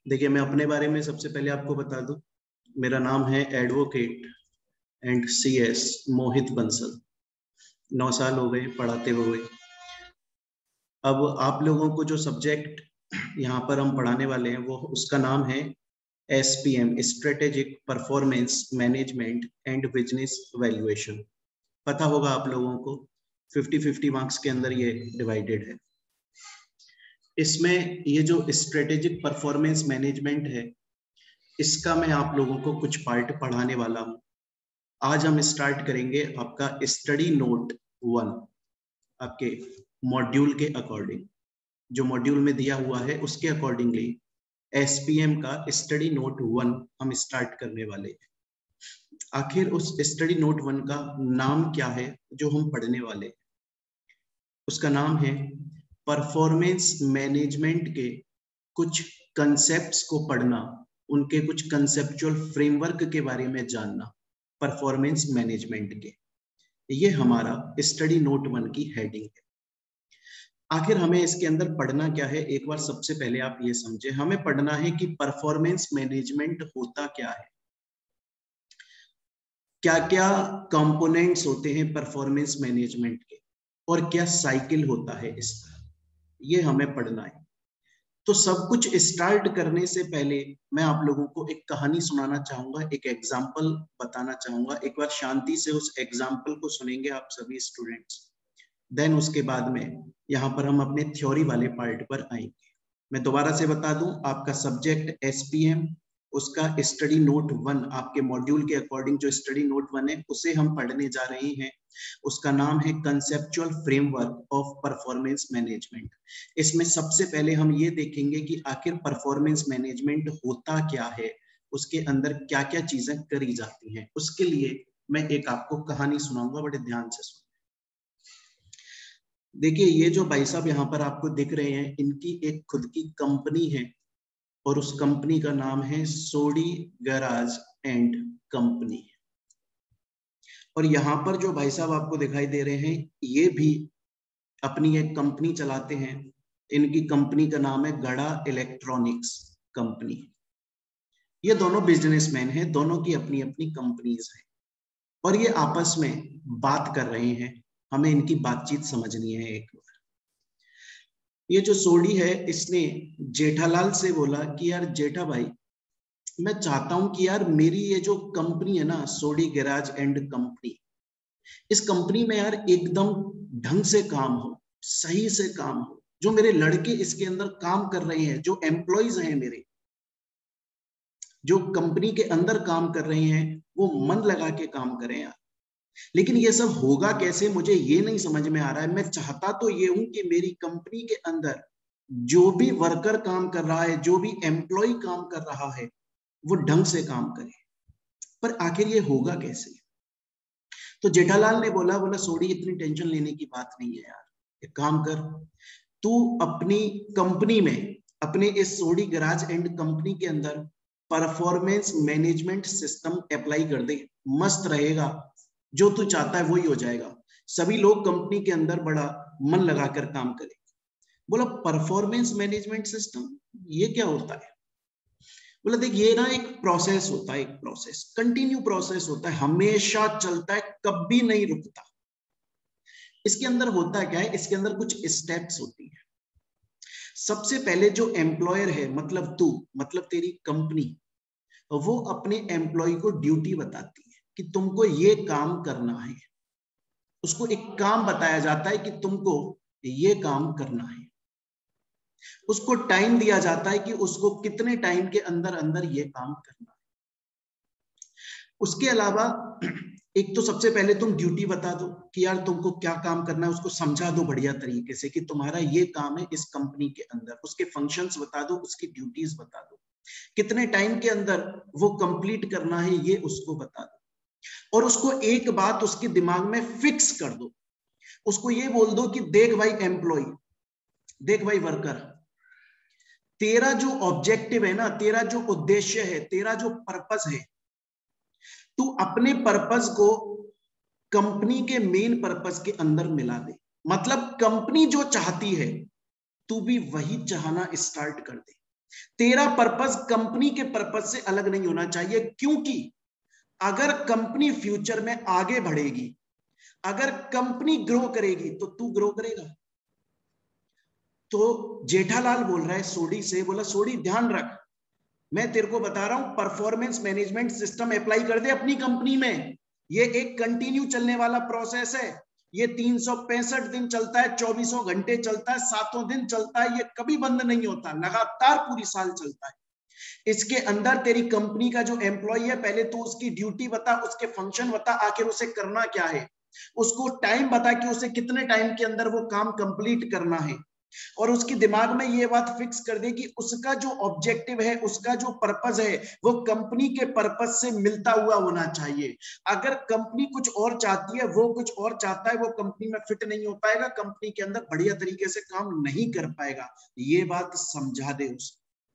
देखिए, मैं अपने बारे में सबसे पहले आपको बता दूं। मेरा नाम है advocate and CS Mohit Bansal. 9 साल हो गए पढ़ाते हुए। अब आप लोगों को जो सब्जेक्ट यहाँ पर हम पढ़ाने वाले हैं वो उसका नाम है SPM, strategic performance management and business valuation. पता होगा आप लोगों को 50-50 मार्क्स के अंदर ये डिवाइडेड है। इसमें ये जो स्ट्रेटेजिक परफॉर्मेंस मैनेजमेंट है, इसका मैं आप लोगों को कुछ पार्ट पढ़ाने वाला हूँ। आज हम स्टार्ट करेंगे आपका स्टडी नोट 1, आपके मॉड्यूल के अकॉर्डिंग। जो मॉड्यूल में दिया हुआ है उसके अकॉर्डिंगली SPM का स्टडी नोट 1 हम स्टार्ट करने वाले हैं। आखिर उस स्टडी नोट 1 का नाम क्या है जो हम पढ़ने वाले हैं? उसका नाम है परफॉर्मेंस मैनेजमेंट के कुछ कंसेप्ट्स को पढ़ना, उनके कुछ कंसेप्चुअल फ्रेमवर्क के बारे में जानना, परफॉर्मेंस मैनेजमेंट के। ये हमारा स्टडी नोट 1 की हेडिंग है। आखिर हमें इसके अंदर पढ़ना क्या है, एक बार सबसे पहले आप ये समझे। हमें पढ़ना है कि परफॉर्मेंस मैनेजमेंट होता क्या है, क्या क्या कंपोनेंट्स होते हैं परफॉर्मेंस मैनेजमेंट के, और क्या साइकिल होता है इसका। ये हमें पढ़ना है। तो सब कुछ स्टार्ट करने से पहले मैं आप लोगों को एक कहानी सुनाना चाहूंगा, एक एग्जाम्पल बताना चाहूंगा। एक बार शांति से उस एग्जाम्पल को सुनेंगे आप सभी स्टूडेंट्स। देन उसके बाद में यहाँ पर हम अपने थ्योरी वाले पार्ट पर आएंगे। मैं दोबारा से बता दूं, आपका सब्जेक्ट SPM, उसका स्टडी नोट 1, आपके मॉड्यूल के अकॉर्डिंग जो स्टडी नोट 1 है उसे हम पढ़ने जा रहे हैं। उसका नाम है conceptual framework of performance management. इसमें सबसे पहले हम ये देखेंगे कि आखिर परफॉर्मेंस मैनेजमेंट होता क्या है, उसके अंदर क्या क्या चीजें करी जाती हैं। उसके लिए मैं एक आपको कहानी सुनाऊंगा, बड़े ध्यान से सुन। देखिए, ये जो भाई साहब यहाँ पर आपको दिख रहे हैं, इनकी एक खुद की कंपनी है और उस कंपनी का नाम है सोडी गैराज एंड कंपनी। और यहाँ पर जो भाई साहब आपको दिखाई दे रहे हैं, ये भी अपनी एक कंपनी चलाते हैं। इनकी कंपनी का नाम है गड़ा इलेक्ट्रॉनिक्स कंपनी। ये दोनों बिजनेसमैन हैं, दोनों की अपनी अपनी कंपनीज हैं और ये आपस में बात कर रहे हैं। हमें इनकी बातचीत समझनी है एक बार। ये जो सोडी है, इसने जेठालाल से बोला कि यार जेठा भाई, मैं चाहता हूं कि यार मेरी ये जो कंपनी है ना, सोडी गैराज एंड कंपनी, इस कंपनी में यार एकदम ढंग से काम हो, सही से काम हो। जो मेरे लड़के इसके अंदर काम कर रहे हैं, जो एम्प्लॉइज हैं मेरे, जो कंपनी के अंदर काम कर रहे हैं, वो मन लगा के काम करें यार। लेकिन ये सब होगा कैसे, मुझे ये नहीं समझ में आ रहा है। मैं चाहता तो ये हूं कि मेरी कंपनी के अंदर जो भी वर्कर काम कर रहा है, जो भी एम्प्लॉय काम कर रहा है, वो ढंग से काम करे, पर आखिर ये होगा कैसे? तो जेठालाल ने बोला सोडी, इतनी टेंशन लेने की बात नहीं है यार। एक काम कर, तू अपनी कंपनी में, अपने इस सोडी गैराज एंड कंपनी के अंदर परफॉर्मेंस मैनेजमेंट सिस्टम अप्लाई कर दे, मस्त रहेगा। जो तू चाहता है वही हो जाएगा। सभी लोग कंपनी के अंदर बड़ा मन लगाकर काम करें। बोला परफॉर्मेंस मैनेजमेंट सिस्टम ये क्या होता है? बोला देख, ये ना एक प्रोसेस होता है, एक प्रोसेस, कंटिन्यू प्रोसेस होता है, हमेशा चलता है, कभी नहीं रुकता। इसके अंदर होता क्या है, इसके अंदर कुछ स्टेप्स होती है। सबसे पहले जो एम्प्लॉयर है, मतलब तू, मतलब तेरी कंपनी, वो अपने एम्प्लॉय को ड्यूटी बताती है कि तुमको ये काम करना है। उसको एक काम बताया जाता है कि तुमको ये काम करना है। उसको टाइम दिया जाता है कि उसको कितने टाइम के अंदर अंदर ये काम करना है। उसके अलावा एक तो सबसे पहले तुम ड्यूटी बता दो कि यार तुमको क्या काम करना है, उसको समझा दो बढ़िया तरीके से कि तुम्हारा ये काम है इस कंपनी के अंदर। उसके फंक्शंस बता दो, उसकी ड्यूटीज बता दो, कितने टाइम के अंदर वो कंप्लीट करना है ये उसको बता दो। और उसको एक बात उसके दिमाग में फिक्स कर दो। उसको ये बोल दो कि देख भाई एम्प्लॉय, देख भाई वर्कर, तेरा जो ऑब्जेक्टिव है ना, तेरा जो उद्देश्य है, तेरा जो पर्पस है, तू अपने पर्पस को कंपनी के मेन पर्पस के अंदर मिला दे। मतलब कंपनी जो चाहती है, तू भी वही चाहना स्टार्ट कर दे। तेरा पर्पस कंपनी के पर्पस से अलग नहीं होना चाहिए, क्योंकि अगर कंपनी फ्यूचर में आगे बढ़ेगी, अगर कंपनी ग्रो करेगी तो तू ग्रो करेगा। तो जेठालाल बोल रहा है सोडी से, बोला सोडी ध्यान रख, मैं तेरे को बता रहा हूं परफॉर्मेंस मैनेजमेंट सिस्टम अप्लाई कर दे अपनी कंपनी में। ये एक कंटिन्यू चलने वाला प्रोसेस है, ये 365 दिन चलता है, 24 घंटे चलता है, 7 दिन चलता है, ये कभी बंद नहीं होता, लगातार पूरी साल चलता है। इसके अंदर तेरी कंपनी का जो एम्प्लॉय है, पहले तो उसकी ड्यूटी बता, उसके फंक्शन बता, आखिर उसे करना क्या है, उसको टाइम बता कि उसे कितने टाइम के अंदर वो काम कंप्लीट करना है, और उसके दिमाग में ये बात फिक्स कर दे कि उसका जो ऑब्जेक्टिव है, उसका जो पर्पस है, वो कंपनी के पर्पस से मिलता हुआ होना चाहिए। अगर कंपनी कुछ और चाहती है, वो कुछ और चाहता है, वो कंपनी में फिट नहीं हो पाएगा, कंपनी के अंदर बढ़िया तरीके से काम नहीं कर पाएगा। ये बात समझा दे उसे।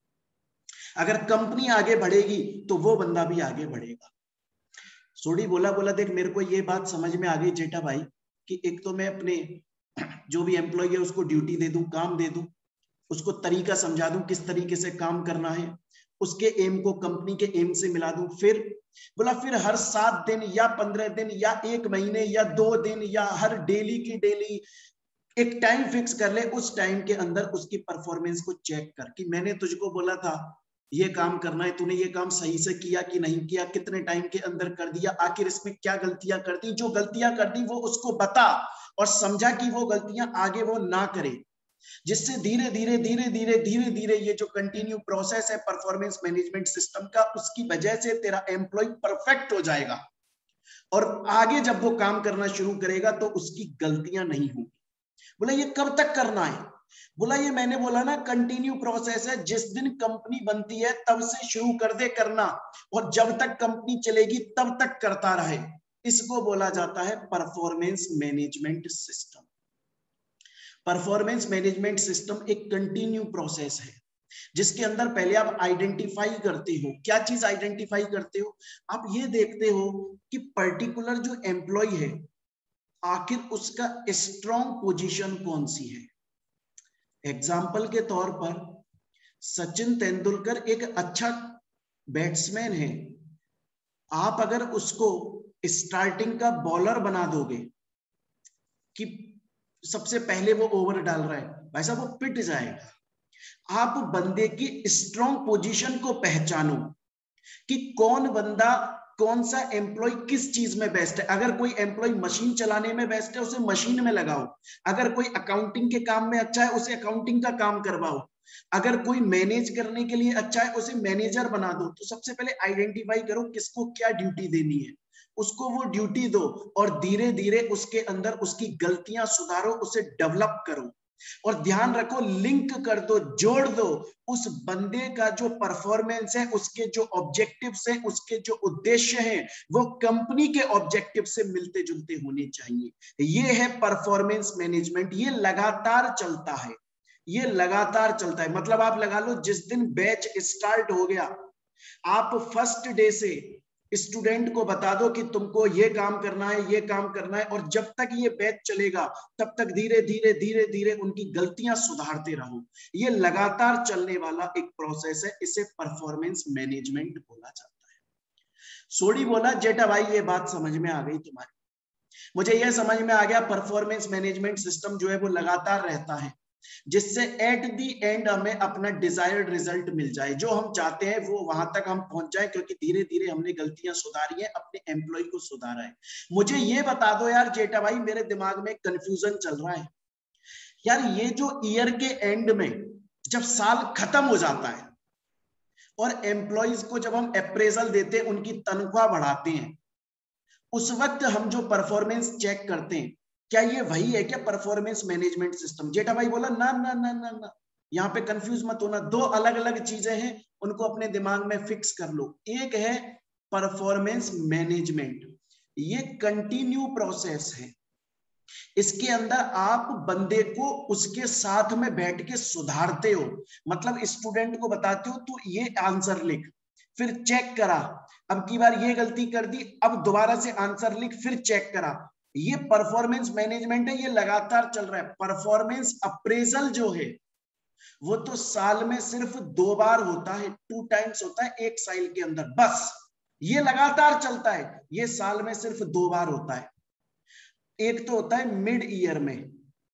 अगर कंपनी आगे बढ़ेगी तो वो बंदा भी आगे बढ़ेगा। सोडी बोला देख मेरे को ये बात समझ में आ गई जेठा भाई कि एक तो मैं अपने जो भी एम्प्लॉय है उसको ड्यूटी दे दूं, काम दे दूं, उसको तरीका समझा दूं किस तरीके से काम करना है, उसके एम को कंपनी के एम से मिला दूं। फिर बोला फिर हर 7 दिन या 15 दिन या 1 महीने या 2 दिन या हर डेली की डेली एक टाइम फिक्स कर ले, उस टाइम के अंदर उसकी परफॉर्मेंस को चेक कर कि मैंने तुझको बोला था ये काम करना है, तूने ये काम सही से किया कि नहीं किया, कितने टाइम के अंदर कर दिया, आखिर इसमें क्या गलतियां कर दी, जो गलतियां कर दी वो उसको बता और समझा कि वो गलतियां आगे वो ना करे, जिससे धीरे धीरे धीरे धीरे धीरे धीरे ये जो कंटिन्यू प्रोसेस है परफॉर्मेंस मैनेजमेंट सिस्टम का, उसकी वजह से तेरा एम्प्लॉय परफेक्ट हो जाएगा और आगे जब वो काम करना शुरू करेगा तो उसकी गलतियां नहीं होंगी। बोला ये कब तक करना है? बोला ये मैंने बोला ना कंटिन्यू प्रोसेस है, जिस दिन कंपनी बनती है तब से शुरू कर दे करना और जब तक कंपनी चलेगी तब तक करता रहे। इसको बोला जाता है performance management system. Performance management system एक कंटिन्यू प्रोसेस है जिसके अंदर पहले आप आइडेंटिफाई करते हो। क्या चीज आइडेंटिफाई करते हो? आप ये देखते हो कि पर्टिकुलर जो एम्प्लॉय है आखिर उसका स्ट्रॉन्ग पोजीशन कौन सी है। एग्जाम्पल के तौर पर सचिन तेंदुलकर एक अच्छा बैट्समैन है, आप अगर उसको स्टार्टिंग का बॉलर बना दोगे कि सबसे पहले वो ओवर डाल रहा है, भाई साहब वो पिट जाएगा। आप बंदे की स्ट्रॉन्ग पोजीशन को पहचानो कि कौन बंदा, कौन सा एम्प्लॉय किस चीज में बेस्ट है। अगर कोई एम्प्लॉय मशीन चलाने में बेस्ट है उसे मशीन में लगाओ, अगर कोई अकाउंटिंग के काम में अच्छा है उसे अकाउंटिंग का काम करवाओ, अगर कोई मैनेज करने के लिए अच्छा है उसे मैनेजर बना दो। तो सबसे पहले आइडेंटिफाई करो किसको क्या ड्यूटी देनी है, उसको वो ड्यूटी दो और धीरे धीरे उसके अंदर उसकी गलतियां सुधारो, उसे डेवलप करो और ध्यान रखो लिंक कर दो, जोड़ दो उस बंदे का जो परफॉर्मेंस है, उसके जो ऑब्जेक्टिव्स हैं, उसके जो उद्देश्य हैं, वो कंपनी के ऑब्जेक्टिव से मिलते जुलते होने चाहिए। ये है परफॉर्मेंस मैनेजमेंट। ये लगातार चलता है, ये लगातार चलता है। मतलब आप लगा लो जिस दिन बैच स्टार्ट हो गया, आप फर्स्ट डे से स्टूडेंट को बता दो कि तुमको ये काम करना है, ये काम करना है, और जब तक ये बैच चलेगा तब तक धीरे धीरे धीरे धीरे उनकी गलतियां सुधारते रहो। ये लगातार चलने वाला एक प्रोसेस है, इसे परफॉर्मेंस मैनेजमेंट बोला जाता है। सोडी बोला जेठा भाई ये बात समझ में आ गई तुम्हारी, मुझे यह समझ में आ गया परफॉर्मेंस मैनेजमेंट सिस्टम जो है वो लगातार रहता है जिससे एट दी एंड हमें अपना डिजायर्ड रिजल्ट मिल जाए, जो हम चाहते हैं वो वहां तक हम पहुंच जाए, क्योंकि धीरे धीरे हमने गलतियां सुधारी है, अपने एम्प्लॉय को सुधारा है। मुझे ये बता दो यार जेठा भाई, मेरे दिमाग में कंफ्यूजन चल रहा है यार, ये जो ईयर के एंड में जब साल खत्म हो जाता है और एम्प्लॉयज को जब हम अप्रेजल देते हैं, उनकी तनख्वाह बढ़ाते हैं, उस वक्त हम जो परफॉर्मेंस चेक करते हैं, क्या ये वही है क्या परफॉर्मेंस मैनेजमेंट सिस्टम? जेठा भाई बोला ना ना ना ना ना, यहाँ पे कंफ्यूज मत होना, दो अलग अलग चीजें हैं, उनको अपने दिमाग में फिक्स कर लो। एक है परफॉर्मेंस मैनेजमेंट, ये कंटिन्यू प्रोसेस है, इसके अंदर आप बंदे को उसके साथ में बैठ के सुधारते हो। मतलब स्टूडेंट को बताते हो तू ये आंसर लिख, फिर चेक करा, अब की बार ये गलती कर दी, अब दोबारा से आंसर लिख, फिर चेक करा। ये परफॉर्मेंस मैनेजमेंट है, ये लगातार चल रहा है। परफॉर्मेंस अप्रेजल जो है वो तो साल में सिर्फ 2 बार होता है, 2 टाइम्स होता है एक साल के अंदर, बस ये लगातार चलता है, ये साल में सिर्फ 2 बार होता है। एक तो होता है मिड ईयर में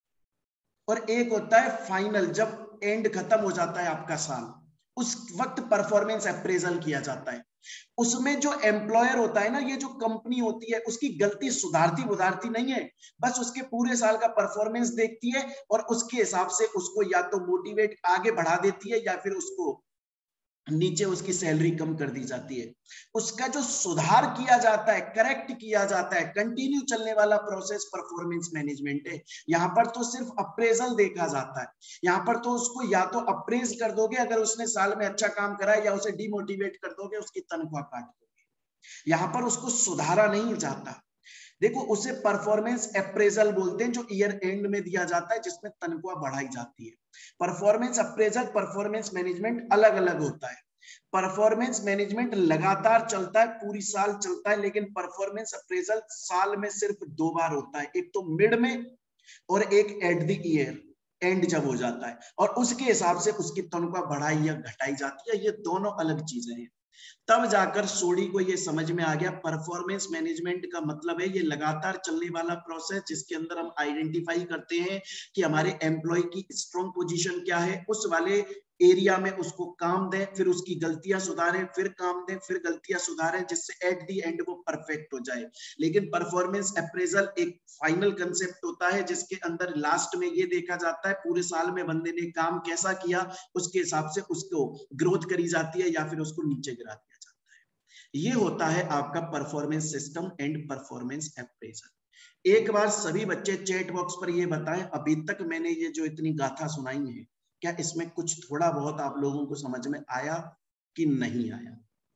और एक होता है फाइनल, जब एंड खत्म हो जाता है आपका साल, उस वक्त परफॉर्मेंस अप्रेजल किया जाता है। उसमें जो एम्प्लॉयर होता है ना, ये जो कंपनी होती है, उसकी गलती सुधारती बुधारती नहीं है, बस उसके पूरे साल का परफॉर्मेंस देखती है और उसके हिसाब से उसको या तो मोटिवेट आगे बढ़ा देती है या फिर उसको नीचे उसकी सैलरी कम कर दी जाती है। उसका जो सुधार किया जाता है, करेक्ट किया जाता है, कंटिन्यू चलने वाला प्रोसेस परफॉर्मेंस मैनेजमेंट है। यहाँ पर तो सिर्फ अप्रेजल देखा जाता है, यहाँ पर तो उसको या तो अप्रेज कर दोगे अगर उसने साल में अच्छा काम करा है, या उसे डिमोटिवेट कर दोगे, उसकी तनख्वाह काट दोगे। यहाँ पर उसको सुधारा नहीं जाता। देखो, उसे परफॉर्मेंस अप्रेजल बोलते हैं, जो ईयर एंड में दिया जाता है, जिसमें तनख्वाह बढ़ाई जाती है। परफॉर्मेंस अप्रेजल, परफॉर्मेंस मैनेजमेंट अलग अलग होता है। परफॉर्मेंस मैनेजमेंट लगातार चलता है, पूरी साल चलता है, लेकिन परफॉर्मेंस अप्रेजल साल में सिर्फ 2 बार होता है, एक तो मिड में और एक एट द ईयर एंड जब हो जाता है, और उसके हिसाब से उसकी तनख्वाह बढ़ाई या घटाई जाती है। ये दोनों अलग चीजें हैं। तब जाकर सोडी को ये समझ में आ गया, परफॉर्मेंस मैनेजमेंट का मतलब है ये लगातार चलने वाला प्रोसेस, जिसके अंदर हम आइडेंटिफाई करते हैं कि हमारे एम्प्लॉय की स्ट्रॉन्ग पोजीशन क्या है, उस वाले एरिया में उसको काम दें, फिर उसकी गलतियां सुधारें, फिर काम दें, फिर गलतियां सुधारें, जिससे एट द एंड वो परफेक्ट हो जाए। लेकिन परफॉर्मेंस अप्रेजल एक फाइनल कंसेप्ट होता है, जिसके अंदर लास्ट में ये देखा जाता है पूरे साल में बंदे ने काम कैसा किया, उसके हिसाब से उसको ग्रोथ करी जाती है या फिर उसको नीचे गिरा दिया जाता है। ये होता है आपका performance system and performance appraisal. एक बार सभी बच्चे चैट बॉक्स पर ये बताएं, अभी तक मैंने ये जो इतनी गाथा सुनाई है, क्या इसमें कुछ थोड़ा बहुत आप लोगों को समझ में आया कि नहीं आया?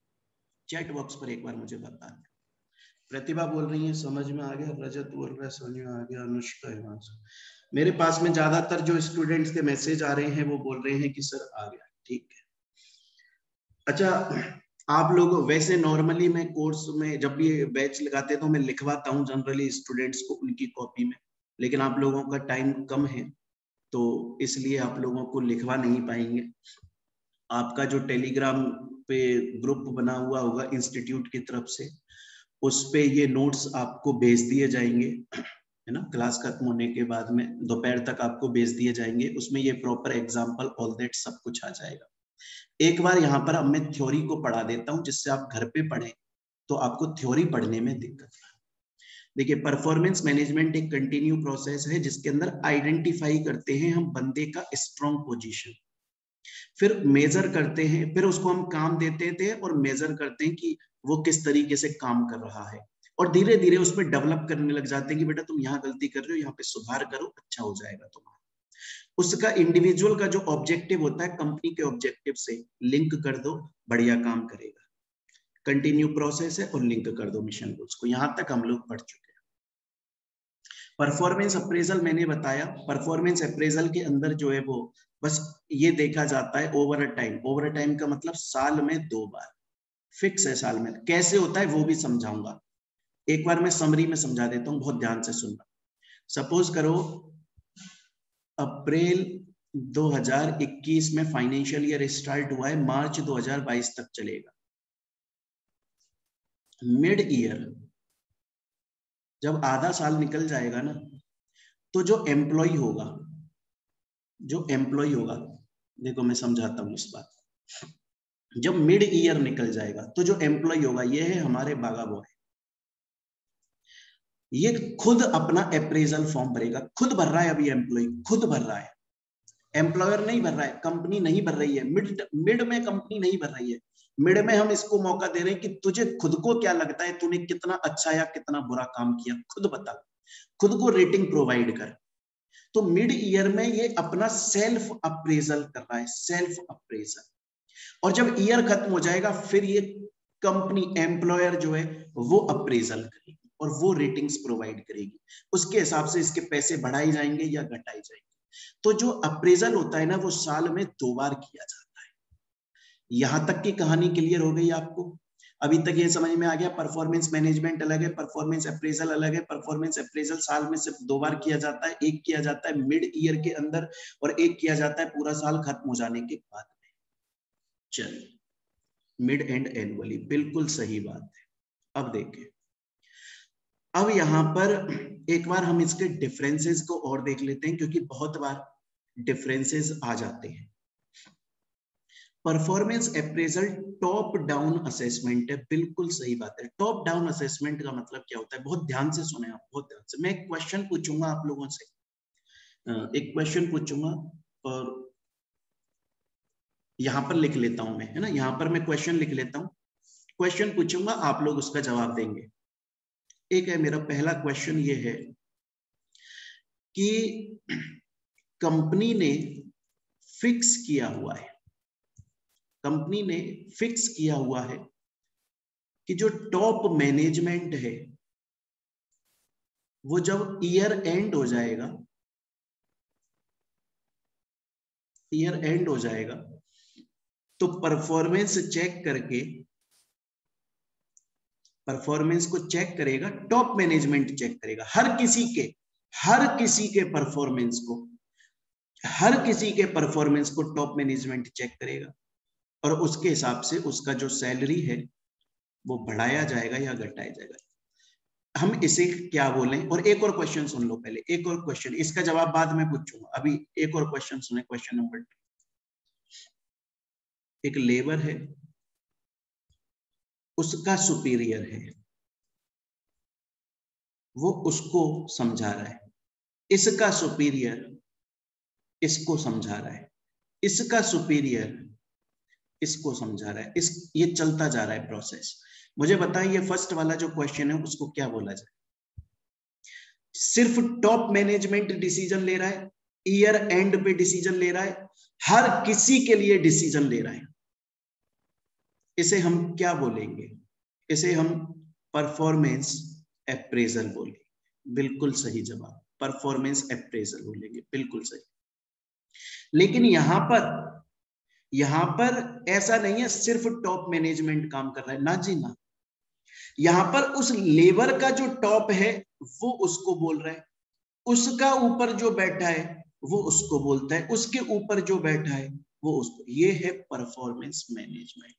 चैट बॉक्स पर एक बार मुझे बता दें। प्रतिभा बोल रही है समझ में आ गया, रजत बोल रहा है समझ में आ गया, अनुष्का, हिमांशु। मेरे पास में ज्यादातर जो स्टूडेंट्स के मैसेज आ रहे हैं वो बोल रहे हैं कि सर आ गया। ठीक है, अच्छा, आप लोग वैसे नॉर्मली मैं कोर्स में जब भी बैच लगाते तो मैं लिखवाता हूँ जनरली स्टूडेंट्स को उनकी कॉपी में, लेकिन आप लोगों का टाइम कम है तो इसलिए आप लोगों को लिखवा नहीं पाएंगे। आपका जो टेलीग्राम पे ग्रुप बना हुआ होगा इंस्टीट्यूट की तरफ से, उस पे ये नोट्स आपको भेज दिए जाएंगे, है ना, क्लास खत्म होने के बाद में दोपहर तक आपको भेज दिए जाएंगे। उसमें ये प्रॉपर एग्जाम्पल ऑल दैट सब कुछ आ जाएगा। एक बार यहाँ पर अब मैं थ्योरी को पढ़ा देता हूँ, जिससे आप घर पे पढ़ें तो आपको थ्योरी पढ़ने में दिक्कत ना। देखिए, परफॉर्मेंस मैनेजमेंट एक कंटिन्यू प्रोसेस है, जिसके अंदर आइडेंटिफाई करते हैं हम बंदे का स्ट्रॉन्ग पोजीशन, फिर मेजर करते हैं, फिर उसको हम काम देते थे और मेजर करते हैं कि वो किस तरीके से काम कर रहा है, और धीरे धीरे उसमें डेवलप करने लग जाते हैं कि बेटा तुम यहाँ गलती कर रहे हो, यहाँ पे सुधार करो, अच्छा हो जाएगा तुम्हारा। उसका इंडिविजुअल का जो ऑब्जेक्टिव होता है कंपनी के ऑब्जेक्टिव से लिंक कर दो, बढ़िया काम करेगा। कंटिन्यू प्रोसेस है और लिंक कर दो मिशन गोल्स को। यहां तक हम लोग पढ़ चुके हैं। परफॉर्मेंस अप्रेजल मैंने बताया, परफॉर्मेंस अप्रेजल के अंदर जो है वो बस ये देखा जाता है over a time. Over a time का मतलब साल में 2 बार, फिक्स है साल में। कैसे होता है वो भी समझाऊंगा, एक बार मैं समरी में समझा देता हूँ, बहुत ध्यान से सुनना। सपोज करो अप्रैल 2021 में फाइनेंशियल ईयर स्टार्ट हुआ है, मार्च 2022 तक चलेगा। मिड ईयर जब आधा साल निकल जाएगा ना, तो जो एम्प्लॉय होगा, देखो मैं समझाता हूँ इस बात। जब मिड ईयर निकल जाएगा तो जो एम्प्लॉय होगा, ये है हमारे बागा बॉय, ये खुद अपना अप्रेजल फॉर्म भरेगा। खुद भर रहा है अभी एम्प्लॉय, खुद भर रहा है, एम्प्लॉयर नहीं भर रहा है, कंपनी नहीं भर रही है। मिड में कंपनी नहीं भर रही है, मिड में हम इसको मौका दे रहे हैं कि तुझे खुद को क्या लगता है, तूने कितना अच्छा या कितना बुरा काम किया, खुद बता, खुद को रेटिंग प्रोवाइड कर। तो मिड ईयर में ये अपना सेल्फ अप्रेजल कर रहा है, सेल्फ अप्रेजल। और जब ईयर खत्म हो जाएगा, फिर ये कंपनी एम्प्लॉयर जो है वो अप्रेजल करेगी और वो रेटिंग्स प्रोवाइड करेगी। उसके हिसाब से इसके पैसे बढ़ाए जाएंगे या घटाए जाएंगे। तो जो अप्रेजल होता है ना, वो साल में 2 बार किया जाता है। यहां तक की कहानी क्लियर हो गई आपको? अभी तक ये समझ में आ गया, परफॉर्मेंस मैनेजमेंट अलग है, परफॉर्मेंस अप्रेजल अलग है। परफॉर्मेंस अप्रेजल साल में सिर्फ 2 बार किया जाता है, एक किया जाता है मिड ईयर के अंदर और एक किया जाता है पूरा साल खत्म हो जाने के बाद में। चलिए, मिड एंड एनुअली, बिल्कुल सही बात है। अब देखें, अब यहां पर एक बार हम इसके डिफरेंसेस को और देख लेते हैं, क्योंकि बहुत बार डिफरेंसेस आ जाते हैं। Performance appraisal top down assessment है, बिल्कुल सही बात है। टॉप डाउन असेसमेंट का मतलब क्या होता है? बहुत ध्यान से सुने आप, बहुत ध्यान से। मैं एक क्वेश्चन पूछूंगा आप लोगों से, एक क्वेश्चन पूछूंगा और यहां पर लिख लेता हूं मैं, है ना, यहां पर मैं क्वेश्चन लिख लेता हूं, क्वेश्चन पूछूंगा, आप लोग उसका जवाब देंगे। एक है मेरा पहला क्वेश्चन, ये है कि कंपनी ने फिक्स किया हुआ है, कंपनी ने फिक्स किया हुआ है कि जो टॉप मैनेजमेंट है वो जब ईयर एंड हो जाएगा, ईयर एंड हो जाएगा तो परफॉर्मेंस चेक करके, परफॉर्मेंस को चेक करेगा, टॉप मैनेजमेंट चेक करेगा हर किसी के परफॉर्मेंस को, हर किसी के परफॉर्मेंस को टॉप मैनेजमेंट चेक करेगा और उसके हिसाब से उसका जो सैलरी है वो बढ़ाया जाएगा या घटाया जाएगा। हम इसे क्या बोलें? और एक और क्वेश्चन सुन लो पहले, एक और क्वेश्चन, इसका जवाब बाद में पूछूंगा, अभी एक और क्वेश्चन सुने, क्वेश्चन नंबर 2। एक लेबर है, उसका सुपीरियर है, वो उसको समझा रहा है, इसका सुपीरियर इसको समझा रहा है, इसका सुपीरियर इसको समझा रहा है, ये चलता जा रहा है प्रोसेस। मुझे बताइए फर्स्ट वाला जो क्वेश्चन है उसको क्या बोला जाए? सिर्फ टॉप मैनेजमेंट डिसीजन ले रहा है, ईयर एंड पे डिसीजन ले रहा है, हर किसी के लिए डिसीजन ले रहा है, इसे हम क्या बोलेंगे? इसे हम परफॉर्मेंस अप्रेजल बोलेंगे। बिल्कुल सही जवाब, परफॉर्मेंस अप्रेजल बोलेंगे, बिल्कुल सही। लेकिन यहां पर ऐसा नहीं है सिर्फ टॉप मैनेजमेंट काम कर रहा है, ना जी ना। यहां पर उस लेबर का जो टॉप है वो उसको बोल रहा है, उसका ऊपर जो बैठा है वो उसको बोलता है, उसके ऊपर जो बैठा है वो उसको। ये है परफॉर्मेंस मैनेजमेंट,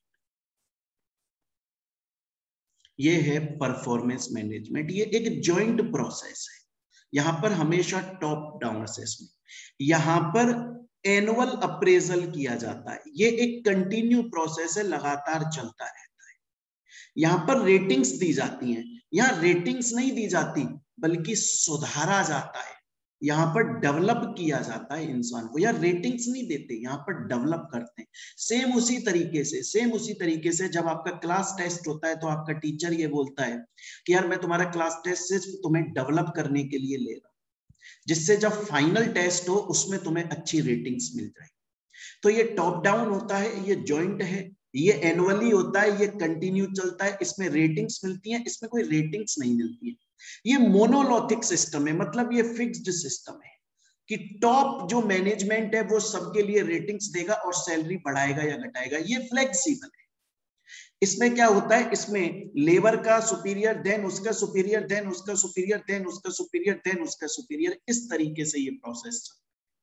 ये है परफॉर्मेंस मैनेजमेंट। ये एक जॉइंट प्रोसेस है। यहां पर हमेशा टॉप डाउन असेसमेंट, यहां पर एनुअल अप्रेजल किया जाता है, ये एक कंटिन्यू प्रोसेस है, लगातार चलता रहता है। यहां पर रेटिंग्स दी जाती हैं, यहां रेटिंग्स नहीं दी जाती बल्कि सुधारा जाता है, यहां पर डेवलप किया जाता है इंसान को। यार रेटिंग्स नहीं देते, यहां पर डेवलप करते हैं। सेम उसी तरीके से जब आपका क्लास टेस्ट होता है तो आपका टीचर ये बोलता है कि यार मैं तुम्हारा क्लास टेस्ट सिर्फ तुम्हें डेवलप करने के लिए ले रहा हूं, जिससे जब फाइनल टेस्ट हो उसमें तुम्हें अच्छी रेटिंग्स मिल जाए। तो ये टॉप डाउन होता है, ये जॉइंट है, ये एनुअली होता है, ये कंटिन्यू चलता है, इसमें रेटिंग्स मिलती हैं, इसमें कोई रेटिंग्स नहीं मिलती है। ये मोनोलॉथिक सिस्टम है, मतलब ये फिक्स्ड सिस्टम है कि टॉप जो मैनेजमेंट है वो सबके लिए रेटिंग्स देगा और सैलरी बढ़ाएगा या घटाएगा। ये फ्लेक्सिबल है। इसमें क्या होता है, इसमें लेबर का सुपीरियर, देन उसका सुपीरियर, देन उसका सुपीरियर, देन उसका सुपीरियर, देन उसका सुपीरियर, इस तरीके से ये प्रोसेस चलता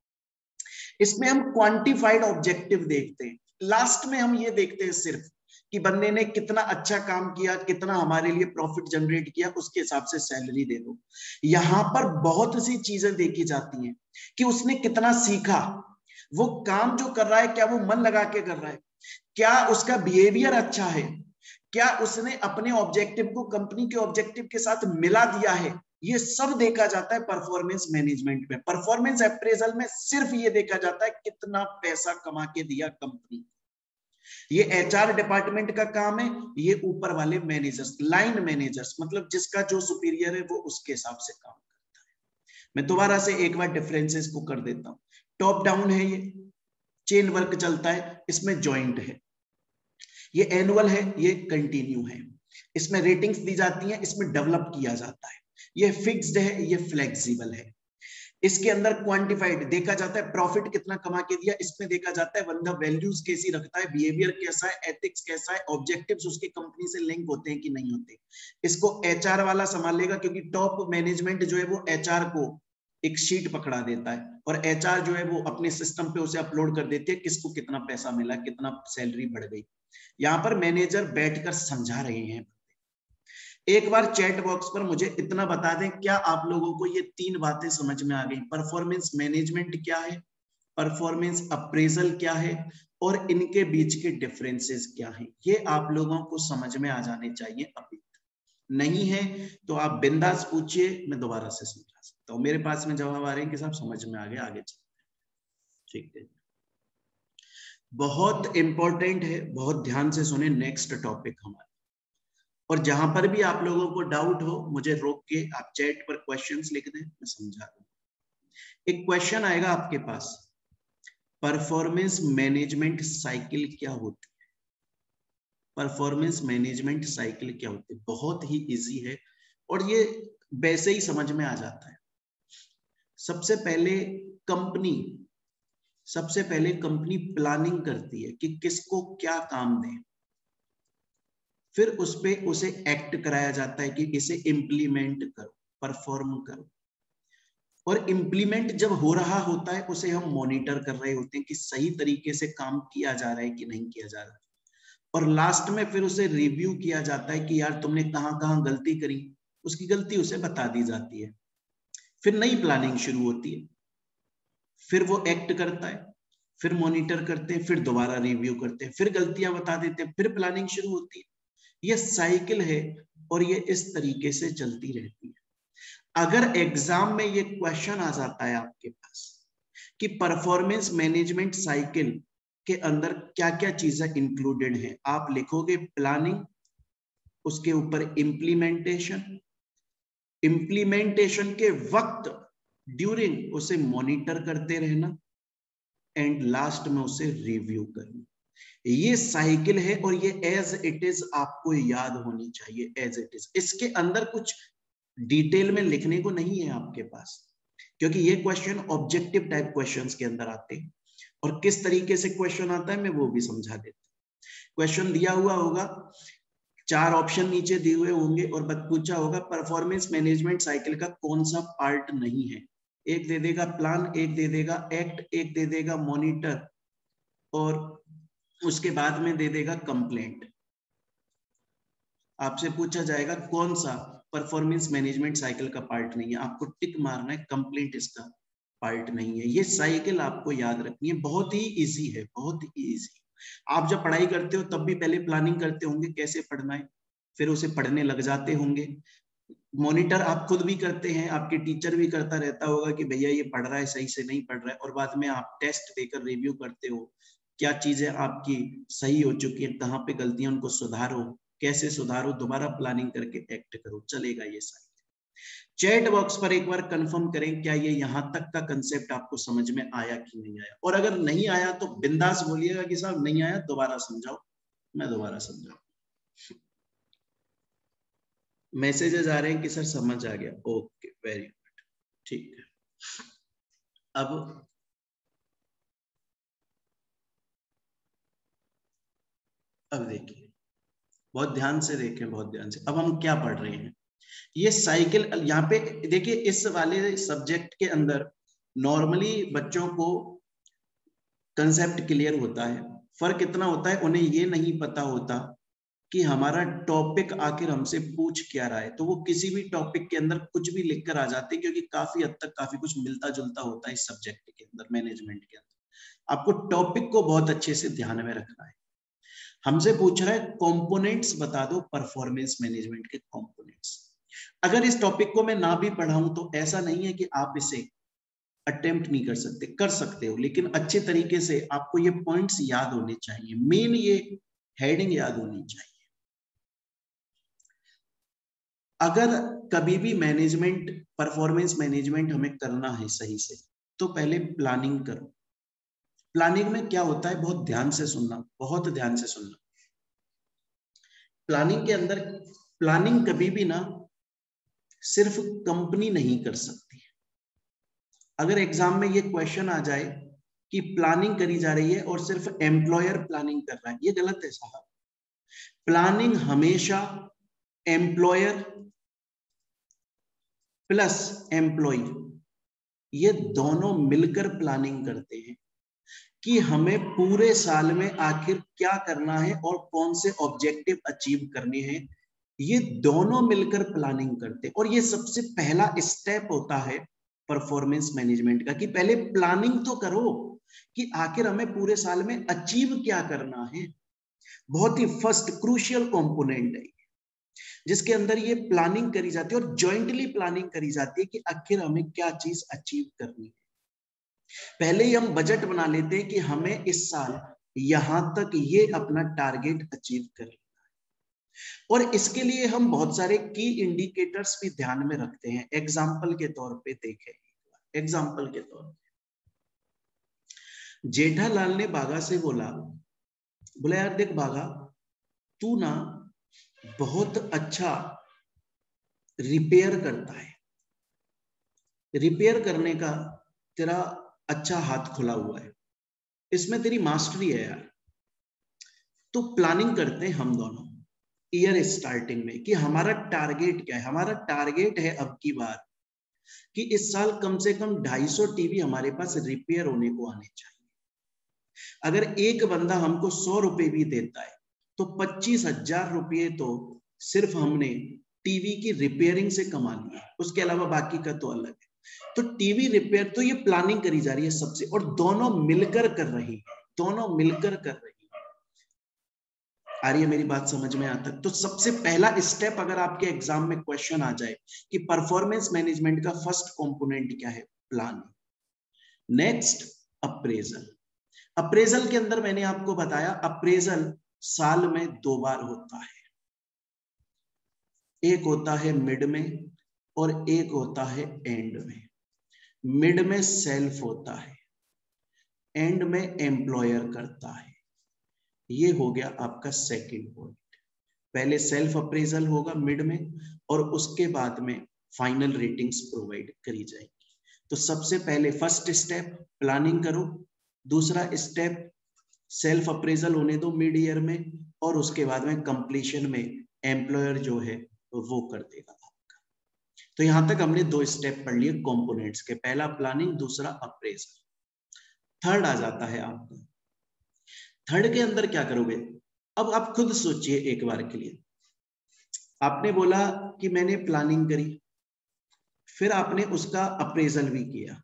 है। इसमें हम क्वांटिफाइड ऑब्जेक्टिव देखते हैं, लास्ट में हम ये देखते हैं सिर्फ कि बंदे ने कितना अच्छा काम किया, कितना हमारे लिए प्रॉफिट जनरेट किया, उसके हिसाब से सैलरी दे दो। यहां पर बहुत सी चीजें देखी जाती हैं कि उसने कितना सीखा, वो काम जो कर रहा है क्या वो मन लगा के कर रहा है, क्या उसका बिहेवियर अच्छा है, क्या उसने अपने ऑब्जेक्टिव को कंपनी के ऑब्जेक्टिव के साथ मिला दिया है। ये सब देखा जाता है परफॉर्मेंस मैनेजमेंट में। परफॉर्मेंस अप्रेजल में सिर्फ ये देखा जाता है कितना पैसा कमा के दिया कंपनी। ये एचआर डिपार्टमेंट का काम है, ये ऊपर वाले मैनेजर्स, लाइन मैनेजर्स, मतलब जिसका जो सुपीरियर है वो उसके हिसाब से काम करता है। मैं दोबारा से एक बार डिफरेंसेस को कर देता हूं। टॉप डाउन है, ये चेन वर्क चलता है, इसमें जॉइंट है। ये एनुअल है, ये कंटिन्यू है, इसमें रेटिंग्स दी जाती हैं, इसमें डेवलप किया जाता है। ये फिक्स्ड है, ये फ्लेक्सिबल है। इसके अंदर क्वांटिफाइड देखा जाता है, प्रॉफिट कितना कमा के दिया, इसमें देखा जाता है बंदा वैल्यूज कैसी रखता है, बिहेवियर कैसा है, एथिक्स कैसा है, ऑब्जेक्टिव्स उसकी कंपनी से लिंक होते हैं कि नहीं होते। इसको एचआर वाला संभालेगा, क्योंकि टॉप मैनेजमेंट जो है वो एचआर को एक शीट पकड़ा देता है और एचआर जो है वो अपने सिस्टम पे उसे अपलोड कर देती है किसको कितना पैसा मिला, कितना सैलरी बढ़ गई। यहाँ पर मैनेजर बैठकर समझा रहे हैं। एक बार चैट बॉक्स पर मुझे इतना बता दें, क्या आप लोगों को ये 3 बातें समझ में आ गई? परफॉर्मेंस मैनेजमेंट क्या है, परफॉर्मेंस अप्रेजल क्या है, और इनके बीच के डिफरेंसेस क्या हैं? ये आप लोगों को समझ में आ जाने चाहिए। अभी नहीं है तो आप बिंदास पूछिए, मैं दोबारा से समझा सकता हूँ। मेरे पास में जवाब आ रहे हैं कि साहब समझ में आ गया, आगे चलते हैं। ठीक है, बहुत इंपॉर्टेंट है, बहुत ध्यान से सुने। नेक्स्ट टॉपिक हमारा, और जहां पर भी आप लोगों को डाउट हो मुझे रोक के आप चैट पर क्वेश्चंस लिख दें, मैं समझा दूं। एक क्वेश्चन आएगा आपके पास, परफॉर्मेंस मैनेजमेंट साइकिल क्या होती है? परफॉर्मेंस मैनेजमेंट साइकिल क्या होती है? बहुत ही इजी है और ये वैसे ही समझ में आ जाता है। सबसे पहले कंपनी प्लानिंग करती है कि किसको क्या काम दें, फिर उस पे उसे एक्ट कराया जाता है कि इसे इम्प्लीमेंट करो, परफॉर्म करो। और इम्प्लीमेंट जब हो रहा होता है उसे हम मॉनिटर कर रहे होते हैं कि सही तरीके से काम किया जा रहा है कि नहीं किया जा रहा है। और लास्ट में फिर उसे रिव्यू किया जाता है कि यार तुमने कहां कहां गलती करी, उसकी गलती उसे बता दी जाती है। फिर नई प्लानिंग शुरू होती है, फिर वो एक्ट करता है, फिर मॉनिटर करते हैं, फिर दोबारा रिव्यू करते हैं, फिर गलतियां बता देते हैं, फिर प्लानिंग शुरू होती है। ये साइकिल है और ये इस तरीके से चलती रहती है। अगर एग्जाम में ये क्वेश्चन आ जाता है आपके पास कि परफॉर्मेंस मैनेजमेंट साइकिल के अंदर क्या क्या चीजें इंक्लूडेड हैं, आप लिखोगे प्लानिंग, उसके ऊपर इम्प्लीमेंटेशन के वक्त ड्यूरिंग उसे मॉनिटर करते रहना, एंड लास्ट में उसे रिव्यू करना। ये साइकिल है और ये एज इट इज आपको याद होनी चाहिए, एज इट इज। इसके अंदर कुछ डिटेल में लिखने को नहीं है आपके पास, क्योंकि ये क्वेश्चन ऑब्जेक्टिव टाइप क्वेश्चंस के अंदर आते हैं। और किस तरीके से क्वेश्चन आता है मैं वो भी समझा देता हूं। क्वेश्चन दिया हुआ होगा, 4 ऑप्शन नीचे दिए हुए होंगे और पूछा होगा परफॉर्मेंस मैनेजमेंट साइकिल का कौन सा पार्ट नहीं है। एक दे देगा प्लान, एक दे देगा एक्ट, एक दे देगा मॉनिटर, और उसके बाद में दे देगा कंप्लेंट। आपसे पूछा जाएगा कौन सा परफॉर्मेंस मैनेजमेंट साइकिल का पार्ट नहीं है, आपको टिक मारना है कंप्लेंट इसका पार्ट नहीं है। ये साइकिल आपको याद रखनी है, बहुत ही इजी है, बहुत ही इजी। आप जब पढ़ाई करते हो तब भी पहले प्लानिंग करते होंगे कैसे पढ़ना है, फिर उसे पढ़ने लग जाते होंगे। मॉनिटर आप खुद भी करते हैं, आपके टीचर भी करता रहता होगा कि भैया ये पढ़ रहा है सही से नहीं पढ़ रहा है, और बाद में आप टेस्ट देकर रिव्यू करते हो क्या चीजें आपकी सही हो चुकी है, कहाँ पे गलतियां उनको सुधारो, कैसे सुधारो, दोबारा प्लानिंग करके एक्ट करो, चलेगा ये साइकिल। चैट बॉक्स पर एक बार कंफर्म करें क्या ये यहां तक का कंसेप्ट आपको समझ में आया कि नहीं आया, और अगर नहीं आया तो बिंदास बोलिएगा कि साहब नहीं आया, दोबारा समझाओ, मैं दोबारा समझाऊं। मैसेजेस आ रहे हैं कि सर समझ आ गया, ओके वेरी गुड, ठीक है। अब देखिए, बहुत ध्यान से देखें, बहुत ध्यान से। अब हम क्या पढ़ रहे हैं, ये साइकिल यहाँ पे देखिए, इस वाले सब्जेक्ट के अंदर नॉर्मली बच्चों को कंसेप्ट क्लियर होता है। फर्क इतना होता है उन्हें ये नहीं पता होता कि हमारा टॉपिक आखिर हमसे पूछ क्या रहा है, तो वो किसी भी टॉपिक के अंदर कुछ भी लिखकर आ जाते हैं, क्योंकि काफी हद तक काफी कुछ मिलता जुलता होता है इस सब्जेक्ट के अंदर, मैनेजमेंट के अंदर। आपको टॉपिक को बहुत अच्छे से ध्यान में रखना है। हमसे पूछ रहा है कंपोनेंट्स बता दो परफॉर्मेंस मैनेजमेंट के कंपोनेंट्स। अगर इस टॉपिक को मैं ना भी पढ़ाऊं तो ऐसा नहीं है कि आप इसे अटेम्प्ट नहीं कर सकते, कर सकते हो, लेकिन अच्छे तरीके से आपको ये पॉइंट्स याद होने चाहिए, मेन ये हेडिंग याद होनी चाहिए। अगर कभी भी मैनेजमेंट, परफॉर्मेंस मैनेजमेंट हमें करना है सही से, तो पहले प्लानिंग करो। प्लानिंग में क्या होता है, बहुत ध्यान से सुनना, बहुत ध्यान से सुनना। प्लानिंग के अंदर, प्लानिंग कभी भी ना सिर्फ कंपनी नहीं कर सकती। अगर एग्जाम में ये क्वेश्चन आ जाए कि प्लानिंग करी जा रही है और सिर्फ एम्प्लॉयर प्लानिंग कर रहा है, ये गलत है साहब। प्लानिंग हमेशा एम्प्लॉयर प्लस एम्प्लॉय, ये दोनों मिलकर प्लानिंग करते हैं कि हमें पूरे साल में आखिर क्या करना है और कौन से ऑब्जेक्टिव अचीव करने हैं। ये दोनों मिलकर प्लानिंग करते हैं और ये सबसे पहला स्टेप होता है परफॉर्मेंस मैनेजमेंट का, कि पहले प्लानिंग तो करो कि आखिर हमें पूरे साल में अचीव क्या करना है। बहुत ही फर्स्ट क्रूशियल कंपोनेंट है जिसके अंदर ये प्लानिंग करी जाती है और जॉइंटली प्लानिंग करी जाती है कि आखिर हमें क्या चीज अचीव करनी है। पहले ही हम बजट बना लेते हैं कि हमें इस साल यहां तक ये अपना टारगेट अचीव करना है, और इसके लिए हम बहुत सारे की इंडिकेटर्स भी ध्यान में रखते हैं। एग्जाम्पल के तौर पे देखें, एग्जाम्पल के तौर पे जेठालाल ने बाघा से बोला यार देख बाघा, तू ना बहुत अच्छा रिपेयर करता है, रिपेयर करने का तेरा अच्छा हाथ खुला हुआ है, इसमें तेरी मास्टरी है यार। तो प्लानिंग करते हैं हम दोनों ईयर स्टार्टिंग में कि हमारा टारगेट क्या है। हमारा टारगेट है अब की बार कि इस साल कम से कम 250 टीवी हमारे पास रिपेयर होने को आने चाहिए। अगर एक बंदा हमको 100 रुपए भी देता है तो 25,000 रुपये तो सिर्फ हमने टीवी की रिपेयरिंग से कमा लिया, उसके अलावा बाकी का तो अलग है। तो टीवी रिपेयर, तो ये प्लानिंग करी जा रही है सबसे, और दोनों मिलकर कर रही है, दोनों मिलकर कर रही है। आ रही है मेरी बात समझ में आता? तो सबसे पहला स्टेप अगर आपके एग्जाम में क्वेश्चन आ जाए कि परफॉर्मेंस मैनेजमेंट का फर्स्ट कंपोनेंट क्या है, प्लानिंग। Next appraisal. अप्रेजल के अंदर मैंने आपको बताया अप्रेजल साल में 2 बार होता है, एक होता है मिड में और एक होता है एंड में। मिड में सेल्फ होता है, एंड में एम्प्लॉयर करता है। ये हो गया आपका सेकंड पॉइंट। पहले सेल्फ अप्रेजल होगा मिड में और उसके बाद में फाइनल रेटिंग्स प्रोवाइड करी जाएगी। तो सबसे पहले फर्स्ट स्टेप प्लानिंग करो, दूसरा स्टेप सेल्फ अप्रेजल होने दो मिड ईयर में, और उसके बाद में कंप्लीशन में एम्प्लॉयर जो है वो कर देगा आपका। तो यहां तक हमने 2 स्टेप पढ़ लिए कंपोनेंट्स के, पहला प्लानिंग, दूसरा अप्रेजल। थर्ड आ जाता है आपका, थर्ड के अंदर क्या करोगे? अब आप खुद सोचिए एक बार के लिए। आपने बोला कि मैंने प्लानिंग करी, फिर आपने उसका अप्रेजल भी किया,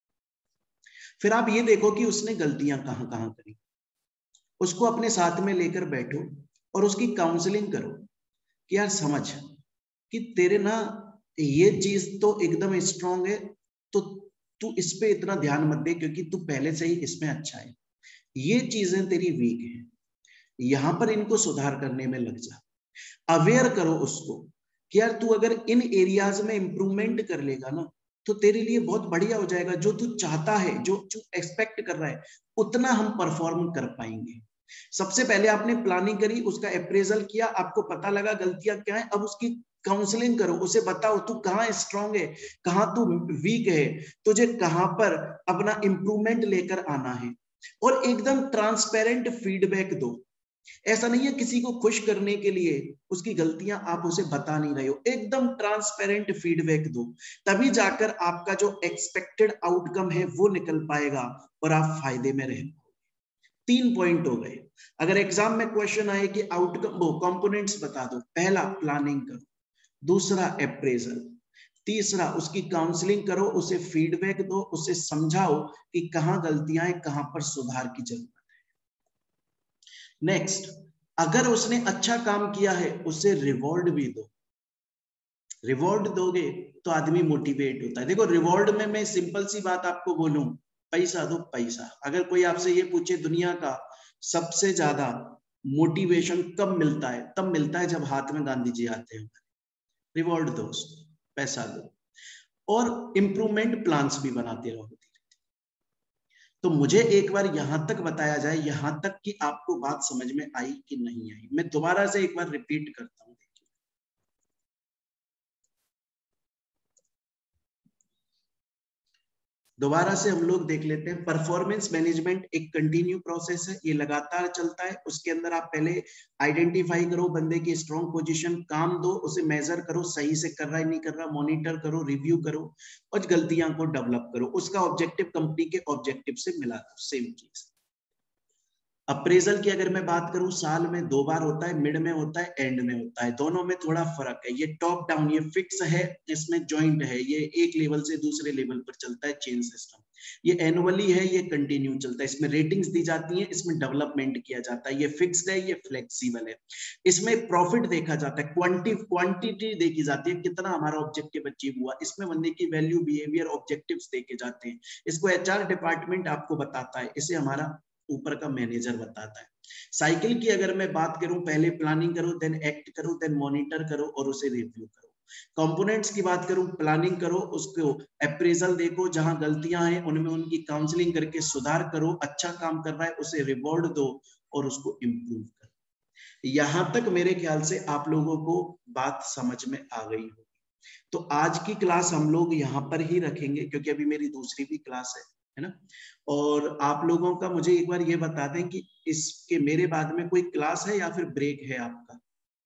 फिर आप ये देखो कि उसने गलतियां कहां कहां करी। उसको अपने साथ में लेकर बैठो और उसकी काउंसलिंग करो कि यार समझ कि तेरे ना ये चीज तो एकदम स्ट्रांग है, तो तू इस पे इतना ध्यान मत दे क्योंकि तू पहले से ही इसमें अच्छा है। ये चीजें तेरी वीक है, यहां पर इनको सुधार करने में लग जा। अवेयर करो उसको कि यार तू अगर इन एरियाज में इंप्रूवमेंट कर लेगा ना तो तेरे लिए बहुत बढ़िया हो जाएगा। जो तू चाहता है, जो तू एक्सपेक्ट कर रहा है, उतना हम परफॉर्म कर पाएंगे। सबसे पहले आपने प्लानिंग करी, उसका अप्रेजल किया, आपको पता लगा गलतियां क्या है, अब उसकी काउंसलिंग करो, उसे बताओ तू कहाँ स्ट्रांग है, कहाँ तू वीक है, तुझे कहाँ पर अपना इंप्रूवमेंट लेकर आना है, और एकदम ट्रांसपेरेंट फीडबैक दो। ऐसा नहीं है किसी को खुश करने के लिए उसकी गलतियां आप उसे बता नहीं रहे हो, एकदम ट्रांसपेरेंट फीडबैक दो, तभी जाकर आपका जो एक्सपेक्टेड आउटकम है वो निकल पाएगा और आप फायदे में रह पाओगे। 3 पॉइंट हो गए। अगर एग्जाम में क्वेश्चन आए कि आउटकम वो कंपोनेंट्स बता दो, पहला प्लानिंग करो, दूसरा अप्रेजल, तीसरा उसकी काउंसलिंग करो, उसे फीडबैक दो, उसे समझाओ कि कहां गलतियां हैं, कहां पर सुधार की जरूरत है। नेक्स्ट, अगर उसने अच्छा काम किया है उसे रिवॉर्ड भी दो। रिवॉर्ड दोगे तो आदमी मोटिवेट होता है। देखो रिवॉर्ड में मैं सिंपल सी बात आपको बोलूं, पैसा दो पैसा। अगर कोई आपसे ये पूछे दुनिया का सबसे ज्यादा मोटिवेशन कब मिलता है, तब मिलता है जब हाथ में गांधी जी आते हैं। रिवॉर्ड दो उसको, पैसा दो, और इंप्रूवमेंट प्लान्स भी बनाते रहो। तो मुझे एक बार यहां तक बताया जाए, यहां तक कि आपको बात समझ में आई कि नहीं आई। मैं दोबारा से एक बार रिपीट करता हूं। दोबारा से हम लोग देख लेते हैं। परफॉर्मेंस मैनेजमेंट एक कंटिन्यू प्रोसेस है, ये लगातार चलता है। उसके अंदर आप पहले आइडेंटिफाई करो बंदे की स्ट्रॉन्ग पोजीशन, काम दो, उसे मेजर करो, सही से कर रहा है नहीं कर रहा, मॉनिटर करो, रिव्यू करो और गलतियां को डेवलप करो। उसका ऑब्जेक्टिव कंपनी के ऑब्जेक्टिव से मिला दो, सेम चीज। अप्रेजल की अगर मैं बात करूं, साल में 2 बार होता है, मिड में होता है, एंड में होता है। दोनों में थोड़ा फर्क है। ये टॉप डाउन, ये फिक्स है, इसमें जॉइंट है। ये एक लेवल से दूसरे लेवल पर चलता है, चेन सिस्टम। ये एनुअली है, ये कंटिन्यू चलता है। इसमें रेटिंग्स दी जाती हैं, इसमें डेवलपमेंट किया जाता है। ये फिक्स्ड है, ये फ्लेक्सिबल है। इसमें प्रॉफिट देखा जाता है, क्वांटिटी देखी जाती है, कितना हमारा ऑब्जेक्टिव अचीव हुआ। इसमें बंदे की वैल्यू, बिहेवियर, ऑब्जेक्टिव्स देखे जाते हैं। इसको एचआर डिपार्टमेंट आपको बताता है, इसे हमारा ऊपर का मैनेजर बताता है। साइकिल की अगर मैं बात करूं, पहले प्लानिंग करो, देन एक्ट करो, देन मॉनिटर करो और उसे रिव्यू करो। कंपोनेंट्स की बात करूं, प्लानिंग करो, उसको अप्रेजल देखो, जहां गलतियां हैं उनमें उनकी काउंसलिंग करके सुधार करो, अच्छा काम कर रहा है उसे रिवॉर्ड दो और उसको इम्प्रूव करो। यहां तक मेरे ख्याल से आप लोगों को बात समझ में आ गई होगी। तो आज की क्लास हम लोग यहाँ पर ही रखेंगे, क्योंकि अभी मेरी दूसरी भी क्लास है ना। और आप लोगों का मुझे एक बार ये बता दें कि इसके मेरे बाद में कोई क्लास है या फिर ब्रेक है आपका?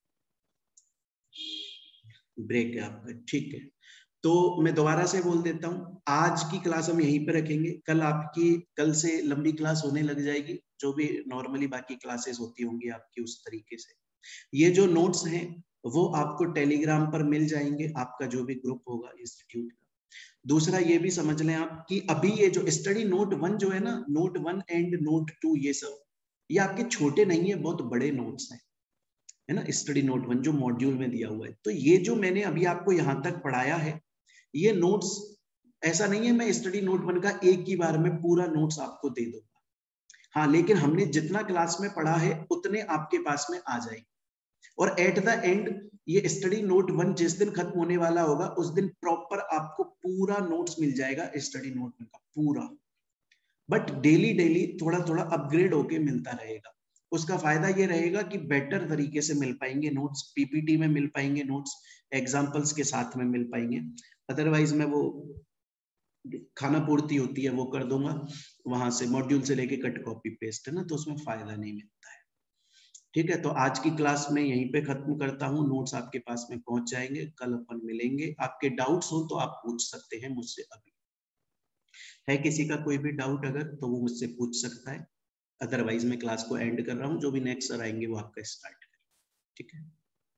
ब्रेक है आपका, ठीक है। तो मैं दोबारा से बोल देता हूँ, आज की क्लास हम यहीं पे रखेंगे। कल से लंबी क्लास होने लग जाएगी, जो भी नॉर्मली बाकी क्लासेस होती होंगी आपकी उस तरीके से। ये जो नोट्स हैं वो आपको टेलीग्राम पर मिल जाएंगे, आपका जो भी ग्रुप होगा इंस्टीट्यूट का। दूसरा ये भी समझ लें आप कि अभी ये जो स्टडी नोट 1 जो है ना, नोट 1 एंड नोट 2, ये सब ये आपके छोटे नहीं है, बहुत बड़े नोट्स हैं, है ना। स्टडी नोट 1 जो मॉड्यूल में दिया हुआ है, तो ये जो मैंने अभी आपको यहां तक पढ़ाया है, ये नोट्स ऐसा नहीं है मैं स्टडी नोट 1 का एक ही बार में पूरा नोट्स आपको दे दूंगा। हाँ, लेकिन हमने जितना क्लास में पढ़ा है उतने आपके पास में आ जाएंगे। और एट द एंड ये स्टडी नोट 1 जिस दिन खत्म होने वाला होगा, उस दिन प्रॉपर आपको पूरा नोट्स मिल जाएगा स्टडी नोट 1 का पूरा। बट डेली डेली थोड़ा थोड़ा अपग्रेड होके मिलता रहेगा। उसका फायदा ये रहेगा कि बेटर तरीके से मिल पाएंगे नोट्स, पीपीटी में मिल पाएंगे नोट्स, एग्जाम्पल्स के साथ में मिल पाएंगे। अदरवाइज मैं वो खाना पूर्ति होती है वो कर दूंगा, वहां से मॉड्यूल से लेके कट कॉपी पेस्ट, है ना, तो उसमें फायदा नहीं मिलता है। ठीक है, तो आज की क्लास में यहीं पे खत्म करता हूँ। नोट्स आपके पास में पहुंच जाएंगे, कल अपन मिलेंगे। आपके डाउट्स हो तो आप पूछ सकते हैं मुझसे। अभी है किसी का कोई भी डाउट अगर, तो वो मुझसे पूछ सकता है। अदरवाइज मैं क्लास को एंड कर रहा हूँ, जो भी नेक्स्ट सर आएंगे वो आपका स्टार्ट करें। ठीक है,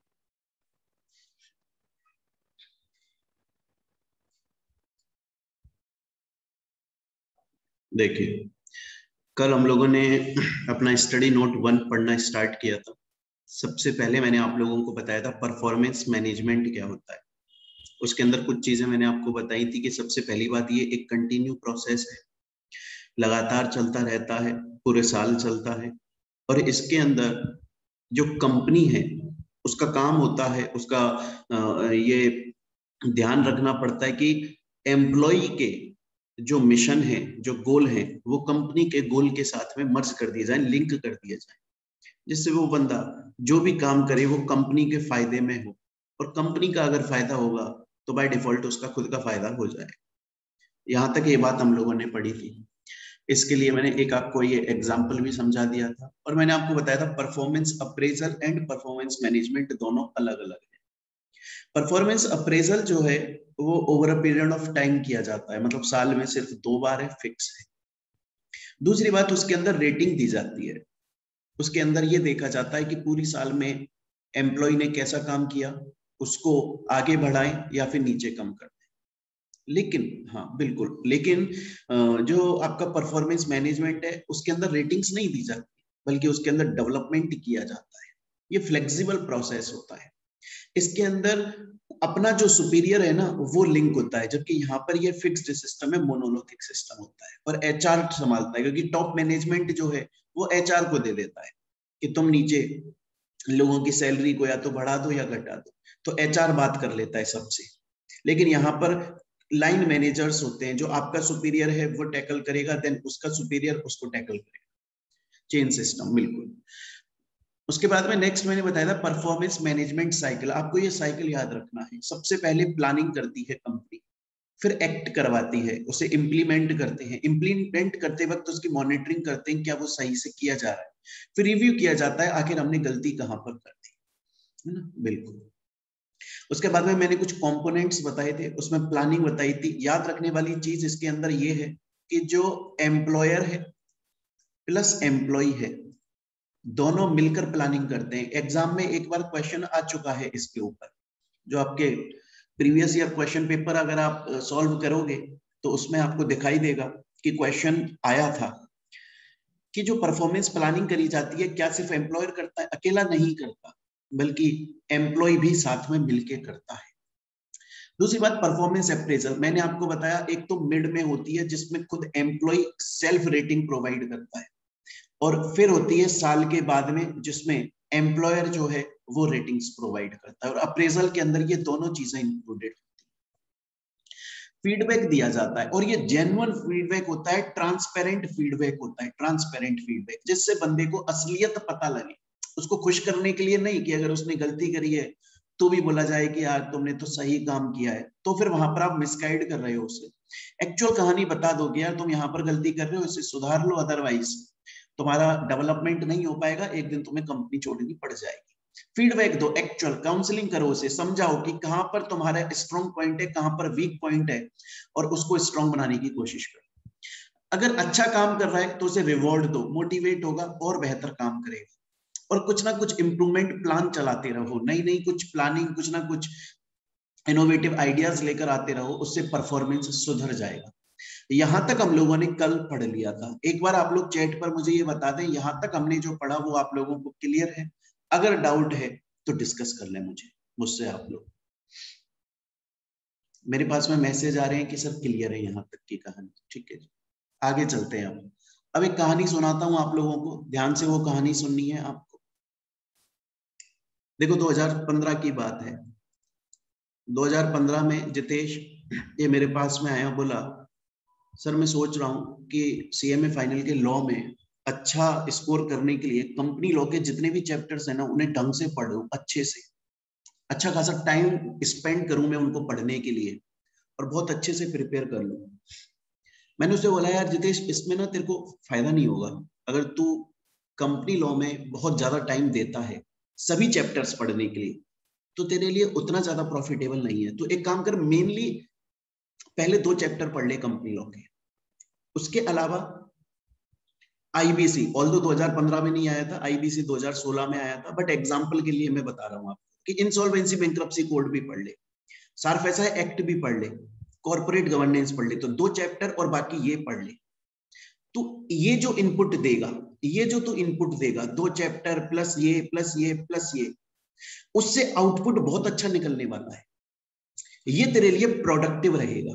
देखिए कल हम लोगों ने अपना स्टडी नोट 1 पढ़ना स्टार्ट किया था। सबसे पहले मैंने आप लोगों को बताया था परफॉर्मेंस मैनेजमेंट क्या होता है। उसके अंदर कुछ चीजें मैंने आपको बताई थी कि सबसे पहली बात ये एक कंटिन्यू प्रोसेस है, लगातार चलता रहता है, पूरे साल चलता है। और इसके अंदर जो कंपनी है उसका काम होता है, उसका ये ध्यान रखना पड़ता है कि एम्प्लॉय के जो मिशन है, जो गोल है, वो कंपनी के गोल के साथ में मर्ज कर दिए जाए, लिंक कर दिए जाए, जिससे वो बंदा जो भी काम करे वो कंपनी के फायदे में हो। और कंपनी का अगर फायदा होगा तो बाय डिफॉल्ट उसका खुद का फायदा हो जाए। यहाँ तक ये बात हम लोगों ने पढ़ी थी। इसके लिए मैंने एक आपको ये एग्जाम्पल भी समझा दिया था, और मैंने आपको बताया था performance appraisal and performance management दोनों अलग अलग है। परफॉर्मेंस अप्रेजल जो है वो over a period of time किया जाता है, मतलब साल में सिर्फ 2 बार है, फिक्स है। दूसरी बात, उसके अंदर रेटिंग दी जाती है। उसके अंदर ये देखा जाता है कि पूरी साल में एम्प्लॉय ने कैसा काम किया, उसको आगे बढ़ाएं या फिर नीचे कम कर दें। लेकिन हाँ बिल्कुल, लेकिन जो आपका परफॉर्मेंस मैनेजमेंट है उसके अंदर रेटिंग्स नहीं दी जाती, बल्कि उसके अंदर डेवलपमेंट किया जाता है। ये फ्लेक्सिबल प्रोसेस होता है। इसके अंदर अपना जो सुपीरियर है ना वो लिंक होता है, जबकि यहाँ पर ये फिक्स्ड सिस्टम है, मोनोलिथिक सिस्टम होता है। और एचआर संभालता है, क्योंकि टॉप मैनेजमेंट जो है वो एचआर को दे देता है कि तुम नीचे लोगों की सैलरी को या तो बढ़ा दो या घटा दो, तो एचआर बात कर लेता है सबसे। लेकिन यहाँ पर लाइन मैनेजर्स होते हैं, जो आपका सुपीरियर है वो टैकल करेगा, देन उसका सुपीरियर उसको टैकल करेगा। चेन सिस्टम, बिल्कुल। उसके बाद में नेक्स्ट मैंने बताया था परफॉर्मेंस मैनेजमेंट साइकिल। आपको ये साइकिल याद रखना है। सबसे पहले प्लानिंग करती है कंपनी, फिर एक्ट करवाती है, उसे इम्प्लीमेंट करते हैं, इम्प्लीमेंट करते वक्त उसकी मॉनिटरिंग करते हैं क्या वो सही से किया जा रहा है, फिर रिव्यू किया जाता है आखिर हमने गलती कहाँ पर कर दी, है ना। बिल्कुल। उसके बाद में मैंने कुछ कंपोनेंट्स बताए थे, उसमें प्लानिंग बताई थी। याद रखने वाली चीज इसके अंदर ये है कि जो एम्प्लॉयर है प्लस एम्प्लॉय है, दोनों मिलकर प्लानिंग करते हैं। एग्जाम में एक बार क्वेश्चन आ चुका है इसके ऊपर, जो आपके प्रीवियस ईयर क्वेश्चन पेपर अगर आप सॉल्व करोगे तो उसमें आपको दिखाई देगा कि क्वेश्चन आया था कि जो परफॉर्मेंस प्लानिंग करी जाती है क्या सिर्फ एम्प्लॉयर करता है? अकेला नहीं करता, बल्कि एम्प्लॉय भी साथ में मिलके करता है। दूसरी बात, परफॉर्मेंस अप्रेजल मैंने आपको बताया, एक तो मिड में होती है जिसमें खुद एम्प्लॉय सेल्फ रेटिंग प्रोवाइड करता है, और फिर होती है साल के बाद में जिसमें एम्प्लॉयर जो है वो रेटिंग्स प्रोवाइड करता है, और अप्रेजल के अंदर ये दोनों चीजें इंक्लूडेड। फीडबैक दिया जाता है और ये जेन्युइन फीडबैक होता है, ट्रांसपेरेंट फीडबैक होता है, ट्रांसपेरेंट फीडबैक जिससे बंदे को असलियत पता लगे। उसको खुश करने के लिए नहीं कि अगर उसने गलती करी है तो भी बोला जाए कि यार तुमने तो सही काम किया है, तो फिर वहां पर आप मिसगाइड कर रहे हो उसे। एक्चुअल कहानी बता दोगे यार तुम यहाँ पर गलती कर रहे हो, इसे सुधार लो, अदरवाइज तुम्हारा डेवलपमेंट नहीं हो पाएगा, एक दिन तुम्हें कंपनी छोड़नी पड़ जाएगी। फीडबैक दो, एक्चुअल काउंसलिंग करो उसे, समझाओ कि कहां पर तुम्हारा स्ट्रॉन्ग पॉइंट है, कहां पर वीक पॉइंट है, और उसको स्ट्रॉन्ग बनाने की कोशिश करो। अगर अच्छा काम कर रहा है तो उसे रिवॉर्ड दो, मोटिवेट होगा और बेहतर काम करेगा। और कुछ ना कुछ इंप्रूवमेंट प्लान चलाते रहो, नई नई कुछ प्लानिंग, कुछ ना कुछ इनोवेटिव आइडियाज लेकर आते रहो, उससे परफॉर्मेंस सुधर जाएगा। यहां तक हम लोगों ने कल पढ़ लिया था। एक बार आप लोग चैट पर मुझे ये बता दें, यहां तक हमने जो पढ़ा वो आप लोगों को क्लियर है? अगर डाउट है तो डिस्कस कर लें मुझसे आप लोग। मेरे पास में मैसेज आ रहे हैं कि सब क्लियर है यहां तक की कहानी, ठीक है। आगे चलते हैं। अब एक कहानी सुनाता हूं आप लोगों को, ध्यान से वो कहानी सुननी है आपको। देखो 2015 की बात है। 2015 में जितेश ये मेरे पास में आया, बोला सर मैं सोच रहा हूँ कि सीएमए फाइनल के लॉ में अच्छा स्कोर करने के लिए कंपनी लॉ के जितने भी चैप्टर्स हैं ना उन्हें ढंग से पढ़ूं, अच्छे से, अच्छा खासा टाइम स्पेंड करूं मैं उनको पढ़ने के लिए, और बहुत अच्छे से प्रिपेयर कर लूं। मैंने उसे बोला यार जितेश इसमें ना तेरे को फायदा नहीं होगा, अगर तू कंपनी लॉ में बहुत ज्यादा टाइम देता है सभी चैप्टर्स पढ़ने के लिए तो तेरे लिए उतना ज्यादा प्रॉफिटेबल नहीं है। तो एक काम कर, मेनली पहले 2 चैप्टर पढ़ ले कंपनी लॉ के, उसके अलावा आईबीसी, ऑल्दो 2015 में नहीं आया था, आईबीसी 2016 में आया था, बट एग्जांपल के लिए मैं बता रहा हूं आपको कि इंसॉल्वेंसी बैंक्रप्सी कोड भी पढ़ ले, सार्फेसा एक्ट भी पढ़ ले, कॉर्पोरेट गवर्नेंस पढ़ ले, तो 2 चैप्टर और बाकी ये पढ़ ले। तो ये जो इनपुट देगा, ये जो तू इनपुट देगा 2 चैप्टर प्लस ये प्लस ये प्लस ये, उससे आउटपुट बहुत अच्छा निकलने वाला है। ये तेरे लिए प्रोडक्टिव रहेगा।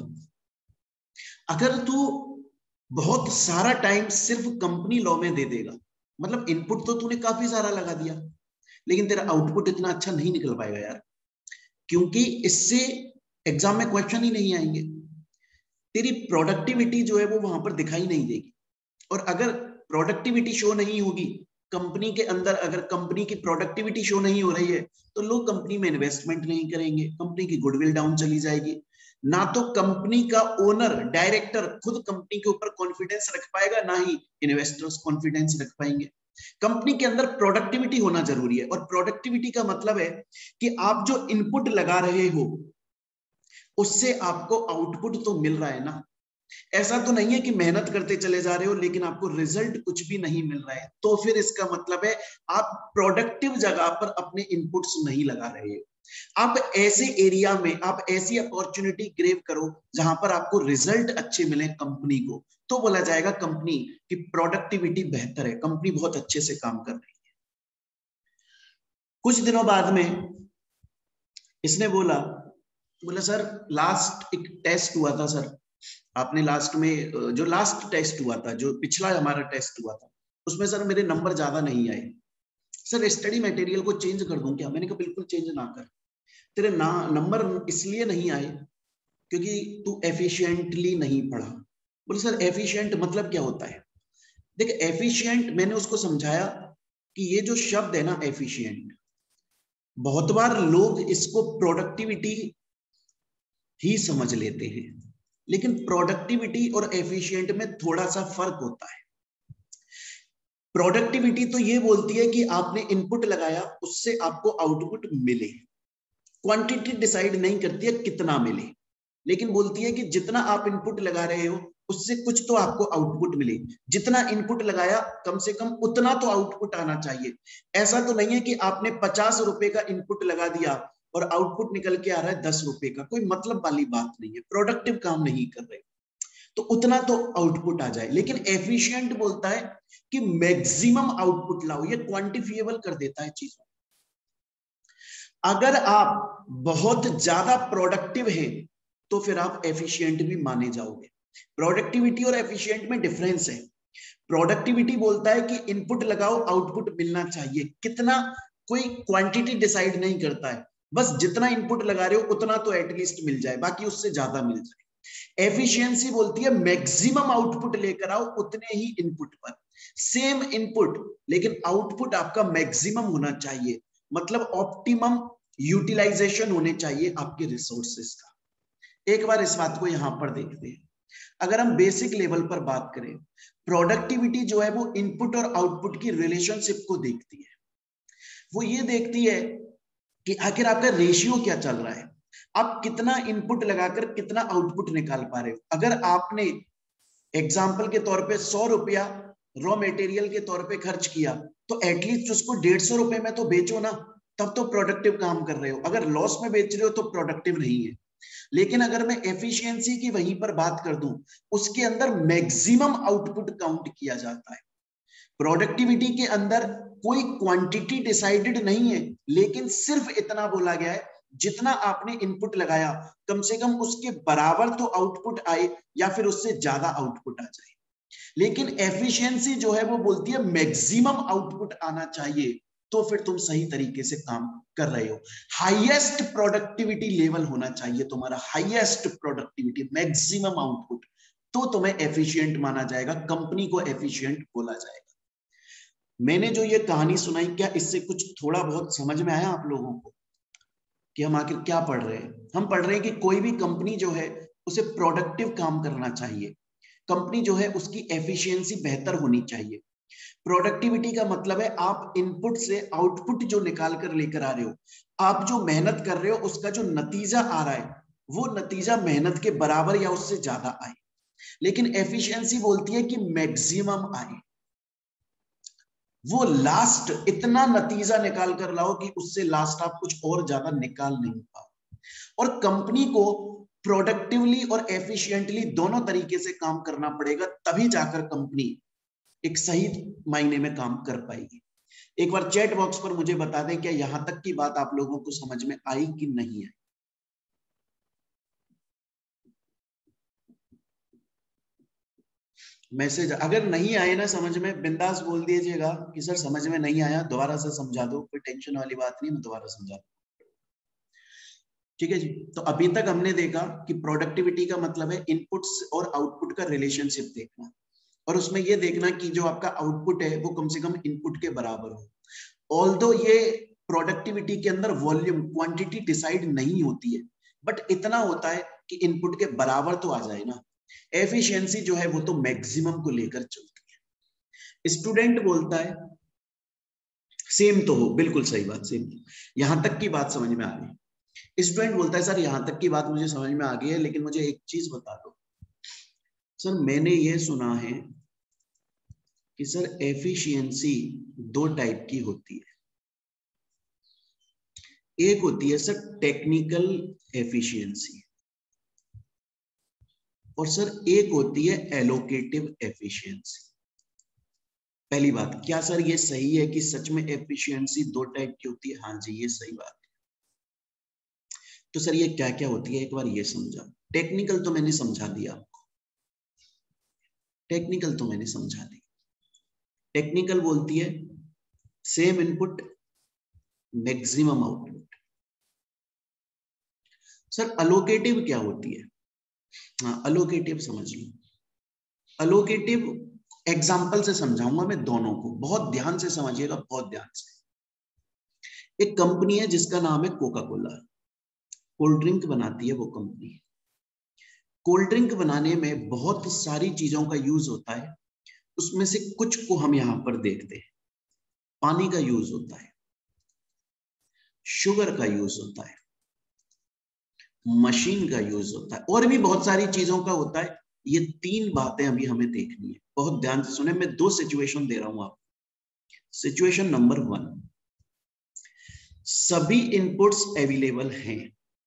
अगर तू बहुत सारा टाइम सिर्फ कंपनी लॉ में दे देगा, मतलब इनपुट तो तूने काफी सारा लगा दिया लेकिन तेरा आउटपुट इतना अच्छा नहीं निकल पाएगा यार, क्योंकि इससे एग्जाम में क्वेश्चन ही नहीं आएंगे, तेरी प्रोडक्टिविटी जो है वो वहां पर दिखाई नहीं देगी। और अगर प्रोडक्टिविटी शो नहीं होगी कंपनी के अंदर, अगर कंपनी की प्रोडक्टिविटी शो नहीं हो रही है तो लोग कंपनी में इन्वेस्टमेंट नहीं करेंगे, कंपनी की गुडविल डाउन चली जाएगी। ना तो कंपनी का ओनर डायरेक्टर खुद कंपनी के ऊपर कॉन्फिडेंस रख पाएगा, ना ही इन्वेस्टर्स कॉन्फिडेंस रख पाएंगे। कंपनी के अंदर प्रोडक्टिविटी होना जरूरी है, और प्रोडक्टिविटी का मतलब है कि आप जो इनपुट लगा रहे हो उससे आपको आउटपुट तो मिल रहा है ना। ऐसा तो नहीं है कि मेहनत करते चले जा रहे हो लेकिन आपको रिजल्ट कुछ भी नहीं मिल रहा है, तो फिर इसका मतलब है आप प्रोडक्टिव जगह पर अपने इनपुट्स नहीं लगा रहे हो। आप ऐसे एरिया में, आप ऐसी अपॉर्चुनिटी ग्रेव करो जहां पर आपको रिजल्ट अच्छे मिले कंपनी को, तो बोला जाएगा कंपनी की प्रोडक्टिविटी बेहतर है, कंपनी बहुत अच्छे से काम कर रही है। कुछ दिनों बाद में इसने बोला सर लास्ट एक टेस्ट हुआ था सर, आपने लास्ट में जो लास्ट टेस्ट हुआ था, जो पिछला हमारा टेस्ट हुआ था, उसमें सर मेरे नंबर ज्यादा नहीं आए, सर स्टडी मटेरियल को चेंज कर दूं क्या? मैंने कहा बिल्कुल चेंज ना कर, तेरे नंबर इसलिए नहीं आए क्योंकि तू एफिशिएंटली नहीं पढ़ा। बोले सर एफिशिएंट मतलब क्या होता है? देख एफिशिएंट, मैंने उसको समझाया कि ये जो शब्द है ना एफिशिएंट, बहुत बार लोग इसको प्रोडक्टिविटी ही समझ लेते हैं। लेकिन प्रोडक्टिविटी और एफिशिएंट में थोड़ा सा फर्क होता है। प्रोडक्टिविटी तो ये बोलती है कि आपने इनपुट लगाया, उससे आपको आउटपुट मिले। क्वांटिटी डिसाइड नहीं करती है कितना मिले, लेकिन बोलती है कि जितना आप इनपुट लगा रहे हो उससे कुछ तो आपको आउटपुट मिले। जितना इनपुट लगाया कम से कम उतना तो आउटपुट आना चाहिए। ऐसा तो नहीं है कि आपने 50 रुपए का इनपुट लगा दिया और आउटपुट निकल के आ रहा है 10 रुपए का। कोई मतलब वाली बात नहीं है, प्रोडक्टिव काम नहीं कर रहे तो उतना तो आउटपुट आ जाए। लेकिन एफिशिएंट बोलता है कि मैक्सिमम आउटपुट लाओ, ये क्वांटिफिएबल कर देता है चीजों। अगर आप बहुत ज्यादा प्रोडक्टिव हैं तो फिर आप एफिशिएंट भी माने जाओगे। प्रोडक्टिविटी और एफिशिएंट में डिफरेंस है। प्रोडक्टिविटी बोलता है कि इनपुट लगाओ आउटपुट मिलना चाहिए, कितना कोई क्वांटिटी डिसाइड नहीं करता है, बस जितना इनपुट लगा रहे हो उतना तो एटलीस्ट मिल जाए, बाकी उससे ज्यादा मिल जाए। एफिशिएंसी बोलती है मैक्सिमम आउटपुट लेकर आओ उतने ही इनपुट पर, सेम इनपुट लेकिन आउटपुट आपका मैक्सिमम होना चाहिए, मतलब ऑप्टिमम यूटिलाइजेशन होने चाहिए आपके रिसोर्सेस का। एक बार इस बात को यहां पर देखते हैं। अगर हम बेसिक लेवल पर बात करें, प्रोडक्टिविटी जो है वो इनपुट और आउटपुट की रिलेशनशिप को देखती है। वो ये देखती है कि आखिर आपका रेशियो क्या चल रहा है, आप कितना इनपुट लगाकर कितना आउटपुट निकाल पा रहे हो। अगर आपने एग्जाम्पल के तौर पे 100 रुपया रॉ मटेरियल के तौर पे खर्च किया तो एटलीस्ट उसको 150 रुपए में तो बेचो ना, तब तो प्रोडक्टिव काम कर रहे हो। अगर लॉस में बेच रहे हो तो प्रोडक्टिव नहीं है। लेकिन अगर मैं एफिशिएंसी की वहीं पर बात कर दूं, उसके अंदर मैक्सिमम आउटपुट काउंट किया जाता है। प्रोडक्टिविटी के अंदर कोई क्वांटिटी डिसाइडेड नहीं है, लेकिन सिर्फ इतना बोला गया है जितना आपने इनपुट लगाया कम से कम उसके बराबर तो आउटपुट आए या फिर उससे ज्यादा आउटपुट आ जाए। लेकिन एफिशिएंसी जो है वो बोलती है मैक्सिमम आउटपुट आना चाहिए, तो फिर तुम सही तरीके से काम कर रहे हो। हाईएस्ट प्रोडक्टिविटी लेवल होना चाहिए तुम्हारा, हाईएस्ट प्रोडक्टिविटी मैक्सिमम आउटपुट, तो तुम्हें एफिशिएंट माना जाएगा, कंपनी को एफिशिएंट बोला जाएगा। मैंने जो ये कहानी सुनाई, क्या इससे कुछ थोड़ा बहुत समझ में आया आप लोगों को कि हम आखिर क्या पढ़ रहे हैं? हम पढ़ रहे हैं कि कोई भी कंपनी जो है उसे प्रोडक्टिव काम करना चाहिए, कंपनी जो है उसकी एफिशिएंसी बेहतर होनी चाहिए। प्रोडक्टिविटी का मतलब है आप इनपुट से आउटपुट जो निकाल कर लेकर आ रहे हो, आप जो मेहनत कर रहे हो उसका जो नतीजा आ रहा है वो नतीजा मेहनत के बराबर या उससे ज्यादा आए। लेकिन एफिशिएंसी बोलती है कि मैक्सिमम आए, वो लास्ट इतना नतीजा निकाल कर लाओ कि उससे लास्ट आप कुछ और ज्यादा निकाल नहीं पाओ। और कंपनी को प्रोडक्टिवली और एफिशिएंटली दोनों तरीके से काम करना पड़ेगा, तभी जाकर कंपनी एक सही मायने में काम कर पाएगी। एक बार चैट बॉक्स पर मुझे बता दें क्या यहां तक की बात आप लोगों को समझ में आई कि नहीं आई? मैसेज अगर नहीं आए ना समझ में, बिंदास बोल दीजिएगा कि सर समझ में नहीं आया, दोबारा से समझा दो, कोई टेंशन वाली बात नहीं, मैं दोबारा समझा दूं। ठीक है जी। तो अभी तक हमने देखा कि प्रोडक्टिविटी का मतलब है इनपुट्स और आउटपुट का रिलेशनशिप देखना, और उसमें यह देखना कि जो आपका आउटपुट है वो कम से कम इनपुट के बराबर हो। ऑल्दो ये प्रोडक्टिविटी के अंदर वॉल्यूम क्वांटिटी डिसाइड नहीं होती है, बट इतना होता है कि इनपुट के बराबर तो आ जाए ना। एफिशिएंसी जो है वो तो मैक्सिमम को लेकर चलती है। स्टूडेंट बोलता है सेम तो हो, बिल्कुल सही बात, सेम। यहां तक की बात समझ में आ गई। स्टूडेंट बोलता है सर यहां तक की बात मुझे समझ में आ गई है, लेकिन मुझे एक चीज बता दो सर, मैंने ये सुना है कि सर एफिशिएंसी दो टाइप की होती है। एक होती है सर टेक्निकल एफिशिएंसी, और सर एक होती है एलोकेटिव एफिशिएंसी। पहली बात, क्या सर ये सही है कि सच में एफिशिएंसी दो टाइप की होती है? हाँ जी, ये सही बात है। तो सर ये क्या क्या होती है एक बार ये समझा। टेक्निकल तो मैंने समझा दिया आपको, टेक्निकल तो मैंने समझा दी। टेक्निकल बोलती है same input maximum output. Sir allocative क्या होती है? हाँ, अलोकेटिव समझ लो। अलोकेटिव एग्जाम्पल से समझाऊंगा मैं दोनों को, बहुत ध्यान से समझिएगा, बहुत ध्यान से। एक कंपनी है जिसका नाम है कोका कोला, कोल्ड ड्रिंक बनाती है वो कंपनी। कोल्ड ड्रिंक बनाने में बहुत सारी चीजों का यूज होता है, उसमें से कुछ को हम यहां पर देखते हैं। पानी का यूज होता है, शुगर का यूज होता है, मशीन का यूज होता है, और भी बहुत सारी चीजों का होता है। ये 3 बातें अभी हमें देखनी है, बहुत ध्यान से सुने। मैं 2 सिचुएशन दे रहा हूं आपको। सिचुएशन नंबर 1, सभी इनपुट्स अवेलेबल हैं,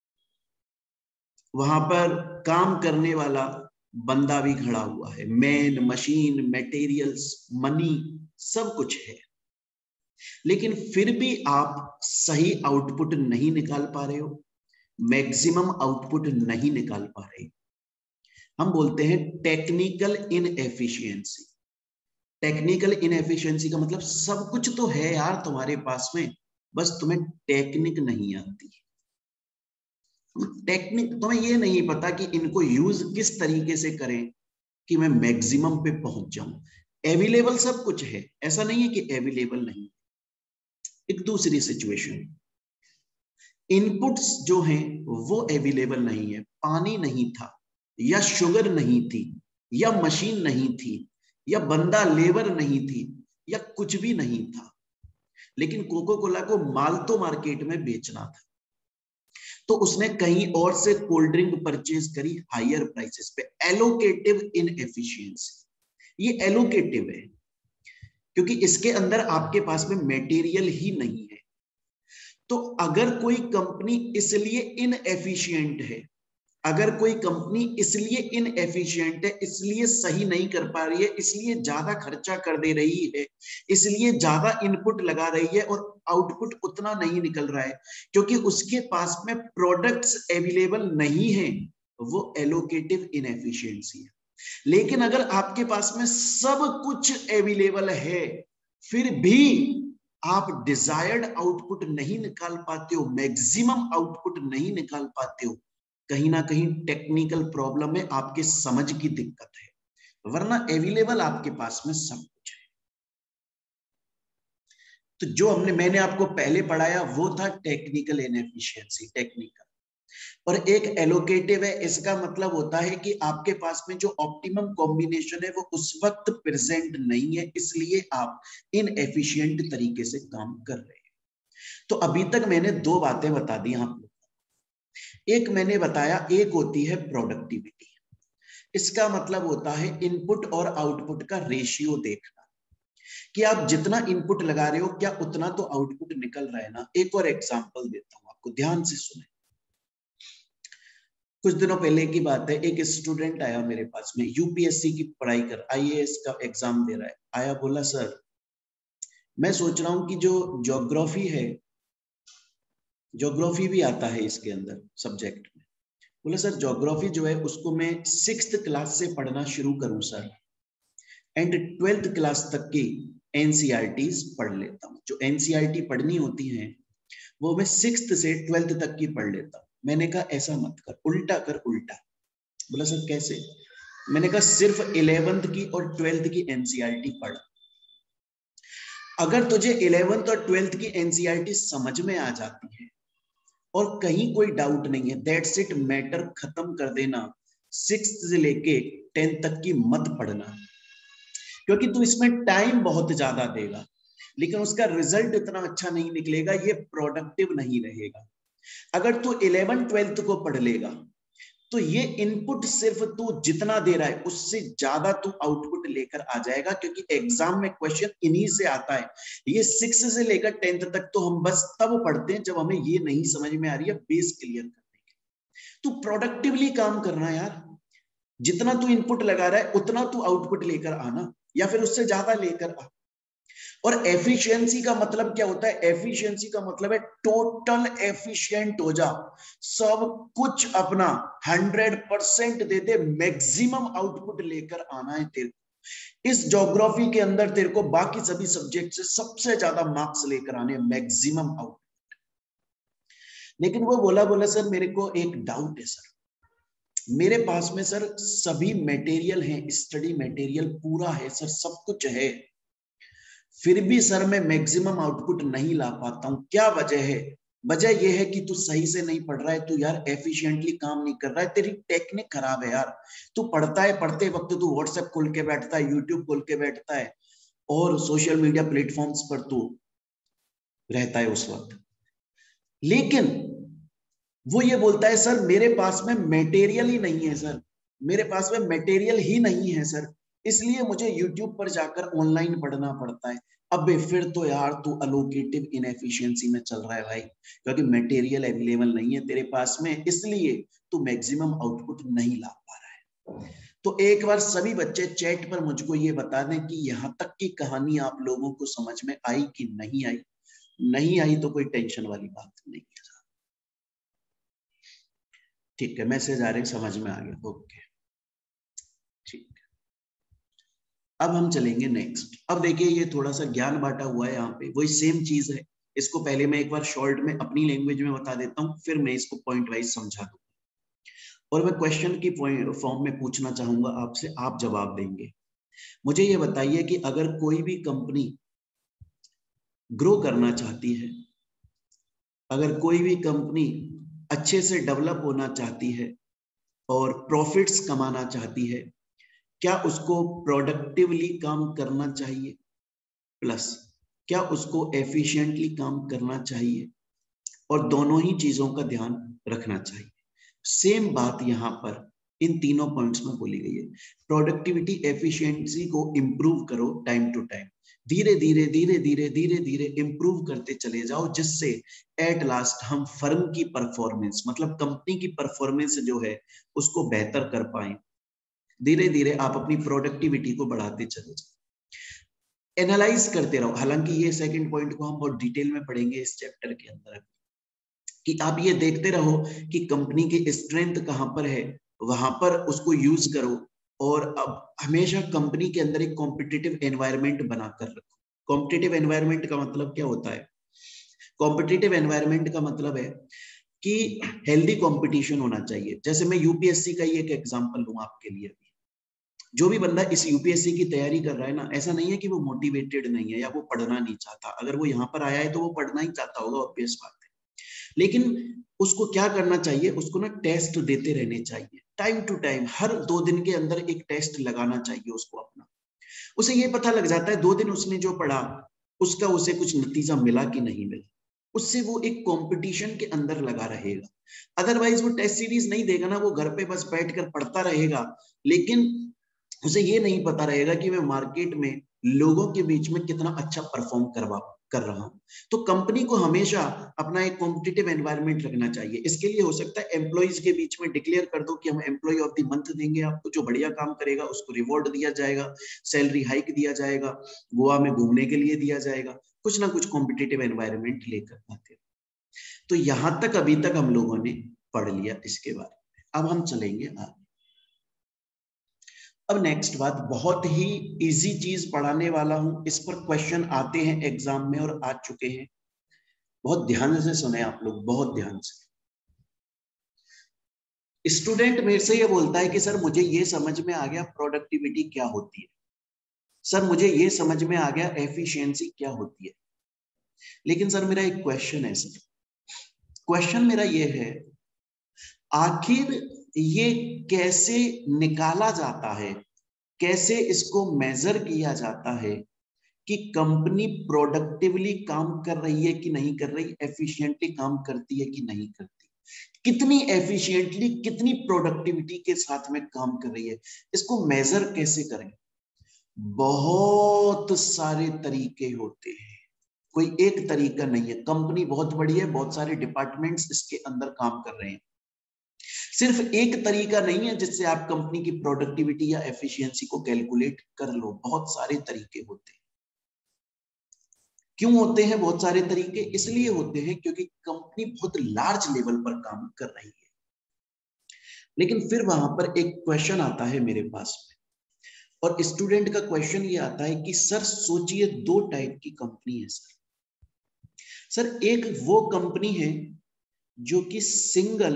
वहां पर काम करने वाला बंदा भी खड़ा हुआ है, मैन, मशीन, मटेरियल्स, मनी, सब कुछ है, लेकिन फिर भी आप सही आउटपुट नहीं निकाल पा रहे हो, मैक्सिमम आउटपुट नहीं निकाल पा रहे। हम बोलते हैं टेक्निकल इनएफिशिएंसी। टेक्निकल इनएफिशिएंसी का मतलब सब कुछ तो है यार तुम्हारे पास में, बस तुम्हें टेक्निक नहीं आती। टेक्निक तुम्हें ये नहीं पता कि इनको यूज किस तरीके से करें कि मैं मैक्सिमम पे पहुंच जाऊं। अवेलेबल सब कुछ है, ऐसा नहीं है कि अवेलेबल नहीं। एक दूसरी सिचुएशन, इनपुट्स जो हैं वो अवेलेबल नहीं है, पानी नहीं था, या शुगर नहीं थी, या मशीन नहीं थी, या बंदा लेबर नहीं थी, या कुछ भी नहीं था, लेकिन कोको कोला को माल तो मार्केट में बेचना था, तो उसने कहीं और से कोल्ड ड्रिंक परचेज करी हायर प्राइसेस पे। एलोकेटिव इनएफिशिएंसी, ये एलोकेटिव है क्योंकि इसके अंदर आपके पास में मटेरियल ही नहीं है। तो अगर कोई कंपनी इसलिए इनएफिशिएंट है, अगर कोई कंपनी इसलिए इनएफिशिएंट है, इसलिए सही नहीं कर पा रही है, इसलिए ज्यादा खर्चा कर दे रही है, इसलिए ज्यादा इनपुट लगा रही है और आउटपुट उतना नहीं निकल रहा है क्योंकि उसके पास में प्रोडक्ट्स अवेलेबल नहीं है, वो एलोकेटिव इनएफिशिएंसी है। लेकिन अगर आपके पास में सब कुछ अवेलेबल है, फिर भी आप डिजायर्ड आउटपुट नहीं निकाल पाते हो, मैक्सिमम आउटपुट नहीं निकाल पाते हो, कहीं ना कहीं टेक्निकल प्रॉब्लम है, आपके समझ की दिक्कत है, वरना अवेलेबल आपके पास में सब कुछ है। तो जो मैंने आपको पहले पढ़ाया वो था टेक्निकल इनएफिशिएंसी, टेक्निकल। और एक एलोकेटिव है, इसका मतलब होता है कि आपके पास में जो ऑप्टिमम कॉम्बिनेशन है वो उस वक्त प्रेजेंट नहीं है, इसलिए आप इनएफिशिएंट तरीके से काम कर रहे हैं। तो अभी तक मैंने 2 बातें बता दी आप लोगों को। एक मैंने बताया, एक होती है प्रोडक्टिविटी, इसका मतलब होता है इनपुट और आउटपुट का रेशियो देखना कि आप जितना इनपुट लगा रहे हो क्या उतना तो आउटपुट निकल रहा है ना। एक और एग्जांपल देता हूं आपको, ध्यान से सुने। कुछ दिनों पहले की बात है, एक स्टूडेंट आया मेरे पास में, यूपीएससी की पढ़ाई कर, आईएएस का एग्जाम दे रहा है। आया, बोला सर मैं सोच रहा हूं कि जो ज्योग्राफी है, ज्योग्राफी भी आता है इसके अंदर सब्जेक्ट में, बोला सर ज्योग्राफी जो है उसको मैं 6th क्लास से पढ़ना शुरू करूं सर, एंड 12th क्लास तक की एनसीईआरटीज पढ़ लेता हूं। जो एनसीईआरटी पढ़नी होती है वो मैं 6th से 12th तक की पढ़ लेता हूं। मैंने कहा ऐसा मत कर, उल्टा कर, उल्टा। बोला सर कैसे? मैंने कहा सिर्फ 11th की और 12th की एनसीईआरटी पढ़। अगर तुझे 11th और 12th की एनसीईआरटी समझ में आ जाती है और कहीं कोई डाउट नहीं है, दैट्स इट, मैटर खत्म कर देना। 6th से लेके 10th तक की मत पढ़ना, क्योंकि तू इसमें टाइम बहुत ज्यादा देगा लेकिन उसका रिजल्ट इतना अच्छा नहीं निकलेगा, ये प्रोडक्टिव नहीं रहेगा। अगर तू 11th-12th को पढ़ लेगा तो ये इनपुट सिर्फ तू जितना दे रहा है उससे ज्यादा तू आउटपुट लेकर आ जाएगा, क्योंकि एग्जाम में क्वेश्चन इन्हीं से आता है। ये 6 से लेकर 10th तक तो हम बस तब पढ़ते हैं जब हमें ये नहीं समझ में आ रही है बेस क्लियर करने के। तू प्रोडक्टिवली काम करना यार, जितना तू इनपुट लगा रहा है उतना तू आउटपुट लेकर आना, या फिर उससे ज्यादा लेकर आ। और एफिशिएंसी का मतलब क्या होता है? एफिशिएंसी का मतलब है टोटल एफिशिएंट हो जा, सब कुछ अपना 100% दे दे, मैक्सिमम आउटपुट लेकर आना है तेरे को। इस ज्योग्राफी के अंदर तेरे को बाकी सभी सब्जेक्ट से सबसे ज्यादा मार्क्स लेकर आने, मैक्सिमम आउटपुट। लेकिन वो बोला सर मेरे को एक डाउट है सर, मेरे पास में सर सभी मटेरियल है, स्टडी मटेरियल पूरा है सर, सब कुछ है, फिर भी सर मैं मैक्सिमम आउटपुट नहीं ला पाता हूं, क्या वजह है? वजह यह है कि तू सही से नहीं पढ़ रहा है, तू यार एफिशिएंटली काम नहीं कर रहा है, तेरी टेक्निक खराब है यार। तू पढ़ता है, पढ़ते वक्त तू व्हाट्सएप खोल के बैठता है, यूट्यूब खोल के बैठता है और सोशल मीडिया प्लेटफॉर्म्स पर तू रहता है उस वक्त। लेकिन वो ये बोलता है सर मेरे पास में मटेरियल ही नहीं है सर, मेरे पास में मटेरियल ही नहीं है सर, इसलिए मुझे यूट्यूब पर जाकर ऑनलाइन पढ़ना पड़ता है। अबे फिर तो यार तू अलोकेटिव इनएफिशिएंसी में चल रहा है भाई, क्योंकि मटेरियल अवेलेबल नहीं है तेरे पास में, इसलिए तू मैक्सिमम आउटपुट नहीं ला पा रहा है। तो एक बार सभी बच्चे चैट पर मुझको ये बता दें कि यहाँ तक की कहानी आप लोगों को समझ में आई कि नहीं आई। नहीं आई तो कोई टेंशन वाली बात नहीं है। ठीक है, मैसेज आ रहे समझ में आ गया, ओके ठीक है। अब हम चलेंगे नेक्स्ट। अब देखिए ये थोड़ा सा ज्ञान बांटा हुआ है यहाँ पे, वही सेम चीज है। इसको पहले मैं एक बार शॉर्ट में अपनी लैंग्वेज में बता देता हूँ, फिर मैं इसको पॉइंट वाइज समझा दूंगा और मैं क्वेश्चन की फॉर्म में पूछना चाहूंगा आपसे, आप जवाब देंगे। मुझे ये बताइए कि अगर कोई भी कंपनी ग्रो करना चाहती है, अगर कोई भी कंपनी अच्छे से डेवलप होना चाहती है और प्रॉफिट्स कमाना चाहती है, क्या उसको प्रोडक्टिवली काम करना चाहिए प्लस क्या उसको एफिशिएंटली काम करना चाहिए, और दोनों ही चीजों का ध्यान रखना चाहिए। सेम बात यहां पर इन तीनों पॉइंट्स में बोली गई है। प्रोडक्टिविटी एफिशिएंसी को इंप्रूव करो टाइम टू टाइम, धीरे धीरे धीरे धीरे धीरे धीरे इंप्रूव करते चले जाओ, जिससे एट लास्ट हम फर्म की परफॉर्मेंस मतलब कंपनी की परफॉर्मेंस जो है उसको बेहतर कर पाए। धीरे धीरे आप अपनी प्रोडक्टिविटी को बढ़ाते चले जाओ, एनालाइज करते रहो। हालांकि ये सेकंड पॉइंट को हम बहुत डिटेल में पढ़ेंगे इस चैप्टर के अंदर, कि आप ये देखते रहो कि कंपनी की स्ट्रेंथ कहां पर है, वहां पर उसको यूज करो। और अब हमेशा कंपनी के अंदर एक कॉम्पिटिटिव एनवायरनमेंट बनाकर रखो। कॉम्पिटिटिव एनवायरनमेंट का मतलब क्या होता है? कॉम्पिटिटिव एनवायरनमेंट का मतलब है कि हेल्दी कंपटीशन होना चाहिए। जैसे मैं यूपीएससी का ही एक एग्जांपल लूं आपके लिए, जो भी बंदा इस यूपीएससी की तैयारी कर रहा है ना, ऐसा नहीं है कि वो मोटिवेटेड नहीं है या वो पढ़ना नहीं चाहता। अगर वो यहाँ पर आया है तो वो पढ़ना ही चाहता होगा, ऑब्वियस बात है। लेकिन उसको क्या करना चाहिए, उसको ना टेस्ट देते रहने चाहिए टाइम टू टाइम। हर 2 दिन के अंदर एक टेस्ट लगाना चाहिए उसको अपना। उसे ये पता लग जाता है 2 दिन उसने जो पढ़ा उसका उसे कुछ नतीजा मिला कि नहीं मिला, उससे वो एक कंपटीशन के अंदर लगा रहेगा। अदरवाइज वो टेस्ट सीरीज नहीं देगा ना, वो घर पे बस बैठकर पढ़ता रहेगा, लेकिन उसे ये नहीं पता रहेगा कि मैं मार्केट में लोगों के बीच में कितना अच्छा परफॉर्म कर रहा हूं। तो कंपनी को हमेशा अपना एक कॉम्पिटिटिव एनवायरनमेंट रखना चाहिए। इसके लिए हो सकता है एम्प्लॉइज के बीच में डिक्लेयर कर दो कि हम एम्प्लॉय ऑफ द मंथ देंगे आपको, जो बढ़िया काम करेगा उसको रिवॉर्ड दिया जाएगा, सैलरी हाइक दिया जाएगा, गोवा में घूमने के लिए दिया जाएगा, कुछ ना कुछ कॉम्पिटिटिव एनवायरनमेंट लेकर आते। तो यहां तक अभी तक हम लोगों ने पढ़ लिया इसके बारे में। अब हम चलेंगे आगे। अब नेक्स्ट बात, बहुत ही इजी चीज पढ़ाने वाला हूं, इस पर क्वेश्चन आते हैं एग्जाम में और आ चुके हैं। बहुत ध्यान से सुने आप लोग, बहुत ध्यान से। स्टूडेंट मेरे से ये बोलता है कि सर मुझे ये समझ में आ गया प्रोडक्टिविटी क्या होती है, सर मुझे ये समझ में आ गया एफिशिएंसी क्या होती है, लेकिन सर मेरा एक क्वेश्चन है। सर क्वेश्चन मेरा ये है, आखिर ये कैसे निकाला जाता है, कैसे इसको मेजर किया जाता है कि कंपनी प्रोडक्टिवली काम कर रही है कि नहीं कर रही, एफिशिएंटली काम करती है कि नहीं करती, कितनी एफिशिएंटली कितनी प्रोडक्टिविटी के साथ में काम कर रही है, इसको मेजर कैसे करें? बहुत सारे तरीके होते हैं, कोई एक तरीका नहीं है। कंपनी बहुत बड़ी है, बहुत सारे डिपार्टमेंट्स इसके अंदर काम कर रहे हैं। सिर्फ एक तरीका नहीं है जिससे आप कंपनी की प्रोडक्टिविटी या एफिशिएंसी को कैलकुलेट कर लो, बहुत सारे तरीके होते हैं। क्यों होते हैं बहुत सारे तरीके? इसलिए होते हैं क्योंकि कंपनी बहुत लार्ज लेवल पर काम कर रही है। लेकिन फिर वहां पर एक क्वेश्चन आता है मेरे पास में, और स्टूडेंट का क्वेश्चन ये आता है कि सर सोचिए 2 टाइप की कंपनी है सर। एक वो कंपनी है जो कि सिंगल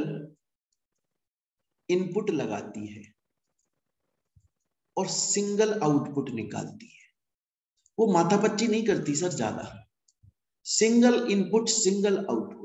इनपुट लगाती है और सिंगल आउटपुट निकालती है। वो माथापच्ची नहीं करती सर ज्यादा, सिंगल इनपुट सिंगल आउटपुट।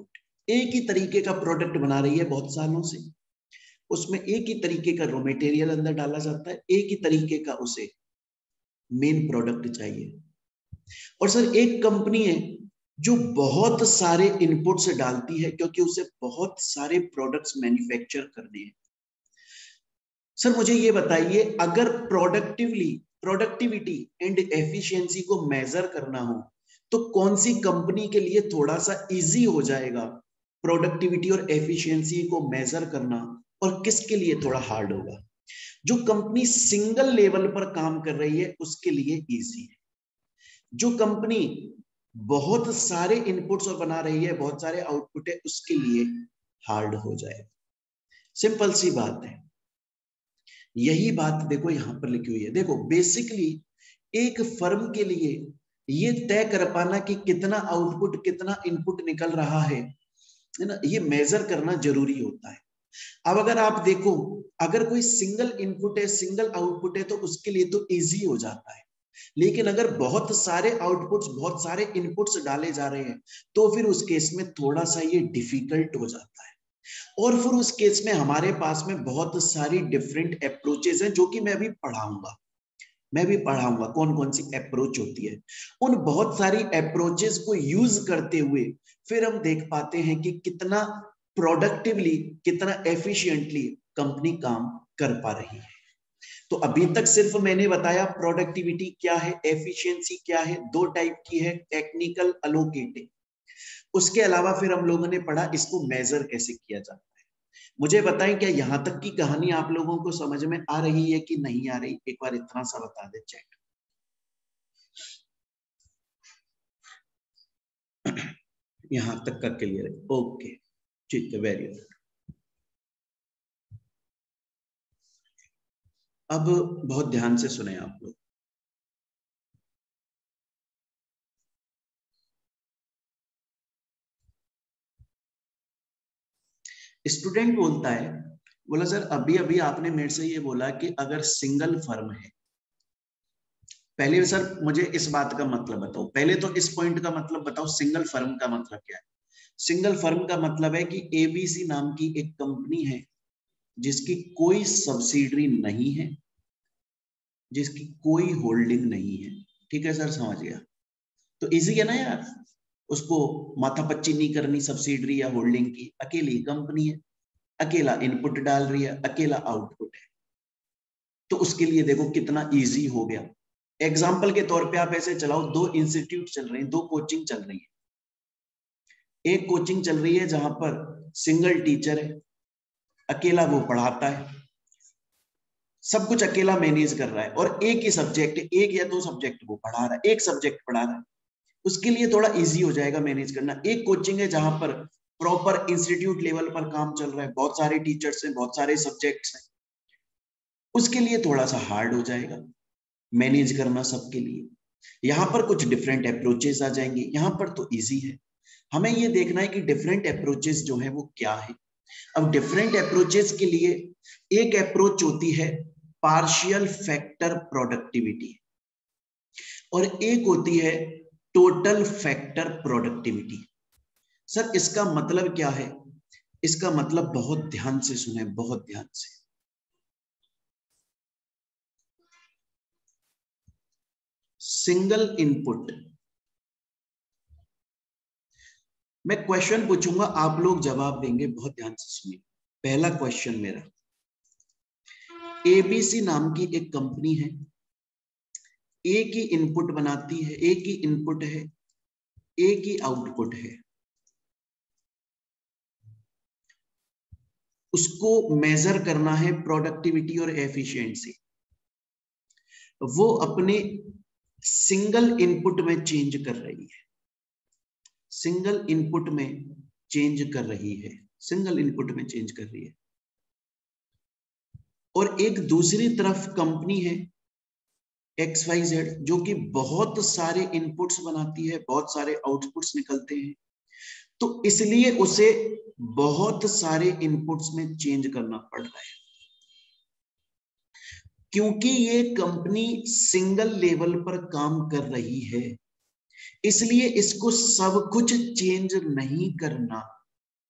एक ही तरीके का प्रोडक्ट बना रही है बहुत सालों से, उसमें एक ही तरीके का रॉ मटेरियल अंदर डाला जाता है, एक ही तरीके का उसे मेन प्रोडक्ट चाहिए। और सर एक कंपनी है जो बहुत सारे इनपुट्स डालती है क्योंकि उसे बहुत सारे प्रोडक्ट्स मैन्युफैक्चर करने हैं। सर मुझे ये बताइए, अगर प्रोडक्टिविटी एंड एफिशिएंसी को मेजर करना हो तो कौन सी कंपनी के लिए थोड़ा सा इजी हो जाएगा प्रोडक्टिविटी और एफिशिएंसी को मेजर करना, और किसके लिए थोड़ा हार्ड होगा? जो कंपनी सिंगल लेवल पर काम कर रही है उसके लिए इजी है, जो कंपनी बहुत सारे इनपुट्स और बना रही है, बहुत सारे आउटपुट है, उसके लिए हार्ड हो जाएगा। सिंपल सी बात है। यही बात देखो यहां पर लिखी हुई है। देखो बेसिकली एक फर्म के लिए ये तय कर पाना कि कितना आउटपुट कितना इनपुट निकल रहा है ना, ये मेजर करना जरूरी होता है। अब अगर आप देखो, अगर कोई सिंगल इनपुट है सिंगल आउटपुट है तो उसके लिए तो इजी हो जाता है, लेकिन अगर बहुत सारे आउटपुट्स बहुत सारे इनपुट्स डाले जा रहे हैं तो फिर उस केस में थोड़ा सा ये डिफिकल्ट हो जाता है। और फिर उस केस में हमारे पास में बहुत सारी डिफरेंट अप्रोचेस हैं जो कि मैं भी पढ़ाऊंगा कौन कौन सी अप्रोच होती है। उन बहुत सारी अप्रोचेस को यूज करते हुए फिर हम देख पाते हैं कि कितना प्रोडक्टिवली कितना एफिशिएंटली कंपनी काम कर पा रही है। तो अभी तक सिर्फ मैंने बताया प्रोडक्टिविटी क्या है, एफिशिएंसी क्या है, दो टाइप की है, टेक्निकल, अलोकेटिव। उसके अलावा फिर हम लोगों ने पढ़ा इसको मेजर कैसे किया जाता है। मुझे बताएं क्या यहां तक की कहानी आप लोगों को समझ में आ रही है कि नहीं आ रही? एक बार इतना सा बता दे चैट। यहां तक का क्लियर है? ओके ठीक है, वेरी गुड। अब बहुत ध्यान से सुने आप लोग। स्टूडेंट बोलता है, बोला सर अभी अभी आपने मेरे से ये बोला कि अगर सिंगल फर्म है, पहले सर मुझे इस बात का मतलब बताओ, पहले तो इस पॉइंट का मतलब बताओ, सिंगल फर्म का मतलब क्या है? सिंगल फर्म का मतलब है कि एबीसी नाम की एक कंपनी है जिसकी कोई सब्सिडरी नहीं है, जिसकी कोई होल्डिंग नहीं है। ठीक है सर, समझ गया। तो इजी है ना यार, उसको माथापच्ची नहीं करनी सब्सिडरी या होल्डिंग की, अकेली कंपनी है, अकेला इनपुट डाल रही है, अकेला आउटपुट है। तो उसके लिए देखो कितना इजी हो गया। एग्जाम्पल के तौर पे आप ऐसे चलाओ, दो इंस्टीट्यूट चल रहे हैं, दो कोचिंग चल रही है। एक कोचिंग चल रही है जहां पर सिंगल टीचर है, अकेला वो पढ़ाता है, सब कुछ अकेला मैनेज कर रहा है, और एक ही सब्जेक्ट, एक या दो सब्जेक्ट वो पढ़ा रहा है, एक सब्जेक्ट पढ़ा रहा है, उसके लिए थोड़ा इजी हो जाएगा मैनेज करना। एक कोचिंग है जहां पर प्रॉपर इंस्टीट्यूट लेवल पर काम चल रहा है, बहुत सारे टीचर्स हैं, बहुत सारे सब्जेक्ट्स हैं, उसके लिए थोड़ा सा हार्ड हो जाएगा मैनेज करना सबके लिए। यहाँ पर कुछ डिफरेंट अप्रोचेस आ जाएंगे, यहाँ पर तो इजी है। हमें ये देखना है कि डिफरेंट अप्रोचेस जो है वो क्या है। अब डिफरेंट अप्रोचेस के लिए एक अप्रोच होती है पार्शियल फैक्टर प्रोडक्टिविटी, और एक होती है टोटल फैक्टर प्रोडक्टिविटी। सर इसका मतलब क्या है? इसका मतलब बहुत ध्यान से सुने, बहुत ध्यान से। सिंगल इनपुट, मैं क्वेश्चन पूछूंगा, आप लोग जवाब देंगे, बहुत ध्यान से सुनिए। पहला क्वेश्चन मेरा, एबीसी नाम की एक कंपनी है, एक ही इनपुट बनाती है, एक ही इनपुट है, एक ही आउटपुट है। उसको मेजर करना है प्रोडक्टिविटी और एफिशिएंसी। वो अपने सिंगल इनपुट में चेंज कर रही है, सिंगल इनपुट में चेंज कर रही है, सिंगल इनपुट में चेंज कर रही है। और एक दूसरी तरफ कंपनी है XYZ जो कि बहुत सारे इनपुट्स बनाती है, बहुत सारे आउटपुट्स निकलते हैं, तो इसलिए उसे बहुत सारे इनपुट्स में चेंज करना पड़ रहा है। क्योंकि ये कंपनी सिंगल लेवल पर काम कर रही है, इसलिए इसको सब कुछ चेंज नहीं करना,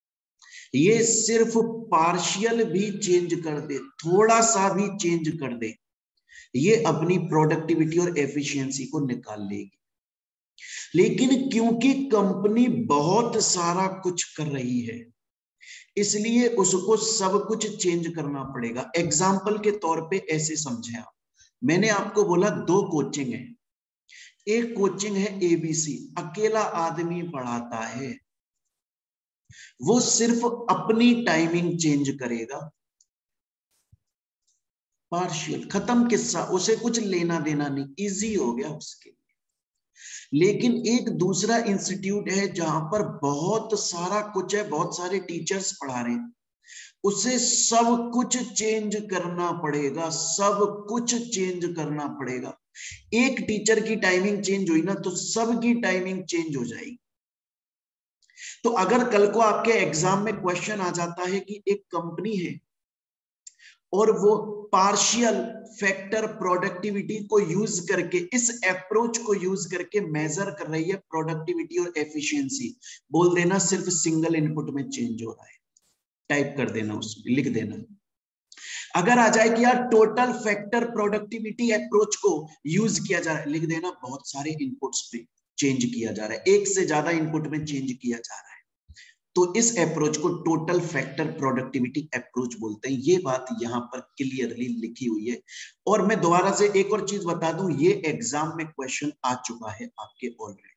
ये सिर्फ पार्शियल भी चेंज कर दे, थोड़ा सा भी चेंज कर दे, ये अपनी प्रोडक्टिविटी और एफिशिएंसी को निकाल लेगी। लेकिन क्योंकि कंपनी बहुत सारा कुछ कर रही है, इसलिए उसको सब कुछ चेंज करना पड़ेगा। एग्जाम्पल के तौर पे ऐसे समझे आप, मैंने आपको बोला 2 कोचिंग है, एक कोचिंग है एबीसी, अकेला आदमी पढ़ाता है, वो सिर्फ अपनी टाइमिंग चेंज करेगा, पार्शियल, खत्म किस्सा, उसे कुछ लेना देना नहीं, इजी हो गया उसके लिए। लेकिन एक दूसरा इंस्टीट्यूट है जहां पर बहुत सारा कुछ है, बहुत सारे टीचर्स पढ़ा रहे हैं, उसे सब कुछ चेंज करना पड़ेगा, सब कुछ चेंज करना पड़ेगा। एक टीचर की टाइमिंग चेंज हुई ना तो सबकी टाइमिंग चेंज हो जाएगी। तो अगर कल को आपके एग्जाम में क्वेश्चन आ जाता है कि एक कंपनी है और वो पार्शियल फैक्टर प्रोडक्टिविटी को यूज करके, इस अप्रोच को यूज करके मेजर कर रही है प्रोडक्टिविटी और एफिशिएंसी, बोल देना सिर्फ सिंगल इनपुट में चेंज हो रहा है, टाइप कर देना, उसमें लिख देना। अगर आ जाए कि यार टोटल फैक्टर प्रोडक्टिविटी अप्रोच को यूज किया जा रहा है, लिख देना बहुत सारे इनपुट्स पे चेंज किया जा रहा है, एक से ज्यादा इनपुट में चेंज किया जा रहा है, तो इस अप्रोच को टोटल फैक्टर प्रोडक्टिविटी अप्रोच बोलते हैं। ये बात यहां पर क्लियरली लिखी हुई है। और मैं दोबारा से एक और चीज बता दूं, ये एग्जाम में क्वेश्चन आ चुका है आपके ऑलरेडी,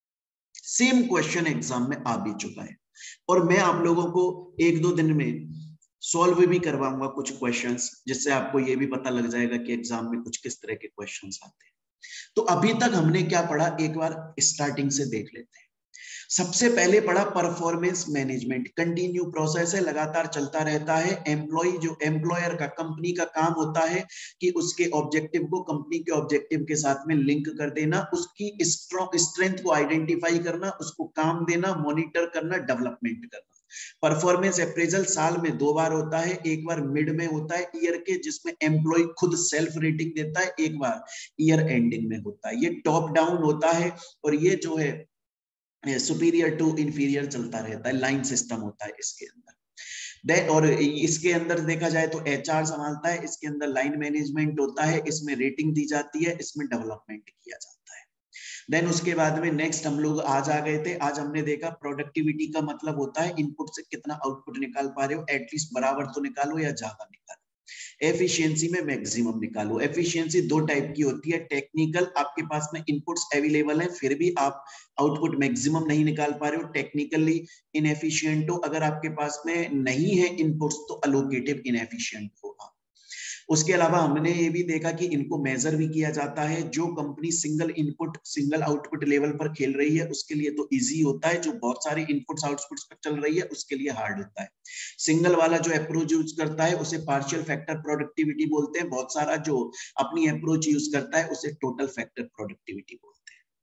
सेम क्वेश्चन एग्जाम में आ भी चुका है, और मैं आप लोगों को 1-2 दिन में सॉल्व भी करवाऊंगा कुछ क्वेश्चंस, जिससे आपको ये भी पता लग जाएगा कि एग्जाम में कुछ किस तरह के क्वेश्चंस आते हैं। तो अभी तक हमने क्या पढ़ा, एक बार स्टार्टिंग से देख लेते हैं। सबसे पहले पढ़ा परफॉर्मेंस मैनेजमेंट, कंटिन्यू प्रोसेस है, लगातार चलता रहता है। एम्प्लॉय, जो एम्प्लॉयर का, कंपनी का काम होता है कि उसके ऑब्जेक्टिव को कंपनी के ऑब्जेक्टिव के साथ में लिंक कर देना, उसकी स्ट्रेंथ को आइडेंटिफाई करना, उसको काम देना, मॉनिटर करना, डेवलपमेंट करना। परफॉर्मेंस अप्रेजल साल में 2 बार होता है, एक बार मिड में होता है ईयर के, जिसमें एम्प्लॉय खुद सेल्फ रेटिंग देता है, एक बार ईयर एंडिंग में होता है। ये टॉप डाउन होता है, और ये जो है सुपीरियर टू इंफीरियर चलता रहता है, लाइन सिस्टम होता है इसके अंदर। और इसके अंदर देखा जाए तो एचआर संभालता है, इसके अंदर लाइन मैनेजमेंट होता है, इसमें रेटिंग दी जाती है, इसमें डेवलपमेंट किया जाता है। देन उसके बाद में नेक्स्ट हम लोग आज आ गए थे, आज हमने देखा प्रोडक्टिविटी का मतलब होता है इनपुट से कितना आउटपुट निकाल पा रहे हो, एटलीस्ट बराबर तो निकालो या ज्यादा निकालो। एफिशिएंसी में मैक्सिमम निकालो। एफिशिएंसी 2 टाइप की होती है, टेक्निकल, आपके पास में इनपुट्स अवेलेबल है फिर भी आप आउटपुट मैक्सिमम नहीं निकाल पा रहे हो, टेक्निकली इनएफिशिएंट हो। अगर आपके पास में नहीं है इनपुट्स तो अलोकेटिव इनएफिशिएंट होगा। उसके अलावा हमने ये भी देखा कि इनको मेजर भी किया जाता है। जो company single input single output level पर खेल रही है उसके लिए तो इजी होता है, जो बहुत सारे इनपुट्स आउटपुट्स पर चल रही है उसके लिए हार्ड होता है। सिंगल वाला जो अप्रोच यूज करता है उसे पार्शियल फैक्टर प्रोडक्टिविटी बोलते हैं, बहुत सारा जो अपनी अप्रोच यूज करता है उसे टोटल फैक्टर प्रोडक्टिविटी बोलते हैं।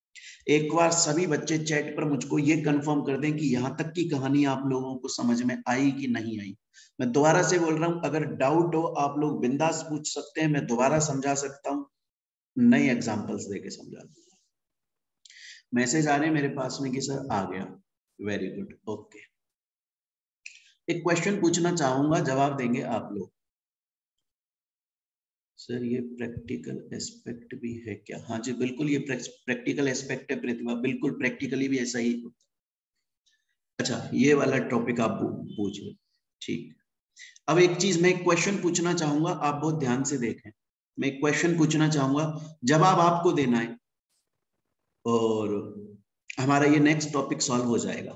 एक बार सभी बच्चे चैट पर मुझको ये कंफर्म कर दें कि यहाँ तक की कहानी आप लोगों को समझ में आई कि नहीं आई। मैं दोबारा से बोल रहा हूँ, अगर डाउट हो आप लोग बिंदास पूछ सकते हैं, मैं दोबारा समझा सकता हूँ, नए एग्जांपल्स देके समझा दूंगा। मैसेज आ रहे हैं मेरे पास में कि सर आ गया, वेरी गुड, ओके। एक क्वेश्चन पूछना चाहूंगा, जवाब देंगे आप लोग। सर ये प्रैक्टिकल एस्पेक्ट भी है क्या? हाँ जी बिल्कुल, ये प्रैक्टिकल एस्पेक्ट है प्रतिभा, बिल्कुल प्रैक्टिकली भी ऐसा ही होता है। अच्छा ये वाला टॉपिक आप पूछ रहे, ठीक। अब एक चीज मैं क्वेश्चन पूछना चाहूंगा, आप बहुत ध्यान से देखें। मैं एक क्वेश्चन पूछना चाहूंगा, जवाब आपको देना है और हमारा ये नेक्स्ट टॉपिक सॉल्व हो जाएगा।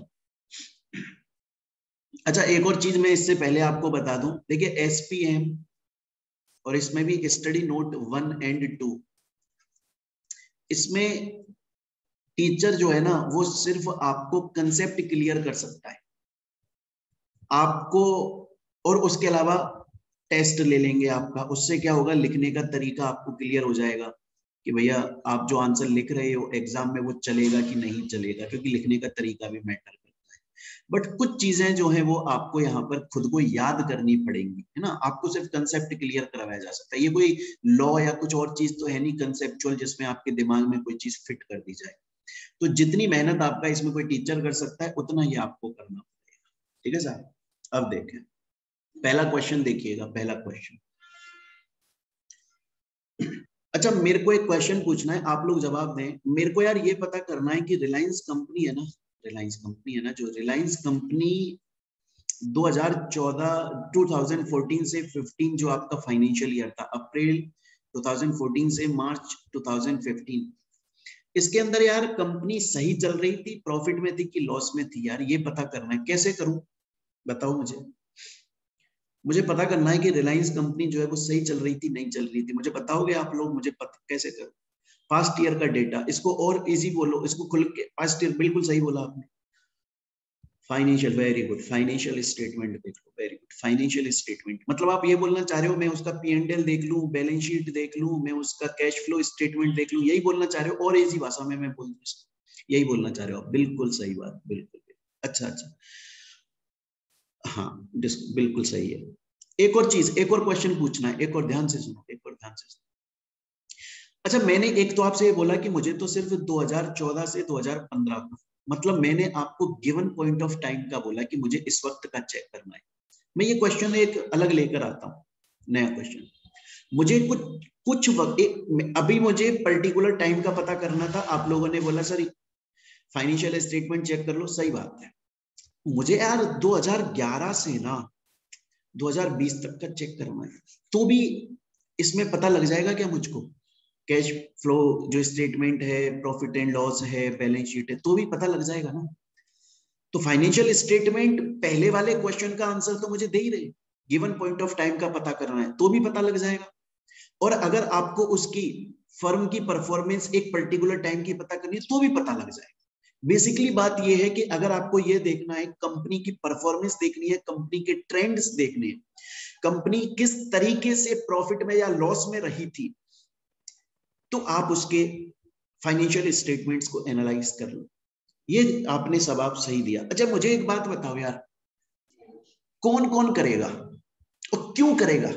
अच्छा एक और चीज मैं इससे पहले आपको बता दूं, देखिए एसपीएम और इसमें भी स्टडी नोट 1 एंड 2, इसमें टीचर जो है ना वो सिर्फ आपको कंसेप्ट क्लियर कर सकता है आपको, और उसके अलावा टेस्ट ले लेंगे आपका, उससे क्या होगा, लिखने का तरीका आपको क्लियर हो जाएगा कि भैया आप जो आंसर लिख रहे हो एग्जाम में वो चलेगा कि नहीं चलेगा, क्योंकि लिखने का तरीका भी मैटर करता है। बट कुछ चीजें जो है वो आपको यहाँ पर खुद को याद करनी पड़ेंगी, है ना। आपको सिर्फ कंसेप्ट क्लियर करवाया जा सकता है, ये कोई लॉ या कुछ और चीज तो है नहीं कंसेप्चुअल जिसमें आपके दिमाग में कोई चीज फिट कर दी जाए। तो जितनी मेहनत आपका इसमें कोई टीचर कर सकता है उतना ही आपको करना पड़ेगा, ठीक है साहब। अब देखें पहला क्वेश्चन, देखिएगा पहला क्वेश्चन। अच्छा, मेरे को एक क्वेश्चन पूछना है, आप लोग जवाब दें। मेरे को यार ये पता करना है कि रिलायंस कंपनी है ना, रिलायंस कंपनी है ना, जो रिलायंस कंपनी 2014 से 15 जो आपका फाइनेंशियल ईयर था, अप्रैल 2014 से मार्च 2015, इसके अंदर यार कंपनी सही चल रही थी, प्रॉफिट में थी कि लॉस में थी? यार ये पता करना है, कैसे करूं बताओ मुझे पता करना है कि रिलायंस कंपनी जो है वो सही चल रही थी नहीं चल रही थी। मुझे बताओगे आप लोग? मुझे पता कैसे करूं? पास्ट ईयर का डेटा, इसको और इजी बोलो, इसको खुल के। पास्ट ईयर, बिल्कुल सही बोला आपने। Financial, very good, financial statement देख लो, वेरी गुड। फाइनेंशियल स्टेटमेंट मतलब आप ये बोलना चाह रहे हो मैं उसका P&L देख लूं, बैलेंस शीट देख लूं, मैं उसका कैश फ्लो स्टेटमेंट देख लूं, यही बोलना चाह रहे हो? और इजी भाषा में मैं बोल दूं इसको, यही बोलना चाह रहे हो? बिल्कुल सही बात, बिल्कुल। अच्छा अच्छा, हाँ बिल्कुल सही है। एक और चीज, एक और क्वेश्चन पूछना है, एक और ध्यान से सुनो, एक और ध्यान से सुनो। अच्छा, मैंने एक तो आपसे ये बोला कि मुझे तो सिर्फ 2014 से 2015 का, मतलब मैंने आपको गिवन पॉइंट ऑफ टाइम का बोला कि मुझे इस वक्त का चेक करना है। मैं ये क्वेश्चन एक अलग लेकर आता हूँ, नया क्वेश्चन। मुझे कुछ कुछ वक्त अभी मुझे पर्टिकुलर टाइम का पता करना था। आप लोगों ने बोला सर फाइनेंशियल स्टेटमेंट चेक कर लो, सही बात है। मुझे यार 2011 से ना 2020 तक का चेक करना है, तो भी इसमें पता लग जाएगा क्या मुझको? कैश फ्लो जो स्टेटमेंट है, प्रॉफिट एंड लॉस है, बैलेंस शीट है, तो भी पता लग जाएगा ना। तो फाइनेंशियल स्टेटमेंट पहले वाले क्वेश्चन का आंसर तो मुझे दे ही रहे, गिवन पॉइंट ऑफ टाइम का पता करना है तो भी पता लग जाएगा। और अगर आपको उसकी फर्म की परफॉर्मेंस एक पर्टिकुलर टाइम की पता करनी है तो भी पता लग जाएगा। बेसिकली बात यह है कि अगर आपको यह देखना है, कंपनी की परफॉर्मेंस देखनी है, कंपनी के ट्रेंड्स देखने हैं, कंपनी किस तरीके से प्रॉफिट में या लॉस में रही थी, तो आप उसके फाइनेंशियल स्टेटमेंट्स को एनालाइज कर लो। ये आपने जवाब सही दिया। अच्छा, मुझे एक बात बताओ यार, कौन कौन करेगा और क्यों करेगा?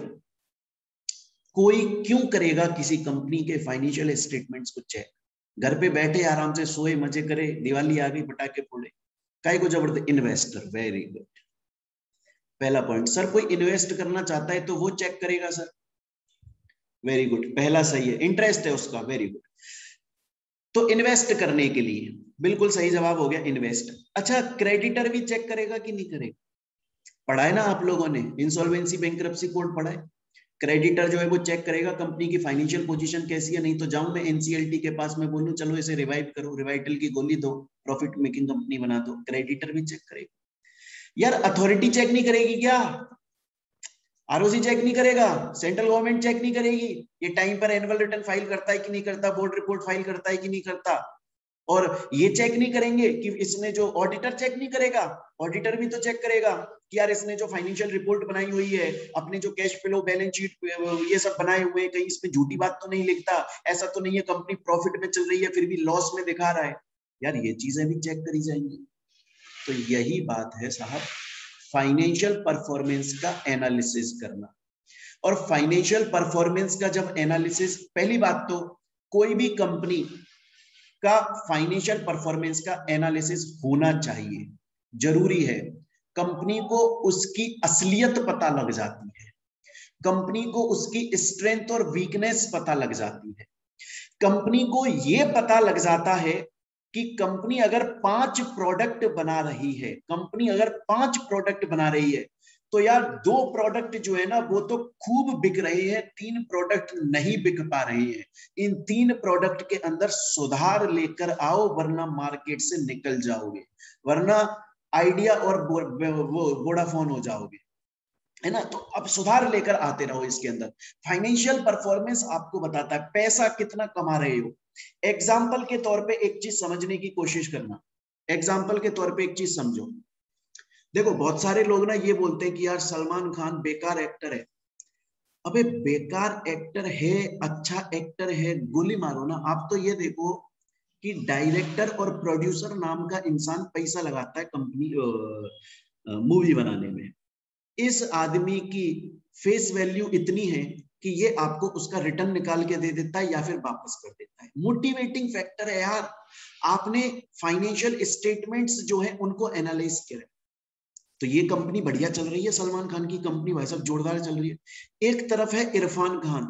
कोई क्यों करेगा किसी कंपनी के फाइनेंशियल स्टेटमेंट्स को चेक? घर पे बैठे आराम से सोए, मजे करे, दिवाली आ गई पटाखे फोड़े, काय को जबरदस्त? Investor, very good. पहला पॉइंट, सर कोई इन्वेस्ट करना चाहता है तो वो चेक करेगा सर, वेरी गुड, पहला सही है, इंटरेस्ट है उसका, वेरी गुड। तो इन्वेस्ट करने के लिए बिल्कुल सही जवाब हो गया, इन्वेस्ट। अच्छा, क्रेडिटर भी चेक करेगा कि नहीं करेगा? पढ़ा है ना आप लोगों ने, इंसॉल्वेंसी बैंक्रप्सी कोड पढ़ा है। क्रेडिटर जो है वो चेक करेगा कंपनी की फाइनेंशियल पोजीशन कैसी है। नहीं तो जाऊं मैं एनसीएलटी के पास में बोलूं चलो इसे रिवाइव करो, रिवाइटल की गोली दो, प्रॉफिट मेकिंग कंपनी बना दो, क्रेडिटर भी चेक करेगा। यार अथॉरिटी चेक नहीं करेगी क्या? आरओसी चेक नहीं करेगा? सेंट्रल गवर्नमेंट चेक नहीं करेगी ये टाइम पर एनुअल रिटर्न फाइल करता है कि नहीं करता, बोर्ड रिपोर्ट फाइल करता है कि नहीं करता? और ये चेक नहीं करेंगे कि इसने जो, ऑडिटर चेक नहीं करेगा? ऑडिटर भी तो चेक करेगा कि यार इसने जो फाइनेंशियल रिपोर्ट बनाई हुई है, अपने जो कैश फ्लो बैलेंस शीट ये सब बनाए हुए हैं, कहीं इसमें झूठी बात तो नहीं लिखता, ऐसा तो नहीं है कंपनी प्रॉफिट में चल रही है फिर भी लॉस में दिखा रहा है। यार ये चीजें भी चेक करी जाएंगी। तो यही बात है साहब, फाइनेंशियल परफॉर्मेंस का एनालिसिस करना। और फाइनेंशियल परफॉर्मेंस का जब एनालिसिस, पहली बात तो कोई भी कंपनी का फाइनेंशियल परफॉर्मेंस का एनालिसिस होना चाहिए, जरूरी है। कंपनी को उसकी असलियत पता लग जाती है, कंपनी को उसकी स्ट्रेंथ और वीकनेस पता लग जाती है, कंपनी को यह पता लग जाता है कि कंपनी अगर 5 प्रोडक्ट बना रही है, कंपनी अगर 5 प्रोडक्ट बना रही है, तो यार 2 प्रोडक्ट जो है ना वो तो खूब बिक रहे हैं, 3 प्रोडक्ट नहीं बिक पा रहे हैं। इन 3 प्रोडक्ट के अंदर सुधार लेकर आओ वरना मार्केट से निकल जाओगे, वरना आइडिया और वोडाफोन हो जाओगे, है ना? तो अब सुधार लेकर आते रहो इसके अंदर। फाइनेंशियल परफॉर्मेंस आपको बताता है पैसा कितना कमा रहे हो। एग्जाम्पल के तौर पे एक चीज समझने की कोशिश करना, एग्जाम्पल के तौर पे एक चीज समझो। देखो बहुत सारे लोग ना ये बोलते हैं कि यार सलमान खान बेकार एक्टर है। अबे बेकार एक्टर है, अच्छा एक्टर है, गोली मारो ना। आप तो ये देखो कि डायरेक्टर और प्रोड्यूसर नाम का इंसान पैसा लगाता है कंपनी मूवी बनाने में। इस आदमी की फेस वैल्यू इतनी है कि ये आपको उसका रिटर्न निकाल के दे देता है या फिर वापस कर देता है। मोटिवेटिंग फैक्टर है यार। आपने फाइनेंशियल स्टेटमेंट्स जो है उनको एनालाइज किया, तो ये कंपनी बढ़िया चल रही है, सलमान खान की कंपनी भाई साहब जोरदार चल रही है। एक तरफ है इरफान खान,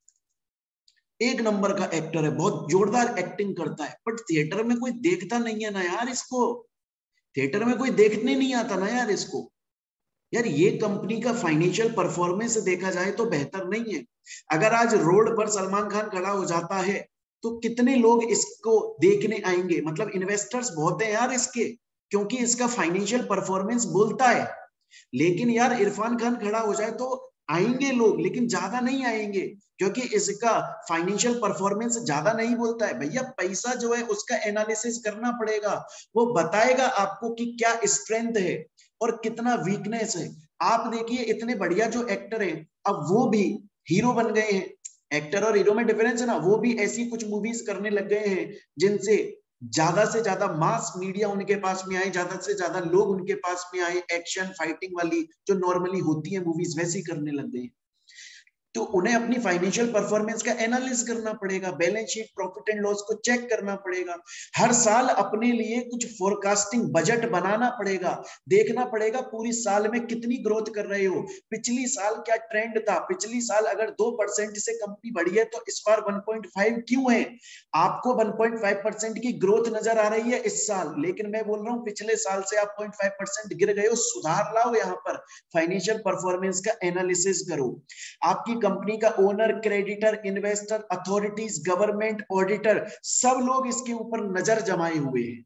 एक नंबर का एक्टर है, बहुत जोरदार एक्टिंग करता है, बट थिएटर में कोई देखता नहीं है ना यार इसको, थिएटर में कोई देखने नहीं आता ना यार इसको। यार ये कंपनी का फाइनेंशियल परफॉर्मेंस देखा जाए तो बेहतर नहीं है। अगर आज रोड पर सलमान खान खड़ा हो जाता है तो कितने लोग इसको देखने आएंगे, मतलब इन्वेस्टर्स बहुत हैं यार इसके, क्योंकि इसका फाइनेंशियल परफॉर्मेंस बोलता है। लेकिन यार इरफान खान खड़ा हो जाए तो आएंगे लोग, लेकिन ज्यादा नहीं आएंगे, क्योंकि इसका फाइनेंशियल परफॉर्मेंस ज्यादा नहीं बोलता है। भैया पैसा जो है उसका एनालिसिस करना पड़ेगा, वो बताएगा आपको कि क्या स्ट्रेंथ है और कितना वीकनेस है। आप देखिए इतने बढ़िया जो एक्टर हैं, अब वो भी हीरो बन गए हैं। एक्टर और हीरो में डिफरेंस है ना, वो भी ऐसी कुछ मूवीज करने लग गए हैं जिनसे ज्यादा से ज्यादा मास मीडिया उनके पास में आए, ज्यादा से ज्यादा लोग उनके पास में आए, एक्शन फाइटिंग वाली जो नॉर्मली होती है मूवीज वैसी करने लग गए। तो उन्हें अपनी फाइनेंशियल परफॉर्मेंस का एनालिसिस करना पड़ेगा, balance sheet profit and loss को चेक करना पड़ेगा, हर साल अपने लिए कुछ फोरकास्टिंग बजट बनाना पड़ेगा, देखना पड़ेगा पूरी साल में कितनी ग्रोथ कर रहे हो, पिछली साल क्या ट्रेंड था, पिछली साल अगर 2% से कंपनी बढ़ी है तो इस बार 1.5 क्यों है। आपको 1.5% की ग्रोथ नजर आ रही है इस साल, लेकिन मैं बोल रहा हूं पिछले साल से आप 0.5% गिर गए हो, सुधार लाओ, यहाँ पर फाइनेंशियल परफॉर्मेंस का एनालिसिस करो। आपकी कंपनी का owner, creditor, investor, authorities, government, auditor, सब लोग इसके ऊपर नजर जमाए हुए हैं,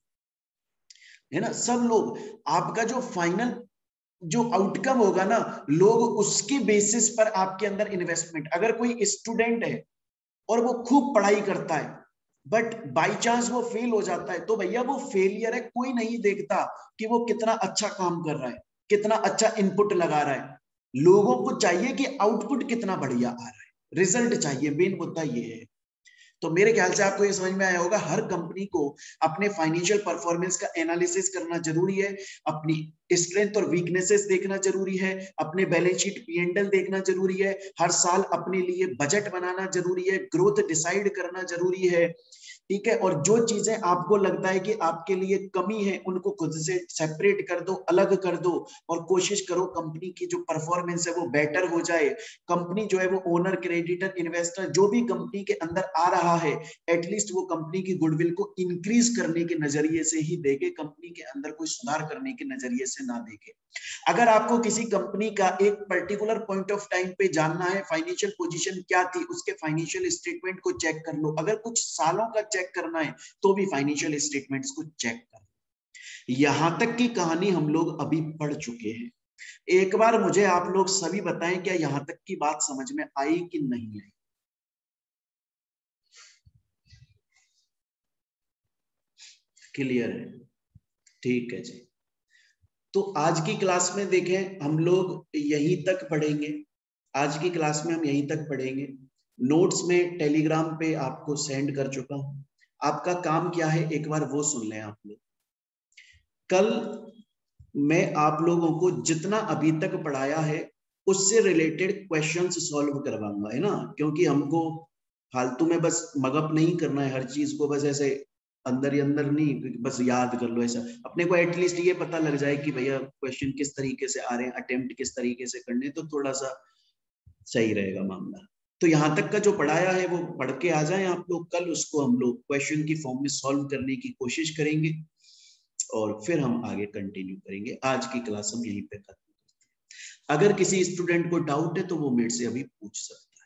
है ना, सब लोग। आपका जो फाइनल जो आउटकम होगा ना, लोग उसके बेसिस पर आपके अंदर इन्वेस्टमेंट, अगर कोई स्टूडेंट है और वो खूब पढ़ाई करता है बट बाई चांस वो फेल हो जाता है, तो भैया वो फेलियर है, कोई नहीं देखता कि वो कितना अच्छा काम कर रहा है, कितना अच्छा इनपुट लगा रहा है। लोगों को चाहिए कि आउटपुट कितना बढ़िया आ रहा है, रिजल्ट चाहिए, मेन मुद्दा ये है। तो मेरे ख्याल से आपको ये समझ में आया होगा, हर कंपनी को अपने फाइनेंशियल परफॉर्मेंस का एनालिसिस करना जरूरी है, अपनी स्ट्रेंथ और वीकनेसेस देखना जरूरी है, अपने बैलेंस शीट पी&एल देखना जरूरी है, हर साल अपने लिए बजट बनाना जरूरी है, ग्रोथ डिसाइड करना जरूरी है, ठीक है। और जो चीजें आपको लगता है कि आपके लिए कमी है उनको खुद से सेपरेट कर दो, अलग कर दो, और कोशिश करो कंपनी की जो परफॉर्मेंस है वो बेटर हो जाए। कंपनी जो है वो ओनर, क्रेडिटर, इन्वेस्टर जो भी कंपनी के अंदर आ रहा है, एटलीस्ट वो कंपनी की गुडविल को इंक्रीज करने के नजरिए से ही देखे, कंपनी के अंदर कोई सुधार करने के नजरिए से ना देखे। अगर आपको किसी कंपनी का एक पर्टिकुलर पॉइंट ऑफ टाइम पे जानना है फाइनेंशियल पोजीशन क्या थी, उसके फाइनेंशियल स्टेटमेंट को चेक कर लो। अगर कुछ सालों का चेक करना है तो भी फाइनेंशियल स्टेटमेंट्स को चेक कर लो। यहां तक की कहानी हम लोग अभी पढ़ चुके हैं। एक बार मुझे आप लोग सभी बताएं, क्या यहां तक की बात समझ में आई कि नहीं आई? क्लियर है? ठीक है जी। तो आज की क्लास में देखें हम लोग यहीं तक पढ़ेंगे, आज की क्लास में हम यहीं तक पढ़ेंगे। नोट्स में टेलीग्राम पे आपको सेंड कर चुका हूं, आपका काम क्या है एक बार वो सुन लें आप लोग। कल मैं आप लोगों को जितना अभी तक पढ़ाया है उससे रिलेटेड क्वेश्चंस सॉल्व करवाऊंगा, है ना, क्योंकि हमको फालतू में बस मगअप नहीं करना है हर चीज को, बस ऐसे अंदर ही अंदर नहीं बस याद कर लो, ऐसा अपने को एटलीस्ट ये पता लग जाए कि भैया क्वेश्चन किस तरीके से आ रहे हैं, अटेम्प्ट किस तरीके से करने, तो थोड़ा सा सही रहेगा मामला। तो यहाँ तक का जो पढ़ाया है वो पढ़ के आ जाएं आप लोग, कल उसको हम लोग क्वेश्चन की फॉर्म में सॉल्व करने की कोशिश करेंगे और फिर हम आगे कंटिन्यू करेंगे। आज की क्लास हम यहीं पे खत्म करते हैं। अगर किसी स्टूडेंट को डाउट है तो वो मेरे से अभी पूछ सकता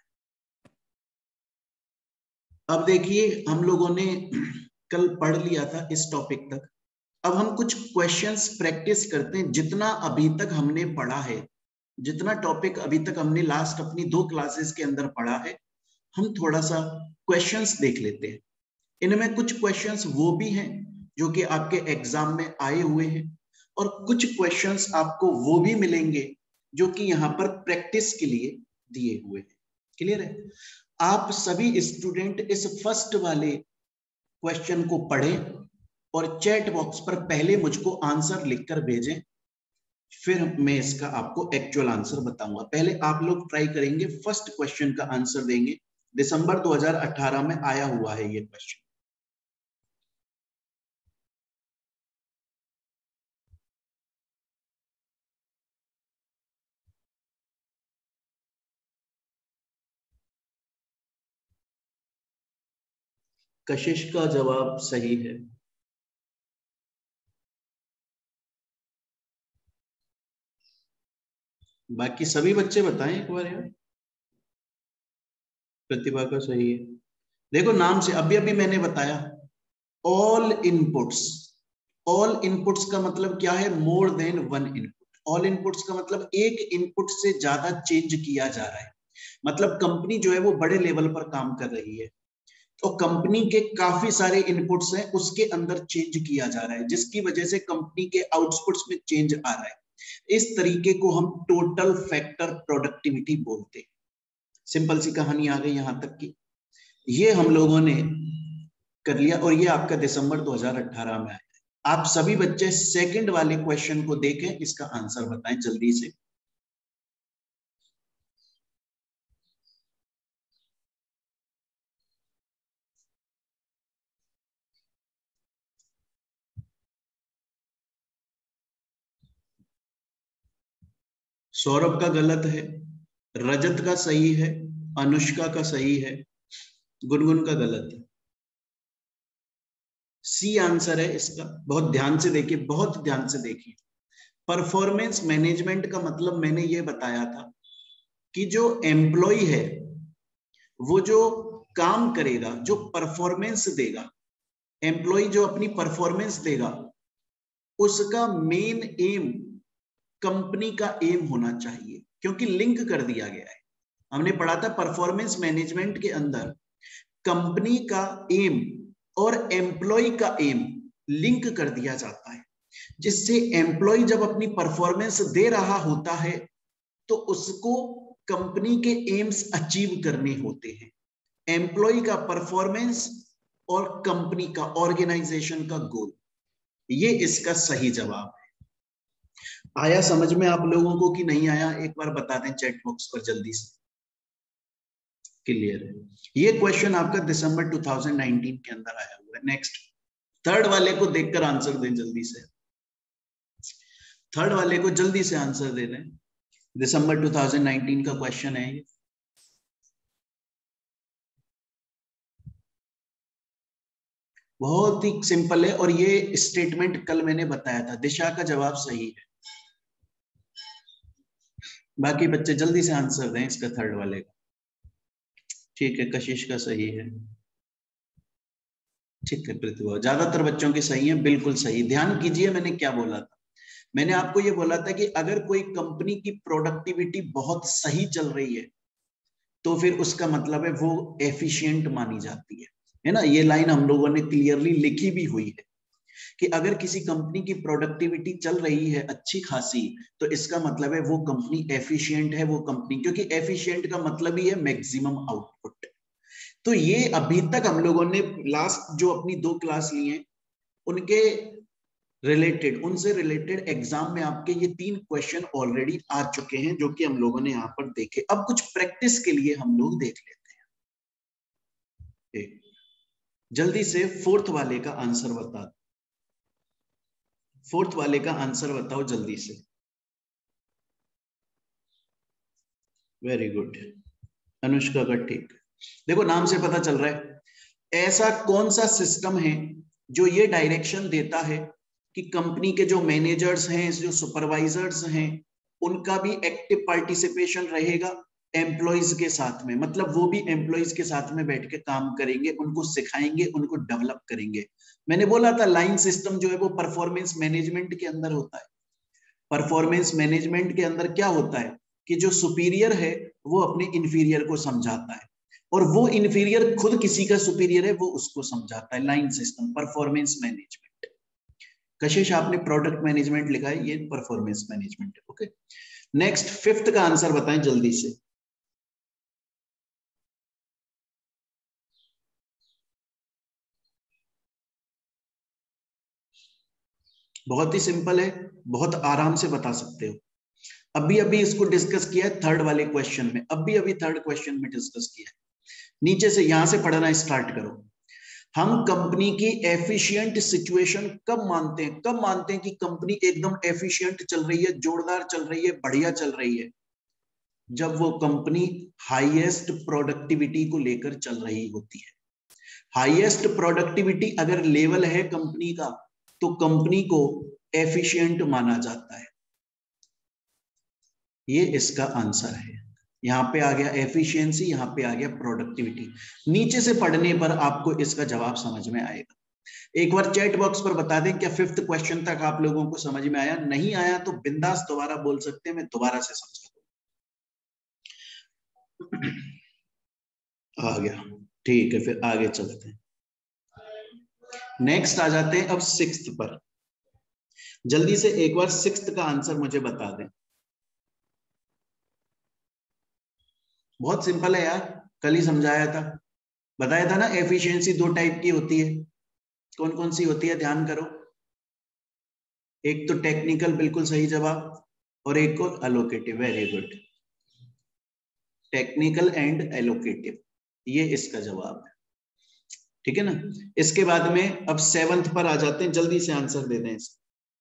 है। अब देखिए हम लोगों ने कल पढ़ लिया था इस टॉपिक तक, अब हम कुछ क्वेश्चंस प्रैक्टिस करते हैं। जितना अभी तक हमने पढ़ा है, जितना टॉपिक अभी तक हमने लास्ट अपनी 2 क्लासेस के अंदर पढ़ा है, हम थोड़ा सा क्वेश्चंस देख लेते हैं। इनमें कुछ क्वेश्चंस वो भी हैं जो कि आपके एग्जाम में आए हुए हैं, और कुछ क्वेश्चंस आपको वो भी मिलेंगे जो कि यहाँ पर प्रैक्टिस के लिए दिए हुए हैं। क्लियर है? आप सभी स्टूडेंट इस फर्स्ट वाले क्वेश्चन को पढ़ें और चैट बॉक्स पर पहले मुझको आंसर लिखकर भेजें, फिर मैं इसका आपको एक्चुअल आंसर बताऊंगा। पहले आप लोग ट्राई करेंगे, फर्स्ट क्वेश्चन का आंसर देंगे। दिसंबर 2018 में आया हुआ है ये क्वेश्चन। कशिश का जवाब सही है। बाकी सभी बच्चे बताएं एक बार यार। प्रतिभा का सही है। देखो नाम से अभी अभी मैंने बताया ऑल इनपुट्स। ऑल इनपुट्स का मतलब क्या है? More than one input. All inputs का मतलब एक इनपुट से ज्यादा चेंज किया जा रहा है। मतलब कंपनी जो है वो बड़े लेवल पर काम कर रही है, तो कंपनी के काफी सारे इनपुट्स हैं, उसके अंदर चेंज किया जा रहा है, जिसकी वजह से कंपनी के आउटपुट्स में चेंज आ रहा है। इस तरीके को हम टोटल फैक्टर प्रोडक्टिविटी बोलते हैं। सिंपल सी कहानी आ गई यहां तक की। ये हम लोगों ने कर लिया और ये आपका दिसंबर 2018 में आया। आप सभी बच्चे सेकंड वाले क्वेश्चन को देखें, इसका आंसर बताएं जल्दी से। सौरभ का गलत है, रजत का सही है, अनुष्का का सही है, गुनगुन का गलत है। सी आंसर है इसका। बहुत ध्यान से देखिए, बहुत ध्यान से देखिए। परफॉर्मेंस मैनेजमेंट का मतलब मैंने ये बताया था कि जो एम्प्लॉय है वो जो काम करेगा, जो परफॉर्मेंस देगा, एम्प्लॉय जो अपनी परफॉर्मेंस देगा, उसका मेन एम कंपनी का एम होना चाहिए, क्योंकि लिंक कर दिया गया है। हमने पढ़ा था परफॉर्मेंस मैनेजमेंट के अंदर कंपनी का एम और एम्प्लॉय का एम लिंक कर दिया जाता है, जिससे एम्प्लॉय जब अपनी परफॉर्मेंस दे रहा होता है तो उसको कंपनी के एम्स अचीव करने होते हैं। एम्प्लॉय का परफॉर्मेंस और कंपनी का, ऑर्गेनाइजेशन का गोल, ये इसका सही जवाब है। आया समझ में आप लोगों को कि नहीं आया? एक बार बता दें चैट बॉक्स पर जल्दी से। क्लियर है? ये क्वेश्चन आपका दिसंबर 2019 के अंदर आया हुआ है। नेक्स्ट, थर्ड वाले को देखकर आंसर दें जल्दी से। थर्ड वाले को जल्दी से आंसर दे दें। दिसंबर 2019 का क्वेश्चन है ये। बहुत ही सिंपल है और ये स्टेटमेंट कल मैंने बताया था। दिशा का जवाब सही है। बाकी बच्चे जल्दी से आंसर दें इसका थर्ड वाले का। ठीक है, कशिश का सही है। ठीक है प्रतिभा, ज्यादातर बच्चों की सही है, बिल्कुल सही। ध्यान कीजिए मैंने क्या बोला था। मैंने आपको ये बोला था कि अगर कोई कंपनी की प्रोडक्टिविटी बहुत सही चल रही है तो फिर उसका मतलब है वो एफिशिएंट मानी जाती है ना। ये लाइन हम लोगों ने क्लियरली लिखी भी हुई है कि अगर किसी कंपनी की प्रोडक्टिविटी चल रही है अच्छी खासी, तो इसका मतलब है वो कंपनी एफिशिएंट है। वो कंपनी, क्योंकि एफिशिएंट का मतलब ही है मैक्सिमम आउटपुट। तो ये अभी तक हम लोगों ने लास्ट जो अपनी 2 क्लास ली हैं उनके रिलेटेड, उनसे रिलेटेड एग्जाम में आपके ये 3 क्वेश्चन ऑलरेडी आ चुके हैं, जो कि हम लोगों ने यहाँ पर देखे। अब कुछ प्रैक्टिस के लिए हम लोग देख लेते हैं। जल्दी से फोर्थ वाले का आंसर बता दो। फोर्थ वाले का आंसर बताओ जल्दी से। वेरी गुड, अनुष्का का ठीक। देखो नाम से पता चल रहा है ऐसा कौन सा सिस्टम है जो ये डायरेक्शन देता है कि कंपनी के जो मैनेजर्स हैं, जो सुपरवाइजर्स हैं, उनका भी एक्टिव पार्टिसिपेशन रहेगा एम्प्लॉइज के साथ में। मतलब वो भी एम्प्लॉइज के साथ में बैठ के काम करेंगे, उनको सिखाएंगे, उनको डेवलप करेंगे। मैंने बोला था लाइन सिस्टम जो है वो परफॉर्मेंस मैनेजमेंट के अंदर होता है। परफॉर्मेंस मैनेजमेंट के अंदर क्या होता है कि जो सुपीरियर है वो अपने इंफीरियर को समझाता है, और वो इंफीरियर खुद किसी का सुपीरियर है, वो उसको समझाता है। Line system, performance management. Kashish आपने प्रोडक्ट मैनेजमेंट लिखा है, ये परफॉर्मेंस मैनेजमेंट है। ओके, नेक्स्ट फिफ्थ का आंसर बताएं जल्दी से। बहुत ही सिंपल है, बहुत आराम से बता सकते हो। अभी अभी इसको डिस्कस किया है थर्ड वाले क्वेश्चन में, अभी अभी थर्ड क्वेश्चन में डिस्कस किया है। नीचे से यहां से पढ़ना स्टार्ट करो। हम कंपनी की एफिशिएंट सिचुएशन कब मानते हैं? कब मानते हैं कि कंपनी एकदम एफिशिएंट चल रही है, जोरदार चल रही है, बढ़िया चल रही है? जब वो कंपनी हाईएस्ट प्रोडक्टिविटी को लेकर चल रही होती है। हाईएस्ट प्रोडक्टिविटी अगर लेवल है कंपनी का तो कंपनी को एफिशिएंट माना जाता है। ये इसका आंसर है। यहां पे आ गया एफिशिएंसी, यहां पे आ गया प्रोडक्टिविटी। नीचे से पढ़ने पर आपको इसका जवाब समझ में आएगा। एक बार चैट बॉक्स पर बता दें क्या 5th क्वेश्चन तक आप लोगों को समझ में आया? नहीं आया तो बिंदास दोबारा बोल सकते हैं, मैं दोबारा से समझा दूं। आ गया, ठीक है, फिर आगे चलते हैं। नेक्स्ट आ जाते हैं अब 6th पर। जल्दी से एक बार 6th का आंसर मुझे बता दें। बहुत सिंपल है यार, कल ही समझाया था, बताया था ना। एफिशिएंसी 2 टाइप की होती है। कौन कौन सी होती है ध्यान करो। एक तो टेक्निकल, बिल्कुल सही जवाब, और एक को allocative. Very good, technical and allocative, ये इसका जवाब है। ठीक है ना। इसके बाद में अब 7th पर आ जाते हैं, जल्दी से आंसर दे दें इसका।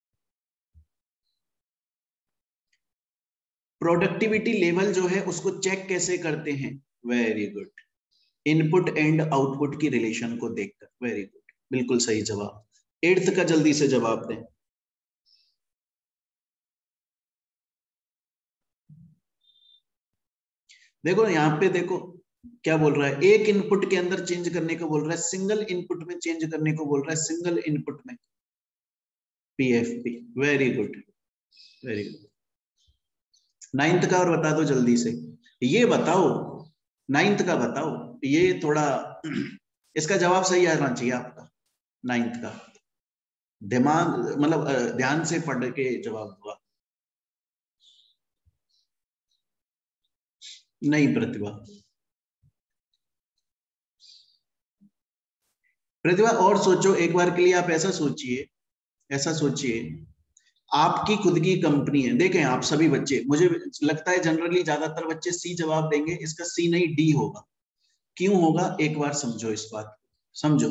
प्रोडक्टिविटी लेवल जो है उसको चेक कैसे करते हैं? Very good, input and output की रिलेशन को देखकर। वेरी गुड, बिल्कुल सही जवाब। 8th का जल्दी से जवाब दें। देखो यहां पे देखो क्या बोल रहा है, एक इनपुट के अंदर चेंज करने को बोल रहा है, सिंगल इनपुट में चेंज करने को बोल रहा है, सिंगल इनपुट में PFP. Very good, very good. 9th का और बता दो जल्दी से, ये बताओ 9th का बताओ, ये थोड़ा इसका जवाब सही आना चाहिए आपका 9th का। दिमाग मतलब ध्यान से पढ़ के जवाब हुआ। नहीं प्रतिभा, प्रतिभा और सोचो एक बार के लिए। आप ऐसा सोचिए, ऐसा सोचिए, आपकी खुद की कंपनी है। देखें आप सभी बच्चे, मुझे लगता है जनरली ज्यादातर बच्चे सी जवाब देंगे। इसका सी नहीं डी होगा। क्यों होगा एक बार समझो इस बात को, समझो।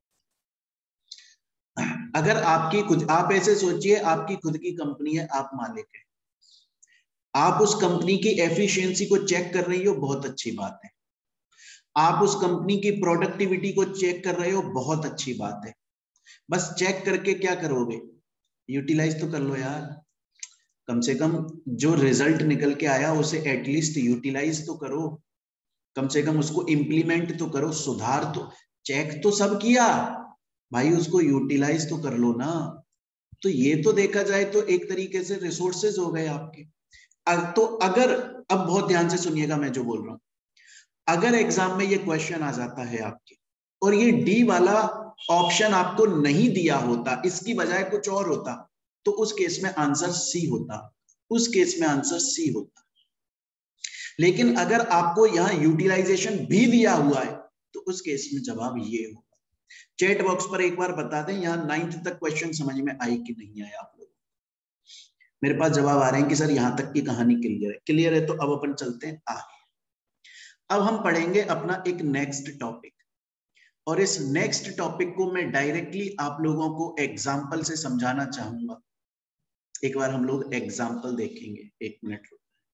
अगर आपकी खुद, आप ऐसे सोचिए आपकी खुद की कंपनी है, आप मालिक है, आप उस कंपनी की एफिशिएंसी को चेक कर रही हो, बहुत अच्छी बात है। आप उस कंपनी की प्रोडक्टिविटी को चेक कर रहे हो, बहुत अच्छी बात है। बस चेक करके क्या करोगे? यूटिलाइज तो कर लो यार। कम से कम जो रिजल्ट निकल के आया उसे एटलीस्ट यूटिलाइज तो करो, कम से कम उसको इंप्लीमेंट तो करो, सुधार तो। चेक तो सब किया भाई, उसको यूटिलाइज तो कर लो ना। तो ये तो देखा जाए तो एक तरीके से रिसोर्सेज हो गए आपके। तो अगर, अब बहुत ध्यान से सुनिएगा मैं जो बोल रहा हूं, अगर एग्जाम में ये क्वेश्चन आ जाता है आपके और ये डी वाला ऑप्शन आपको नहीं दिया होता, इसकी बजाय कुछ और होता, तो उस केस में आंसर सी होता, उस केस में आंसर सी होता। लेकिन अगर आपको यहां यूटिलाइजेशन भी दिया हुआ है तो उस केस में जवाब ये होगा। चैट बॉक्स पर एक बार बता दें यहां 9th तक क्वेश्चन समझ में आए कि नहीं आए आप लोग। मेरे पास जवाब आ रहे हैं कि सर यहां तक की कहानी क्लियर है। क्लियर है तो अब अपन चलते हैं आगे। अब हम पढ़ेंगे अपना एक नेक्स्ट टॉपिक, और इस नेक्स्ट टॉपिक को मैं डायरेक्टली आप लोगों को एग्जाम्पल से समझाना चाहूंगा। एक बार हम लोग एग्जाम्पल देखेंगे, 1 मिनट।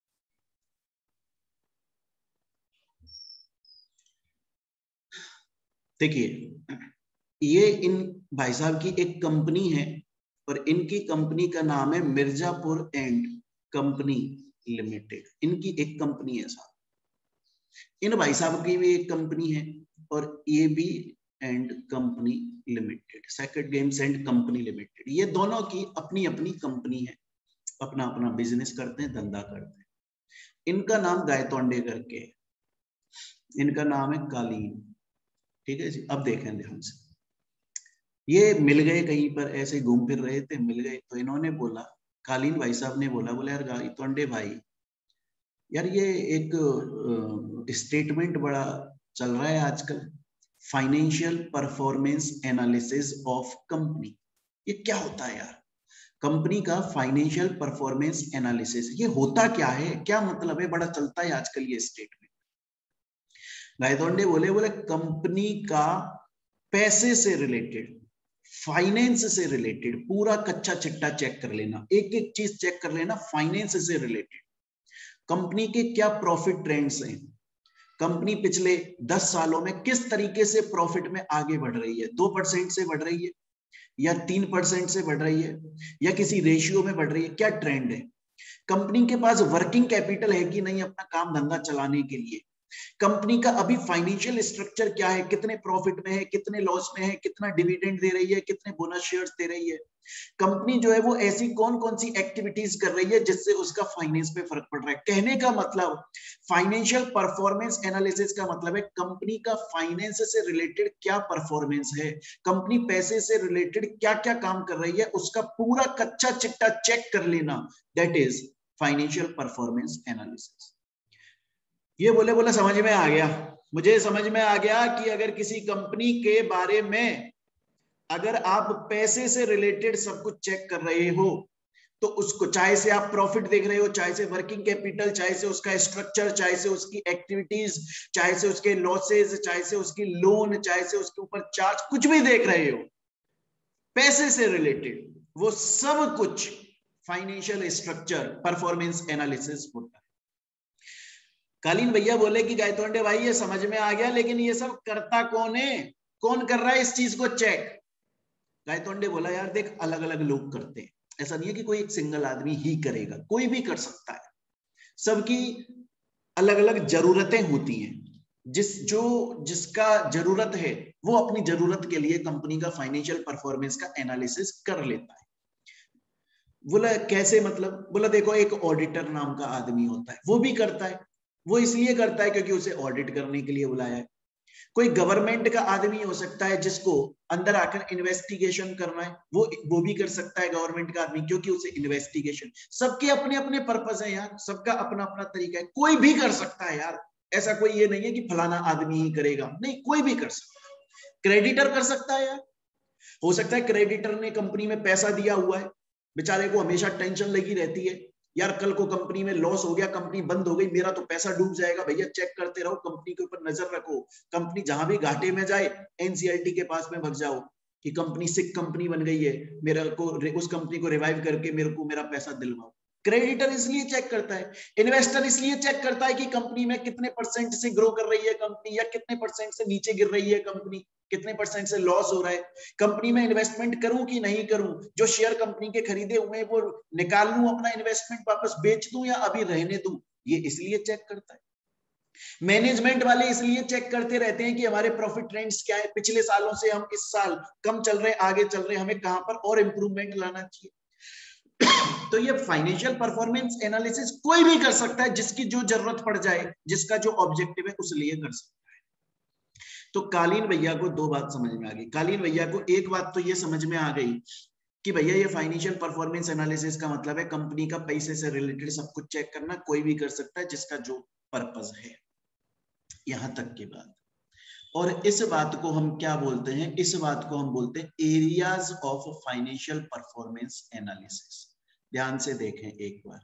देखिए ये इन भाई साहब की एक कंपनी है, और इनकी कंपनी का नाम है मिर्जापुर एंड कंपनी लिमिटेड। इनकी एक कंपनी है साहब, इन भाई साहब की भी एक कंपनी है, और ये भी and company limited, sacred games and company limited, ये दोनों की अपनी अपनी कंपनी है, अपना अपना बिजनेस करते हैं, धंधा करते हैं। इनका नाम गायतोंडे करके, इनका नाम है कालीन। ठीक है जी। अब देखें ध्यान से, ये मिल गए कहीं पर, ऐसे घूम फिर रहे थे, मिल गए तो इन्होंने बोला, कालीन भाई साहब ने बोला, बोले यार गायतोंडे भाई, यार ये एक स्टेटमेंट बड़ा चल रहा है आजकल, financial performance analysis of company. ये क्या होता है यार? कंपनी का फाइनेंशियल परफॉर्मेंस एनालिसिस, ये होता क्या है, क्या मतलब है? बड़ा चलता है आजकल ये स्टेटमेंट। गायतोंडे बोले, बोले कंपनी का पैसे से रिलेटेड, फाइनेंस से रिलेटेड पूरा कच्चा चिट्टा चेक कर लेना, एक एक चीज चेक कर लेना, फाइनेंस से रिलेटेड, कंपनी के क्या प्रॉफिट ट्रेंड्स हैं, कंपनी पिछले 10 सालों में किस तरीके से प्रॉफिट में आगे बढ़ रही है, 2% से बढ़ रही है या 3% से बढ़ रही है या किसी रेशियो में बढ़ रही है, क्या ट्रेंड है। कंपनी के पास वर्किंग कैपिटल है कि नहीं अपना काम धंधा चलाने के लिए, कंपनी का अभी फाइनेंशियल स्ट्रक्चर क्या है, कितने प्रॉफिट में है, कितने लॉस में है, कितना डिविडेंड दे रही है, कितने बोनस शेयर्स दे रही है, कंपनी जो है वो ऐसी कौन कौन सी एक्टिविटीज कर रही है जिससे उसका फाइनेंस पे फर्क पड़ रहा है। कहने का मतलब फाइनेंशियल परफॉर्मेंस एनालिसिस का मतलब है कंपनी का फाइनेंस से रिलेटेड क्या परफॉर्मेंस है, कंपनी पैसे से रिलेटेड क्या क्या काम कर रही है, उसका पूरा कच्चा चिट्टा चेक कर लेना, that is financial performance analysis. ये बोले बोले समझ में आ गया, मुझे समझ में आ गया कि अगर किसी कंपनी के बारे में अगर आप पैसे से रिलेटेड सब कुछ चेक कर रहे हो तो उसको, चाहे से आप प्रॉफिट देख रहे हो, चाहे से वर्किंग कैपिटल, चाहे से उसका स्ट्रक्चर, चाहे से उसकी एक्टिविटीज, चाहे से उसके लॉसेज, चाहे से उसकी लोन, चाहे से उसके ऊपर चार्ज, कुछ भी देख रहे हो पैसे से रिलेटेड, वो सब कुछ फाइनेंशियल स्ट्रक्चर परफॉर्मेंस एनालिसिस होता है। कालीन भैया बोले कि गायतोंडे भाई ये समझ में आ गया, लेकिन ये सब करता कौन है, कौन कर रहा है इस चीज को चेक। गायतोंडे बोला यार देख अलग अलग लोग करते हैं, ऐसा नहीं है कि कोई एक सिंगल आदमी ही करेगा, कोई भी कर सकता है, सबकी अलग अलग जरूरतें होती हैं, जिसका जरूरत है वो अपनी जरूरत के लिए कंपनी का फाइनेंशियल परफॉर्मेंस का एनालिसिस कर लेता है। बोला कैसे, मतलब बोला देखो एक ऑडिटर नाम का आदमी होता है, वो भी करता है, वो इसलिए करता है क्योंकि उसे ऑडिट करने के लिए बुलाया है। कोई गवर्नमेंट का आदमी हो सकता है जिसको अंदर आकर इन्वेस्टिगेशन करना है, वो भी कर सकता है गवर्नमेंट का आदमी, क्योंकि उसे इन्वेस्टिगेशन, सबके अपने अपने पर्पस है यार, सबका अपना अपना तरीका है, कोई भी कर सकता है यार, ऐसा कोई ये नहीं है कि फलाना आदमी ही करेगा, नहीं कोई भी कर सकता है। क्रेडिटर कर सकता है यार, हो सकता है क्रेडिटर ने कंपनी में पैसा दिया हुआ है, बेचारे को हमेशा टेंशन लगी रहती है, यार कल को कंपनी में लॉस हो गया, कंपनी बंद हो गई, मेरा तो पैसा डूब जाएगा, भैया चेक करते रहो, कंपनी के ऊपर नजर रखो, कंपनी जहां भी घाटे में जाए एनसीएलटी के पास में भग जाओ कि कंपनी सिक कंपनी बन गई है, मेरे को उस कंपनी को रिवाइव करके मेरे को मेरा पैसा दिलवाओ। क्रेडिटर इसलिए चेक करता है, इन्वेस्टर इसलिए चेक करता है कि कंपनी में कितने परसेंट से ग्रो कर रही है कंपनी, या कितने परसेंट से नीचे गिर रही है कंपनी, कितने परसेंट से लॉस हो रहा है, कंपनी में इन्वेस्टमेंट करूं कि नहीं करूं, जो शेयर कंपनी के खरीदे हुए हैं वो निकाल लूं अपना इन्वेस्टमेंट वापस बेच दूं या अभी रहने दूं, ये इसलिए चेक करता है। मैनेजमेंट वाले इसलिए चेक करते रहते हैं कि हमारे प्रॉफिट ट्रेंड्स क्या है, पिछले सालों से हम इस साल कम चल रहे हैं, आगे चल रहे हैं, हमें कहां पर और इंप्रूवमेंट लाना चाहिए। तो ये फाइनेंशियल परफॉर्मेंस एनालिसिस कोई भी कर सकता है, जिसकी जो जरूरत पड़ जाए, जिसका जो ऑब्जेक्टिव है उस लिए कर सकता है। तो कालीन भैया को दो बात समझ में आ गई, कालीन भैया को एक बात तो ये समझ में आ गई कि भैया ये फाइनेंशियल परफॉर्मेंस एनालिसिस का मतलब है कंपनी का पैसे से रिलेटेड सब कुछ चेक करना, कोई भी कर सकता है जिसका जो पर्पस है, यहां तक की बात। और इस बात को हम क्या बोलते हैं, इस बात को हम बोलते हैं areas of financial performance analysis. ध्यान से देखें एक बार,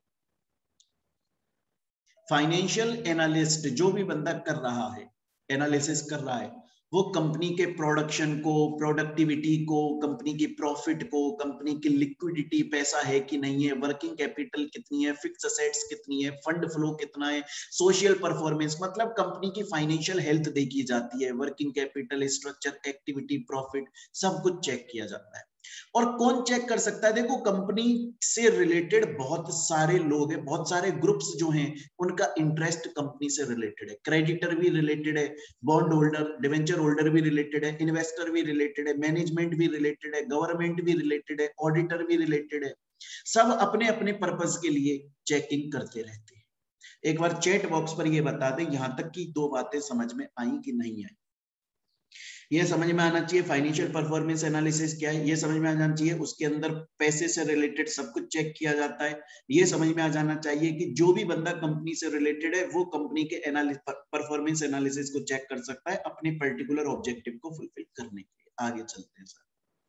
फाइनेंशियल एनालिस्ट जो भी बंदा कर रहा है, एनालिसिस कर रहा है, वो कंपनी के प्रोडक्शन को, प्रोडक्टिविटी को, कंपनी की प्रॉफिट को, कंपनी की लिक्विडिटी पैसा है कि नहीं है, वर्किंग कैपिटल कितनी है, फिक्स असेट्स कितनी है, फंड फ्लो कितना है, सोशल परफॉर्मेंस, मतलब कंपनी की फाइनेंशियल हेल्थ देखी जाती है, working capital, structure, activity, profit, सब कुछ चेक किया जाता है। और कौन चेक कर सकता है, देखो कंपनी से रिलेटेड बहुत सारे लोग हैं, बहुत सारे ग्रुप्स जो हैं उनका इंटरेस्ट कंपनी से रिलेटेड है, क्रेडिटर भी रिलेटेड है, बॉन्ड होल्डर, डिवेंचर होल्डर भी रिलेटेड है, इन्वेस्टर भी रिलेटेड है, मैनेजमेंट भी रिलेटेड है, गवर्नमेंट भी रिलेटेड है, ऑडिटर भी रिलेटेड है, सब अपने अपने पर्पस के लिए चेकिंग करते रहते हैं। एक बार चैट बॉक्स पर ये बता दें यहां तक की दो बातें समझ में आई कि नहीं आई। ये समझ में आना चाहिए फाइनेंशियल परफॉर्मेंस एनालिसिस क्या है, ये समझ में आ जाना चाहिए उसके अंदर पैसे से रिलेटेड सब कुछ चेक किया जाता है, ये समझ में आ जाना चाहिए कि जो भी बंदा कंपनी से रिलेटेड है वो कंपनी के परफॉर्मेंस एनालिसिस को चेक कर सकता है अपने पर्टिकुलर ऑब्जेक्टिव को फुलफिल करने के लिए। आगे चलते हैं सर।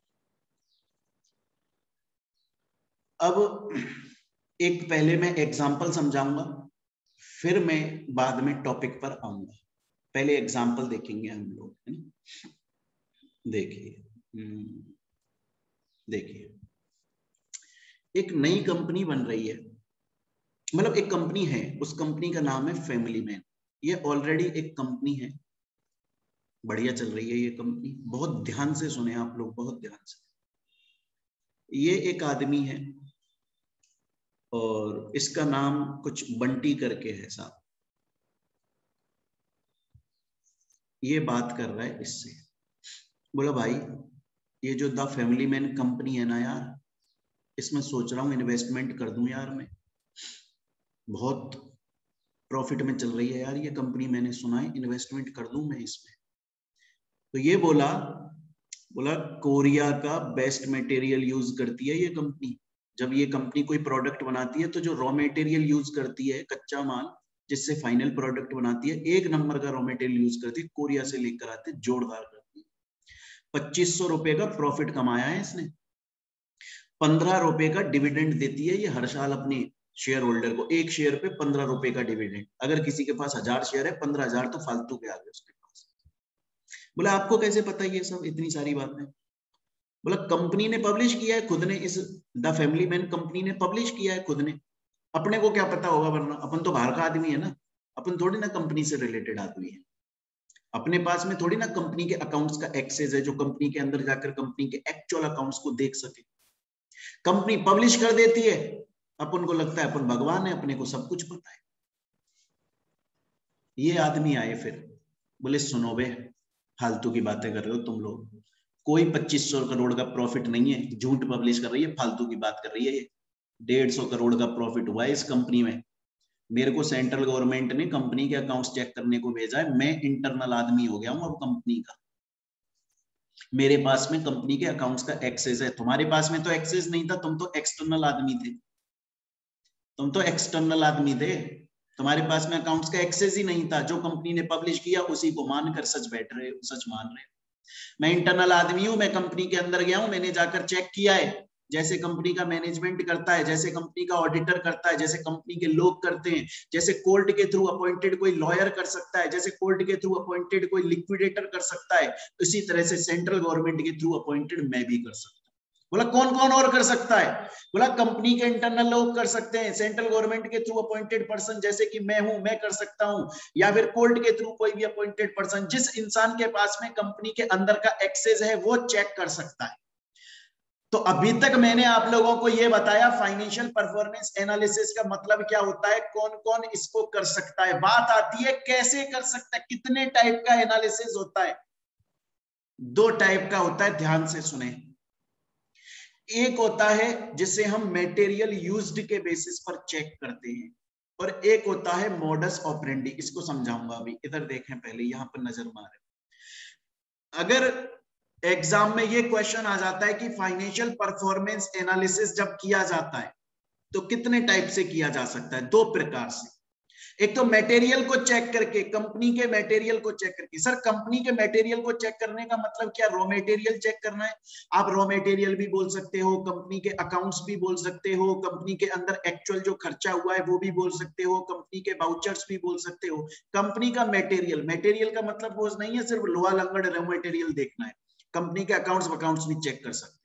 अब एक पहले मैं एग्जाम्पल समझाऊंगा, फिर मैं बाद में टॉपिक पर आऊंगा। पहले एग्जाम्पल देखेंगे हम लोग, है ना। देखिए देखिए एक नई कंपनी बन रही है, मतलब एक कंपनी है, उस कंपनी का नाम है फैमिली मैन। ये ऑलरेडी एक कंपनी है, बढ़िया चल रही है ये कंपनी। बहुत ध्यान से सुने आप लोग, बहुत ध्यान से। ये एक आदमी है और इसका नाम कुछ बंटी करके है साहब। ये बात कर रहा है इससे, बोला भाई ये जो द फैमिली मैन कंपनी है ना यार, इसमें सोच रहा हूं इन्वेस्टमेंट कर दूं यार, मैं बहुत प्रॉफिट में चल रही है यार ये कंपनी, मैंने सुना है, इन्वेस्टमेंट कर दूं मैं इसमें। तो ये बोला कोरिया का बेस्ट मटेरियल यूज करती है ये कंपनी। जब ये कंपनी कोई प्रोडक्ट बनाती है तो जो रॉ मटेरियल यूज करती है, कच्चा माल जिससे फाइनल प्रोडक्ट बनाती है, 1 नंबर का रॉ मटेरियल यूज करती है, कोरिया से लेकर आते, जोरदार करती है। 2500 रुपए का प्रॉफिट कमाया है इसने। 15 रुपए का डिविडेंड देती है ये हर साल अपने शेयर होल्डर को, एक शेयर पे 15 रुपए का डिविडेंड। अगर किसी के पास 1000 शेयर है, 15,000 तो फालतू के आ गए उसके पास। बोला आपको कैसे पता ये सब इतनी सारी बातें? बोला कंपनी ने पब्लिश किया है खुद ने, इस द फैमिली मैन कंपनी ने पब्लिश किया है खुद ने, अपने को क्या पता होगा, वरना अपन तो बाहर का आदमी है ना, अपन थोड़ी ना कंपनी से रिलेटेड आदमी है। अपने पास में थोड़ी ना कंपनी के अकाउंट्स का एक्सेस है जो कंपनी के अंदर जाकर कंपनी के एक्चुअल अकाउंट्स को देख सके। कंपनी पब्लिश कर देती है, अपन को लगता है अपन भगवान है, अपने को सब कुछ पता है। ये आदमी आए फिर बोले सुनो बे, फालतू की बातें कर रहे हो तुम लोग, कोई 2500 करोड़ का प्रॉफिट नहीं है, झूठ पब्लिश कर रही है, फालतू की बात कर रही है ये। 150 करोड़ का प्रॉफिट हुआ है इस कंपनी में। मेरे को सेंट्रल गवर्नमेंट ने कंपनी के अकाउंट्स चेक करने को भेजा है, मैं इंटरनल आदमी हो गया हूं अब कंपनी का, मेरे पास में कंपनी के अकाउंट्स का एक्सेस है। तुम्हारे पास में तो एक्सेस नहीं था, तुम तो एक्सटर्नल आदमी थे, तुम तो एक्सटर्नल आदमी थे, तुम्हारे पास में अकाउंट्स का एक्सेस ही नहीं था। जो कंपनी ने पब्लिश किया उसी को मानकर सच बैठ रहे, सच मान रहे। मैं इंटरनल आदमी हूं, मैं कंपनी के अंदर गया हूं, मैंने जाकर चेक किया है, जैसे कंपनी का मैनेजमेंट करता है, जैसे कंपनी का ऑडिटर करता है, जैसे कंपनी के लोग करते हैं, जैसे कोर्ट के थ्रू अपॉइंटेड कोई लॉयर कर सकता है, जैसे कोर्ट के थ्रू अपॉइंटेड कोई लिक्विडेटर कर सकता है, इसी तरह से सेंट्रल गवर्नमेंट के थ्रू अपॉइंटेड मैं भी कर सकता हूं। बोला कौन कौन और कर सकता है? बोला कंपनी के इंटरनल लोग कर सकते हैं, सेंट्रल गवर्नमेंट के थ्रू अपॉइंटेड पर्सन जैसे कि मैं हूं, मैं कर सकता हूं, या फिर कोर्ट के थ्रू कोई भी अपॉइंटेड पर्सन, जिस इंसान के पास में कंपनी के अंदर का एक्सेस है वो चेक कर सकता है। तो अभी तक मैंने आप लोगों को यह बताया फाइनेंशियल परफॉर्मेंस एनालिसिस का मतलब क्या होता है, कौन कौन इसको कर सकता है। बात आती है कैसे कर सकता है, कितने टाइप का एनालिसिस होता है। 2 टाइप का होता है, ध्यान से सुने। एक होता है जिसे हम मटेरियल यूज्ड के बेसिस पर चेक करते हैं, और एक होता है मॉडस ऑपरेंडी। इसको समझाऊंगा अभी, इधर देखें पहले, यहां पर नजर मारें। अगर एग्जाम में ये क्वेश्चन आ जाता है कि फाइनेंशियल परफॉर्मेंस एनालिसिस जब किया जाता है तो कितने टाइप से किया जा सकता है? 2 प्रकार से। एक तो मटेरियल को चेक करके, कंपनी के मटेरियल को चेक करके। सर कंपनी के मटेरियल को चेक करने का मतलब क्या, रॉ मटेरियल चेक करना है? आप रॉ मटेरियल भी बोल सकते हो, कंपनी के अकाउंट्स भी बोल सकते हो, कंपनी के अंदर एक्चुअल जो खर्चा हुआ है वो भी बोल सकते हो, कंपनी के वाउचर्स भी बोल सकते हो। कंपनी का मटेरियल, मटेरियल का मतलब वो नहीं है सिर्फ लोहा लंगड़ रॉ मटेरियल देखना है, कंपनी के अकाउंट्स भी चेक कर सकते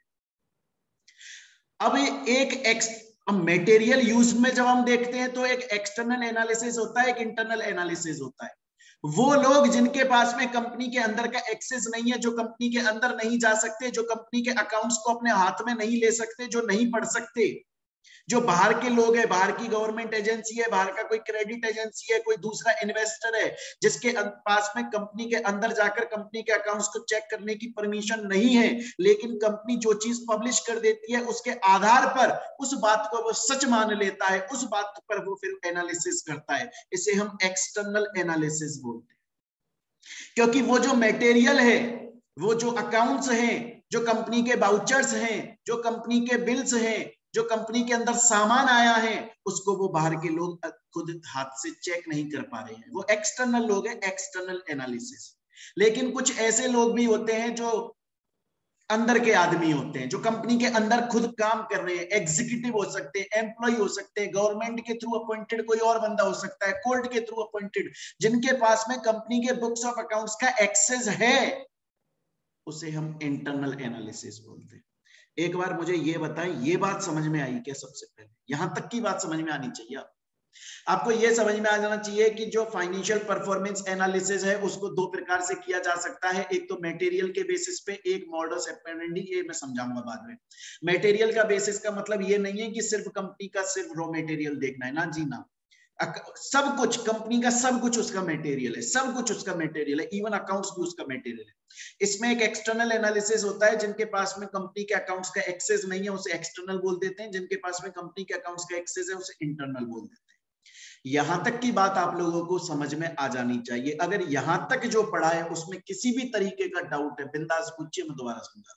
हैं। अब एक अब मटेरियल यूज में जब हम देखते हैं तो एक एक्सटर्नल एनालिसिस होता है, एक इंटरनल एनालिसिस होता है। वो लोग जिनके पास में कंपनी के अंदर का एक्सेस नहीं है, जो कंपनी के अंदर नहीं जा सकते, जो कंपनी के अकाउंट्स को अपने हाथ में नहीं ले सकते, जो नहीं पढ़ सकते, जो बाहर के लोग हैं, बाहर की गवर्नमेंट एजेंसी है, बाहर का कोई क्रेडिट एजेंसी है, कोई दूसरा इन्वेस्टर है, जिसके पास में कंपनी के अंदर जाकर कंपनी के अकाउंट्स को चेक करने की परमिशन नहीं है, लेकिन कंपनी जो चीज पब्लिश कर देती है उसके आधार पर उस बात को वो सच मान लेता है, उस बात पर वो फिर एनालिसिस करता है। इसे हम एक्सटर्नल एनालिसिस बोलते हैं। क्योंकि वो जो मटेरियल है, वो जो अकाउंट्स हैं, जो कंपनी के वाउचर्स हैं, जो कंपनी के बिल्स हैं, जो कंपनी के अंदर सामान आया है, उसको वो बाहर के लोग खुद हाथ से चेक नहीं कर पा रहे हैं। वो एक्सटर्नल लोग हैं, एक्सटर्नल एनालिसिस। लेकिन कुछ ऐसे लोग भी होते हैं जो अंदर के आदमी होते हैं, जो कंपनी के अंदर खुद काम कर रहे हैं, एग्जीक्यूटिव हो सकते हैं, एम्प्लॉय हो सकते हैं, गवर्नमेंट के थ्रू अपॉइंटेड कोई और बंदा हो सकता है, कोर्ट के थ्रू अपॉइंटेड, जिनके पास में कंपनी के बुक्स ऑफ अकाउंट्स का एक्सेस है, उसे हम इंटरनल एनालिसिस बोलते हैं। एक बार मुझे ये बताएं, ये बात समझ में आई क्या? सबसे पहले यहां तक की बात समझ में आनी चाहिए। आपको यह समझ में आ जाना चाहिए कि जो फाइनेंशियल परफॉर्मेंस एनालिसिस है उसको दो प्रकार से किया जा सकता है, एक तो मटेरियल के बेसिस पे, एक मॉडस ऑपरेंडी, ये मैं समझाऊंगा बाद में। मटेरियल का बेसिस का मतलब ये नहीं है कि सिर्फ कंपनी का सिर्फ रॉ मटेरियल देखना है, ना जी ना, सब कुछ कंपनी का, सब कुछ उसका मटेरियल है, सब कुछ उसका मटेरियल है, इवन अकाउंट्स भी उसका मटेरियल है। इसमें एक एक्सटर्नल एनालिसिस होता है, जिनके पास में कंपनी के अकाउंट्स का एक्सेस नहीं है उसे एक्सटर्नल बोल देते हैं, जिनके पास में कंपनी के अकाउंट्स का एक्सेस है उसे इंटरनल बोल देते हैं। यहां तक की बात आप लोगों को समझ में आ जानी चाहिए। अगर यहां तक जो पढ़ा है उसमें किसी भी तरीके का डाउट है, बिंदास पूछिए, मैं दोबारा समझा।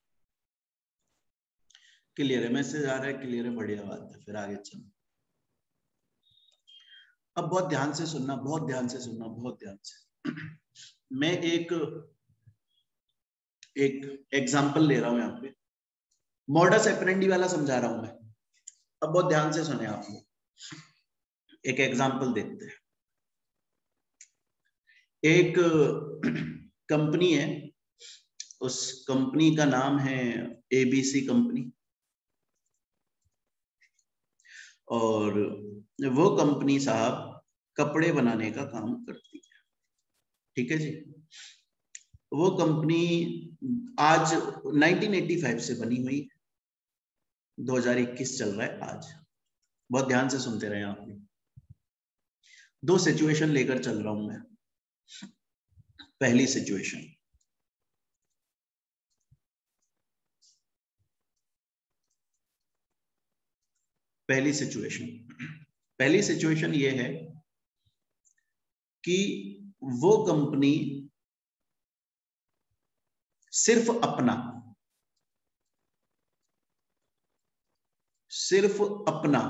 क्लियर है? मैसेज आ रहा है? क्लियर है, बढ़िया बात है, फिर आगे चलो। अब बहुत ध्यान से सुनना, बहुत ध्यान से सुनना, बहुत ध्यान से। मैं एक एग्जाम्पल ले रहा हूं यहाँ पे, मॉडस ऑपरेंडी वाला समझा रहा हूं मैं। अब बहुत ध्यान से सुने आप लोग, एक एग्जाम्पल देखते हैं। एक कंपनी है, उस कंपनी का नाम है एबीसी कंपनी, और वो कंपनी साहब कपड़े बनाने का काम करती है। ठीक है जी। वो कंपनी आज 1985 से बनी हुई, 2021 चल रहा है आज। बहुत ध्यान से सुनते रहे आप। दो सिचुएशन लेकर चल रहा हूं मैं। पहली सिचुएशन, पहली सिचुएशन ये है कि वो कंपनी सिर्फ अपना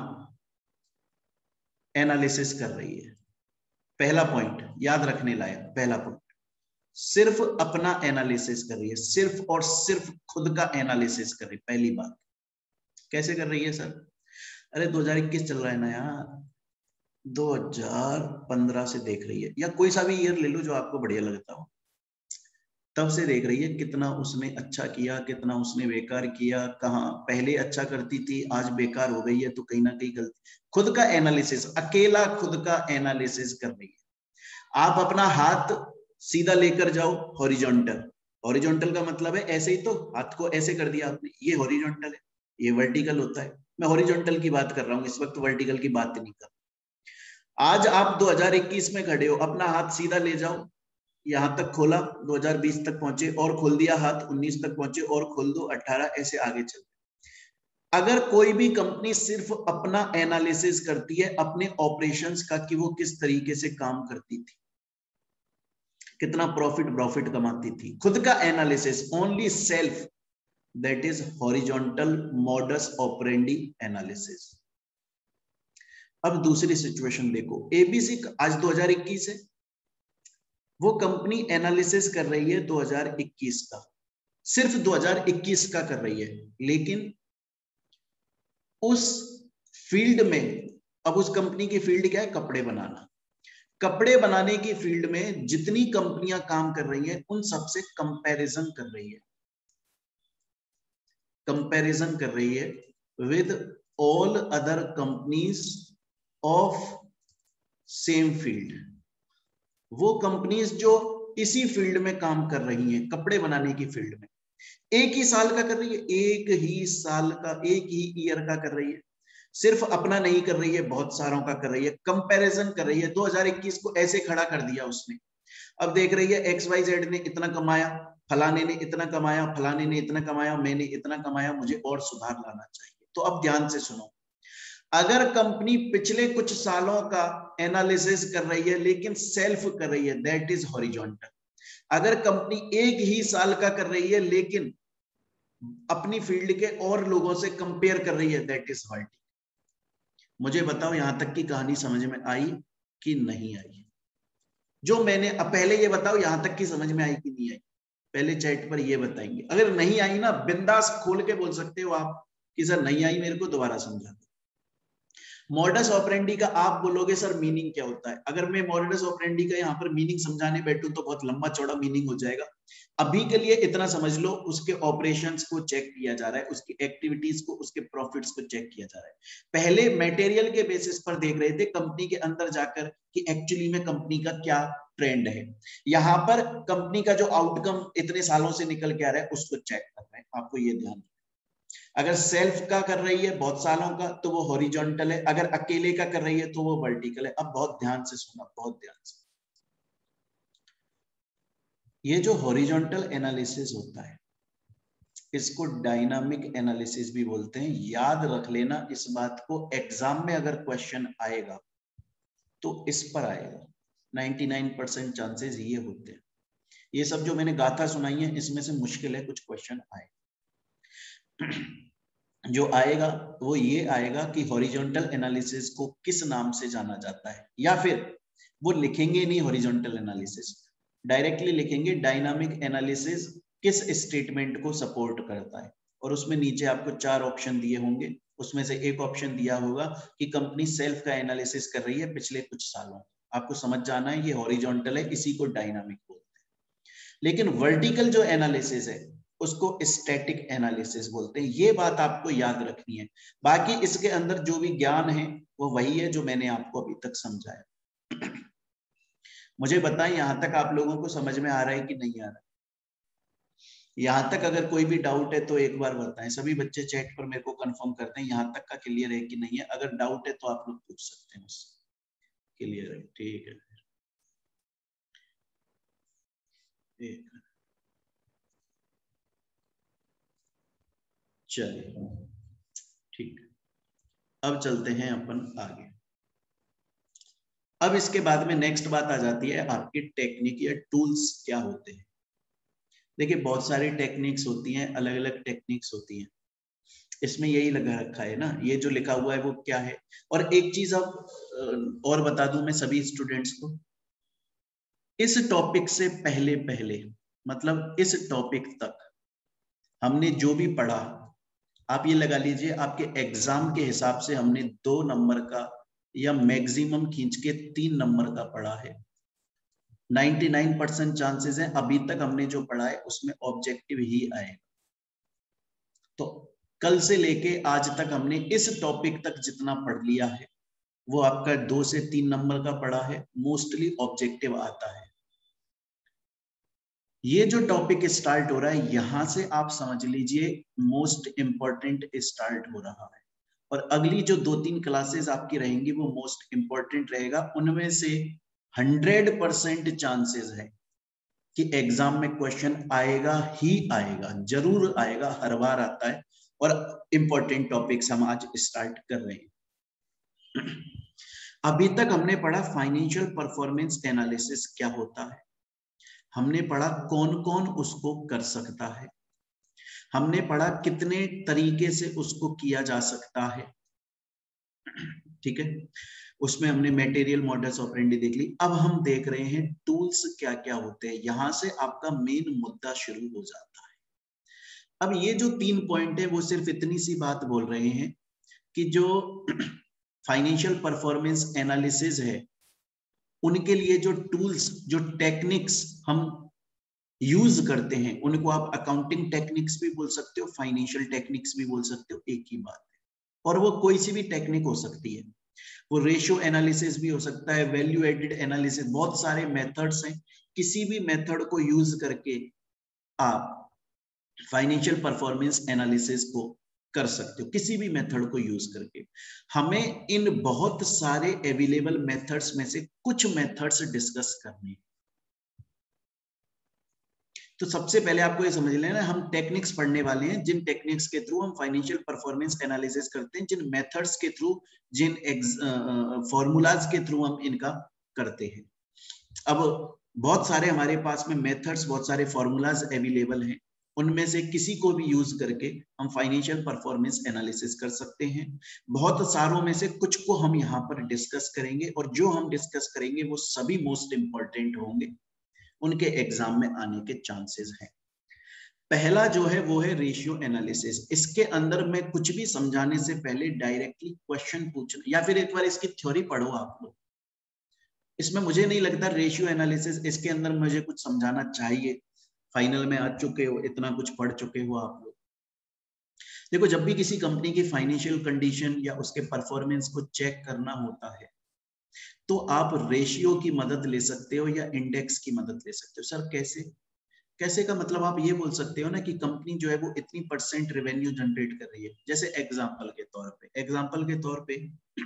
एनालिसिस कर रही है। पहला पॉइंट याद रखने लायक, पहला पॉइंट, सिर्फ अपना एनालिसिस कर रही है, सिर्फ और सिर्फ खुद का एनालिसिस कर रही है। पहली बात, कैसे कर रही है सर? अरे 2021 चल रहा है ना यार, 2015 से देख रही है, या कोई सा भी ईयर ले लो जो आपको बढ़िया लगता हो, तब से देख रही है कितना उसने अच्छा किया, कितना उसने बेकार किया, कहाँ पहले अच्छा करती थी आज बेकार हो गई है, तो कहीं ना कहीं गलती। खुद का एनालिसिस, अकेला खुद का एनालिसिस कर रही है। आप अपना हाथ सीधा लेकर जाओ, हॉरिजॉन्टल, हॉरिजॉन्टल का मतलब है ऐसे ही, तो हाथ को ऐसे कर दिया आपने, ये हॉरिजॉन्टल है, ये वर्टिकल होता है। मैं हॉरिजॉन्टल की बात कर रहा हूँ इस वक्त, वर्टिकल की बात नहीं कर। आज आप 2021 में खड़े हो, अपना हाथ सीधा ले जाओ, यहां तक खोला, 2020 तक पहुंचे, और खोल दिया हाथ, 19 तक पहुंचे, और खोल दो 18, ऐसे आगे चल। अगर कोई भी कंपनी सिर्फ अपना एनालिसिस करती है अपने ऑपरेशंस का, कि वो किस तरीके से काम करती थी, कितना प्रॉफिट कमाती थी, खुद का analysis, only self, that is horizontal modus operandi analysis. अब दूसरी सिचुएशन देखो, एबीसी आज 2021 है, वो कंपनी एनालिसिस कर रही है 2021 का, सिर्फ 2021 का कर रही है, लेकिन उस फील्ड में, अब उस कंपनी की फील्ड क्या है? कपड़े बनाना। कपड़े बनाने की फील्ड में जितनी कंपनियां काम कर रही हैं उन सबसे कंपैरिजन कर रही है, कंपैरिजन कर रही है with all other companies of same field. वो कंपनीज जो इसी फील्ड में काम कर रही हैं, कपड़े बनाने की फील्ड में, एक ही साल का कर रही है, एक ही साल का, एक ही ईयर का कर रही है, सिर्फ अपना नहीं कर रही है, बहुत सारों का कर रही है, कंपैरिजन कर रही है। 2021 को ऐसे खड़ा कर दिया उसने। अब देख रही है XYZ ने इतना कमाया, फलाने ने इतना कमाया, फलाने ने इतना कमाया, मैंने इतना कमाया, मुझे और सुधार लाना चाहिए। तो अब ध्यान से सुनो, अगर कंपनी पिछले कुछ सालों का एनालिसिस कर रही है लेकिन सेल्फ कर रही है, दैट इज हॉरिजॉन्टल। अगर कंपनी एक ही साल का कर रही है लेकिन अपनी फील्ड के और लोगों से कंपेयर कर रही है, दैट इज वर्टिकल। मुझे बताओ यहां तक की कहानी समझ में आई कि नहीं आई? जो मैंने, अब पहले ये बताओ यहां तक की समझ में आई कि नहीं आई? पहले चैट पर ये बताएंगे। अगर नहीं आई ना, बिंदास खोल के बोल सकते हो आप कि सर नहीं आई, मेरे को दोबारा समझा दो। मॉडस ऑपरेंडी का आप बोलोगे सर मीनिंग क्या होता है? अगर मैं मॉडस ऑपरेंडी का यहाँ पर मीनिंग समझाने बैठूं तो बहुत लंबा चौड़ा मीनिंग हो जाएगा। अभी के लिए इतना समझ लो, उसके ऑपरेशंस को चेक किया जा रहा है, उसकी एक्टिविटीज को, उसके प्रॉफिट्स को चेक किया जा रहा है। पहले मटेरियल के बेसिस पर देख रहे थे कंपनी के अंदर जाकर कि एक्चुअली में कंपनी का क्या ट्रेंड है। यहाँ पर कंपनी का जो आउटकम इतने सालों से निकल के आ रहा है उसको चेक कर रहे हैं। आपको ये ध्यान, अगर सेल्फ का कर रही है बहुत सालों का तो वो हॉरिजॉन्टल है, अगर अकेले का कर रही है तो वो वर्टिकल है। अब बहुत ध्यान से सुना, बहुत ध्यान से। ये जो हॉरिजॉन्टल एनालिसिस होता है इसको डायनामिक एनालिसिस भी बोलते हैं। याद रख लेना इस बात को, एग्जाम में अगर क्वेश्चन आएगा तो इस पर आएगा। 99% चांसेस ये होते हैं। ये सब जो मैंने गाथा सुनाई है इसमें से मुश्किल है कुछ क्वेश्चन आए। जो आएगा वो ये आएगा कि हॉरिजॉन्टल एनालिसिस को किस नाम से जाना जाता है, या फिर वो लिखेंगे नहीं हॉरिजॉन्टल एनालिसिस, डायरेक्टली लिखेंगे डायनामिक एनालिसिस किस स्टेटमेंट को सपोर्ट करता है। और उसमें नीचे आपको 4 ऑप्शन दिए होंगे, उसमें से एक ऑप्शन दिया होगा कि कंपनी सेल्फ का एनालिसिस कर रही है पिछले कुछ सालों। आपको समझ जाना है ये हॉरिजॉन्टल है, इसी को डायनामिक बोलते हैं। लेकिन वर्टिकल जो एनालिसिस है उसको स्टैटिक एनालिसिस बोलते हैं। ये बात आपको याद रखनी है। बाकी इसके अंदर जो भी ज्ञान है वो वही है जो मैंने आपको अभी तक समझाया। मुझे बताएं यहां तक आप लोगों को समझ में आ रहा है कि नहीं आ रहा है? यहां तक अगर कोई भी डाउट है तो एक बार बताएं। सभी बच्चे चैट पर मेरे को कंफर्म करते हैं यहां तक का क्लियर है कि नहीं है। अगर डाउट है तो आप लोग पूछ सकते हैं मुझसे। क्लियर है? ठीक है, एक चलिए ठीक। अब चलते हैं अपन आगे। अब इसके बाद में नेक्स्ट बात आ जाती है आपकी टेक्निक या टूल्स क्या होते हैं। देखिए बहुत सारी टेक्निक्स होती हैं, अलग अलग टेक्निक्स होती हैं। इसमें यही लगा रखा है ना, ये जो लिखा हुआ है वो क्या है। और एक चीज अब और बता दूं मैं सभी स्टूडेंट्स को, इस टॉपिक से पहले पहले मतलब इस टॉपिक तक हमने जो भी पढ़ा, आप ये लगा लीजिए आपके एग्जाम के हिसाब से हमने 2 नंबर का या मैक्सिमम खींच के 3 नंबर का पढ़ा है। 99% चांसेस है अभी तक हमने जो पढ़ा है उसमें ऑब्जेक्टिव ही आएगा। तो कल से लेके आज तक हमने इस टॉपिक तक जितना पढ़ लिया है वो आपका 2 से 3 नंबर का पढ़ा है, मोस्टली ऑब्जेक्टिव आता है। ये जो टॉपिक स्टार्ट हो रहा है यहां से आप समझ लीजिए मोस्ट इंपॉर्टेंट स्टार्ट हो रहा है। और अगली जो 2-3 क्लासेस आपकी रहेंगी वो मोस्ट इंपॉर्टेंट रहेगा। उनमें से 100% चांसेस है कि एग्जाम में क्वेश्चन आएगा ही आएगा, जरूर आएगा, हर बार आता है। और इंपॉर्टेंट टॉपिक्स हम आज स्टार्ट कर रहे हैं। अभी तक हमने पढ़ा फाइनेंशियल परफॉर्मेंस एनालिसिस क्या होता है, हमने पढ़ा कौन कौन उसको कर सकता है, हमने पढ़ा कितने तरीके से उसको किया जा सकता है। ठीक है, उसमें हमने मटेरियल मॉडल्स ऑपरेंडी देख ली। अब हम देख रहे हैं टूल्स क्या क्या होते हैं। यहां से आपका मेन मुद्दा शुरू हो जाता है। अब ये जो 3 पॉइंट है वो सिर्फ इतनी सी बात बोल रहे हैं कि जो फाइनेंशियल परफॉर्मेंस एनालिसिस है उनके लिए जो टूल्स, जो टेक्निक्स हम यूज करते हैं उनको आप अकाउंटिंग टेक्निक्स भी बोल सकते हो, फाइनेंशियल टेक्निक्स भी बोल सकते हो, एक ही बात है। और वो कोई सी भी टेक्निक हो सकती है। वो रेशियो एनालिसिस भी हो सकता है, वैल्यू एडेड एनालिसिस, बहुत सारे मेथड्स हैं। किसी भी मेथड को यूज करके आप फाइनेंशियल परफॉर्मेंस एनालिसिस को कर सकते हो, किसी भी मेथड को यूज करके। हमें इन बहुत सारे अवेलेबल मेथड्स में से कुछ मेथड्स डिस्कस करने। तो सबसे पहले आपको ये समझ लेना, हम टेक्निक्स पढ़ने वाले हैं जिन टेक्निक्स के थ्रू हम फाइनेंशियल परफॉर्मेंस एनालिसिस करते हैं, जिन मेथड्स के थ्रू, जिन फॉर्मूलाज के थ्रू हम इनका करते हैं। अब बहुत सारे हमारे पास में मेथड्स, बहुत सारे फॉर्मूलाज अवेलेबल हैं, उनमें से किसी को भी यूज करके हम फाइनेंशियल परफॉर्मेंस एनालिसिस कर सकते हैं। बहुत सारों में से कुछ को हम यहाँ पर डिस्कस करेंगे और जो हम डिस्कस करेंगे वो सभी मोस्ट इंपॉर्टेंट होंगे, उनके एग्जाम में आने के चांसेस हैं। पहला जो है वो है रेशियो एनालिसिस। इसके अंदर मैं कुछ भी समझाने से पहले डायरेक्टली क्वेश्चन पूछना, या फिर एक बार इसकी थ्योरी पढ़ो आप लोग। इसमें मुझे नहीं लगता रेशियो एनालिसिस इसके अंदर मुझे कुछ समझाना चाहिए, फाइनल में आ चुके हो, इतना कुछ पढ़ चुके हो आप लोग। देखो, जब भी किसी कंपनी की फाइनेंशियल कंडीशन या उसके परफॉर्मेंस को चेक करना होता है तो आप रेशियो की मदद ले सकते हो या इंडेक्स की मदद ले सकते हो। सर कैसे? कैसे का मतलब आप ये बोल सकते हो ना कि कंपनी जो है वो इतनी % रेवेन्यू जनरेट कर रही है। जैसे एग्जांपल के तौर पे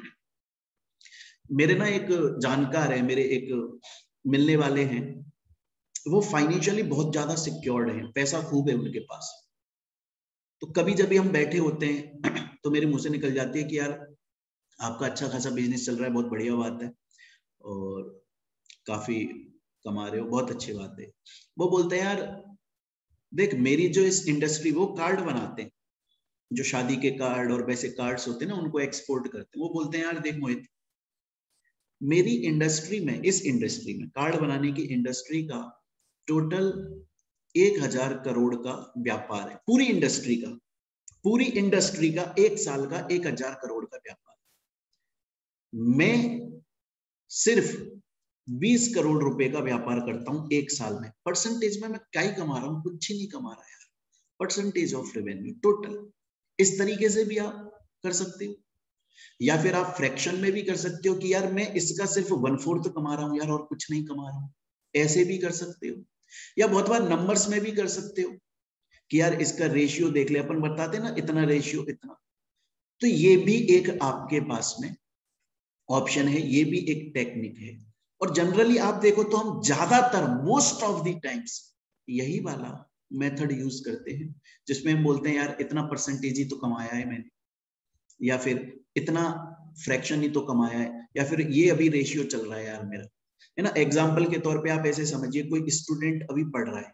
मेरे ना एक जानकार है, मेरे एक मिलने वाले हैं, वो फाइनेंशियली बहुत ज्यादा सिक्योर्ड है, पैसा खूब है उनके पास। तो कभी जब भी हम बैठे होते हैं तो मेरे मुंह से निकल जाती है कि यार आपका अच्छा खासा बिजनेस चल रहा है, बहुत बढ़िया बात है और काफी कमा रहे हो, बहुत अच्छी बात है। वो बोलते हैं यार देख, मेरी जो इस इंडस्ट्री, वो कार्ड बनाते हैं, जो शादी के कार्ड और वैसे कार्ड्स होते हैं ना, उनको एक्सपोर्ट करते हैं। वो बोलते हैं यार देख मोहित, मेरी इंडस्ट्री में, इस इंडस्ट्री में, कार्ड बनाने की इंडस्ट्री का टोटल 1000 करोड़ का व्यापार है। पूरी इंडस्ट्री का एक साल का 1000 करोड़ का व्यापार। मैं सिर्फ 20 करोड़ रुपए का व्यापार करता हूं एक साल में। परसेंटेज में मैं क्या ही कमा रहा हूं? कुछ ही नहीं कमा रहा यार। Percentage of revenue total. इस तरीके से भी आप कर सकते हो, या फिर आप फ्रैक्शन में भी कर सकते हो कि यार मैं इसका सिर्फ 1/4 कमा रहा हूं यार, और कुछ नहीं कमा रहा हूं। ऐसे भी कर सकते हो, या बहुत बार नंबर्स में भी कर सकते हो कि यार इसका रेशियो देख ले, अपन बताते ना इतना रेशियो इतना। तो ये भी एक आपके पास में ऑप्शन है, ये भी एक टेक्निक है। और जनरली आप देखो तो हम ज्यादातर मोस्ट ऑफ द टाइम्स यही वाला मेथड यूज करते हैं, जिसमें हम बोलते हैं यार इतना परसेंटेज ही तो कमाया है मैंने, या फिर इतना फ्रैक्शन ही तो कमाया है, या फिर ये अभी रेशियो चल रहा है यार मेरा, है ना। एग्जाम्पल के तौर पे आप ऐसे समझिए, कोई स्टूडेंट अभी पढ़ रहा है,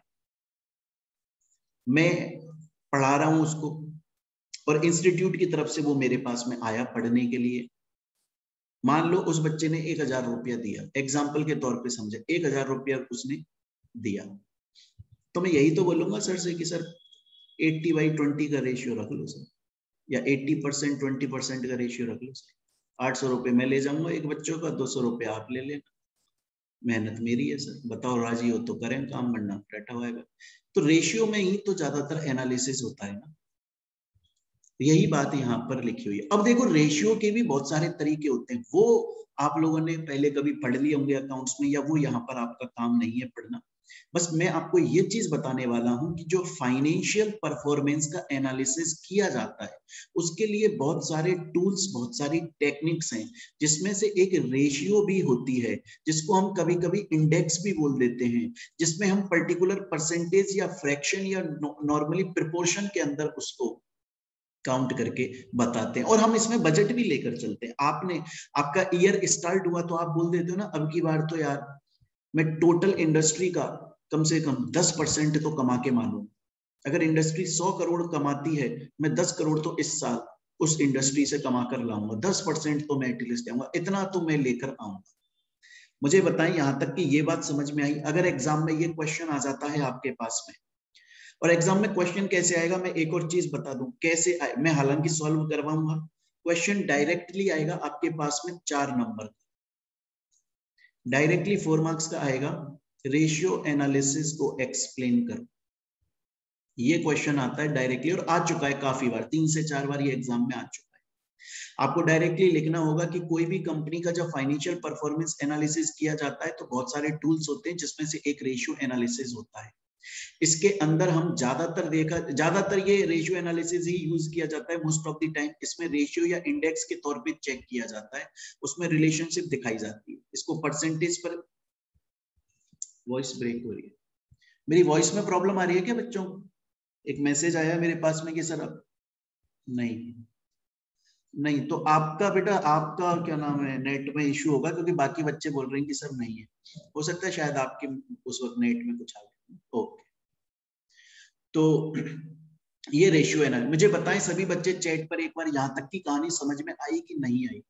मैं पढ़ा रहा हूं उसको, और इंस्टीट्यूट की तरफ से वो मेरे पास में आया पढ़ने के लिए। मान लो उस बच्चे ने 1000 रुपया दिया, एग्जाम्पल के तौर पे समझे, 1000 रुपया उसने दिया, तो मैं यही तो बोलूंगा सर से कि सर 80/20 का रेशियो रख लो सर, या 80% 20% का रेशियो रख लो सर। 800 रुपये मैं ले जाऊंगा एक बच्चों का, 200 रुपये आप ले लेना, मेहनत मेरी है सर, बताओ राजी हो तो करें काम, बनना बैठा हुआ है। तो रेशियो में ही तो ज्यादातर एनालिसिस होता है ना, यही बात यहाँ पर लिखी हुई है। अब देखो, रेशियो के भी बहुत सारे तरीके होते हैं, वो आप लोगों ने पहले कभी पढ़ लिए होंगे अकाउंट्स में, या वो यहाँ पर आपका काम नहीं है पढ़ना। बस मैं आपको ये चीज बताने वाला हूं कि जो फाइनेंशियल परफॉर्मेंस का एनालिसिस किया जाता है, उसके लिए बहुत सारे टूल्स, बहुत सारी टेक्निक्स हैं, जिसमें से एक रेशियो भी होती है, जिसको हम कभी कभी इंडेक्स भी बोल देते हैं, जिसमें हम पर्टिकुलर परसेंटेज या फ्रैक्शन या नॉर्मली प्रिपोर्शन के अंदर उसको काउंट करके बताते हैं। और हम इसमें बजट भी लेकर चलते हैं। आपका ईयर स्टार्ट हुआ तो आप बोल देते हो ना, अब की बार तो यार मैं टोटल इंडस्ट्री का कम से कम 10% तो कमा के मानूं। अगर इंडस्ट्री 100 करोड़ कमाती है, मैं 10 करोड़ तो इस साल उस इंडस्ट्री से कमा कर लाऊंगा, 10% तो मैं एटलीस्ट दूंगा, इतना तो मैं लेकर आऊंगा। मुझे बताएं यहां तक कि ये बात समझ में आई? अगर एग्जाम में ये क्वेश्चन आ जाता है आपके पास में, और एग्जाम में क्वेश्चन कैसे आएगा, मैं एक और चीज बता दूं कैसे आए, मैं हालांकि सॉल्व करवाऊंगा। क्वेश्चन डायरेक्टली आएगा आपके पास में 4 नंबर, डायरेक्टली 4 मार्क्स का आएगा, रेशियो एनालिसिस को एक्सप्लेन करो। ये क्वेश्चन आता है डायरेक्टली, और आ चुका है काफी बार, 3 से 4 बार ये एग्जाम में आ चुका है। आपको डायरेक्टली लिखना होगा कि कोई भी कंपनी का जब फाइनेंशियल परफॉर्मेंस एनालिसिस किया जाता है तो बहुत सारे टूल्स होते हैं, जिसमें से एक रेशियो एनालिसिस होता है। इसके अंदर हम ज्यादातर ये रेशियो एनालिसिस ही यूज किया जाता है मोस्ट ऑफ द टाइम। इसमें रेशियो या इंडेक्स के तौर पे चेक किया जाता है, उसमें रिलेशनशिप दिखाई जाती है। इसको परसेंटेज पर, वॉइस ब्रेक हो रही है, मेरी वॉइस में प्रॉब्लम आ रही है क्या बच्चों? एक मैसेज आया मेरे पास में कि सर अब नहीं नहीं, तो आपका बेटा, आपका क्या नाम है, नेट में इश्यू होगा, क्योंकि बाकी बच्चे बोल रहे हैं कि सर नहीं है। हो सकता है शायद आपके उस वक्त नेट में कुछ आ गया। ओके, तो ये रेशियो है ना। मुझे बताएं सभी बच्चे चैट पर, एक बार यहां तक की कहानी समझ में आई कि नहीं आई?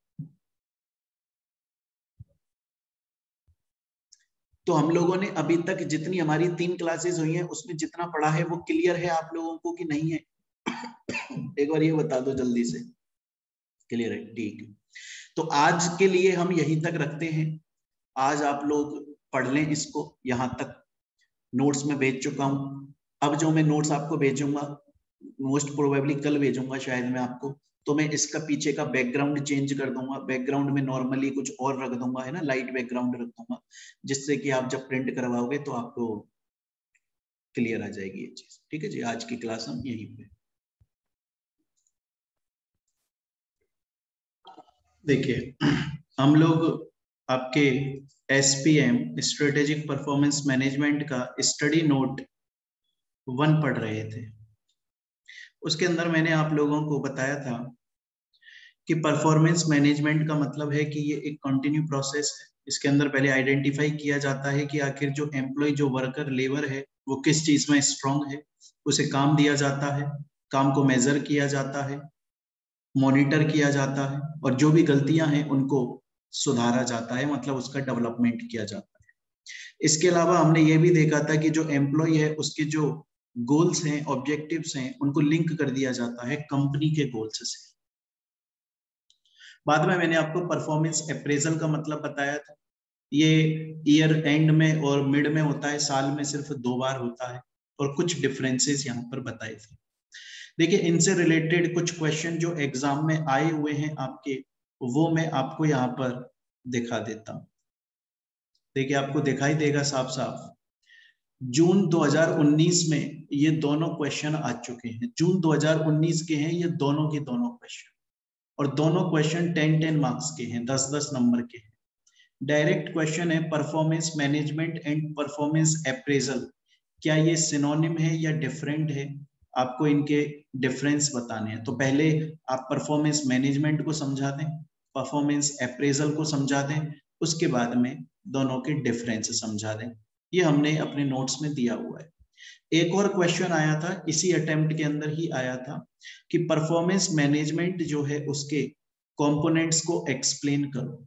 तो हम लोगों ने अभी तक जितनी हमारी 3 क्लासेस हुई हैं, उसमें जितना पढ़ा है वो क्लियर है आप लोगों को कि नहीं है? एक बार ये बता दो जल्दी से। क्लियर है, ठीक है। तो आज के लिए हम यहीं तक रखते हैं। आज आप लोग पढ़ लें इसको यहां तक। नोट्स में भेज चुका हूँ। अब जो मैं नोट्स आपको भेजूंगा, मोस्ट प्रोबेबली कल भेजूंगा शायद मैं आपको, तो मैं इसका पीछे का बैकग्राउंड चेंज कर दूंगा। बैकग्राउंड में नॉर्मली कुछ और रख दूंगा, है ना, लाइट बैकग्राउंड रख दूंगा, जिससे कि आप जब प्रिंट करवाओगे तो आपको क्लियर आ जाएगी ये चीज। ठीक है जी, आज की क्लास हम यहीं पे देखिए। हम लोग आपके SPM स्ट्रेटेजिक परफॉर्मेंस मैनेजमेंट का स्टडी नोट 1 पढ़ रहे थे। उसके अंदर मैंने आप लोगों को बताया था कि परफॉर्मेंस मैनेजमेंट का मतलब है कि ये एक कंटिन्यू प्रोसेस है। इसके अंदर पहले आइडेंटिफाई किया जाता है कि आखिर जो एम्प्लॉय, जो वर्कर, लेबर है, वो किस चीज में स्ट्रांग है, उसे काम दिया जाता है, काम को मेजर किया जाता है, मॉनिटर किया जाता है, और जो भी गलतियां हैं उनको सुधारा जाता है, मतलब उसका डेवलपमेंट किया जाता है। इसके अलावा हमने ये भी देखा था कि जो एम्प्लॉय है उसके जो गोल्स हैं, ऑब्जेक्टिव्स हैं, उनको लिंक कर दिया जाता है कंपनी के गोल्स से। बाद में मैंने आपको परफॉर्मेंस अप्रेजल का मतलब बताया था। ये ईयर एंड में और मिड में होता है, साल में सिर्फ 2 बार होता है, और कुछ डिफरेंसेस यहाँ पर बताए थे। देखिए, इनसे रिलेटेड कुछ क्वेश्चन जो एग्जाम में आए हुए हैं आपके, वो मैं आपको यहाँ पर दिखा देता हूँ। देखिए, आपको दिखाई देगा साफ साफ, जून 2019 में ये दोनों क्वेश्चन आ चुके हैं। जून 2019 के हैं ये दोनों के दोनों क्वेश्चन, और दोनों क्वेश्चन 10-10 मार्क्स के हैं, 10-10 नंबर के हैं। डायरेक्ट क्वेश्चन है, performance management and performance appraisal, क्या ये सिनोनिम है या डिफरेंट है? आपको इनके डिफरेंस बताने हैं। तो पहले आप परफॉर्मेंस मैनेजमेंट को समझा दें, परफॉर्मेंस अप्रेजल को समझा दें, उसके बाद में दोनों के डिफरेंस समझा दें। ये हमने अपने नोट्स में दिया हुआ है। एक और क्वेश्चन आया था, इसी अटेम्प्ट के अंदर ही आया था, कि परफॉर्मेंस मैनेजमेंट जो है उसके कंपोनेंट्स को एक्सप्लेन करो।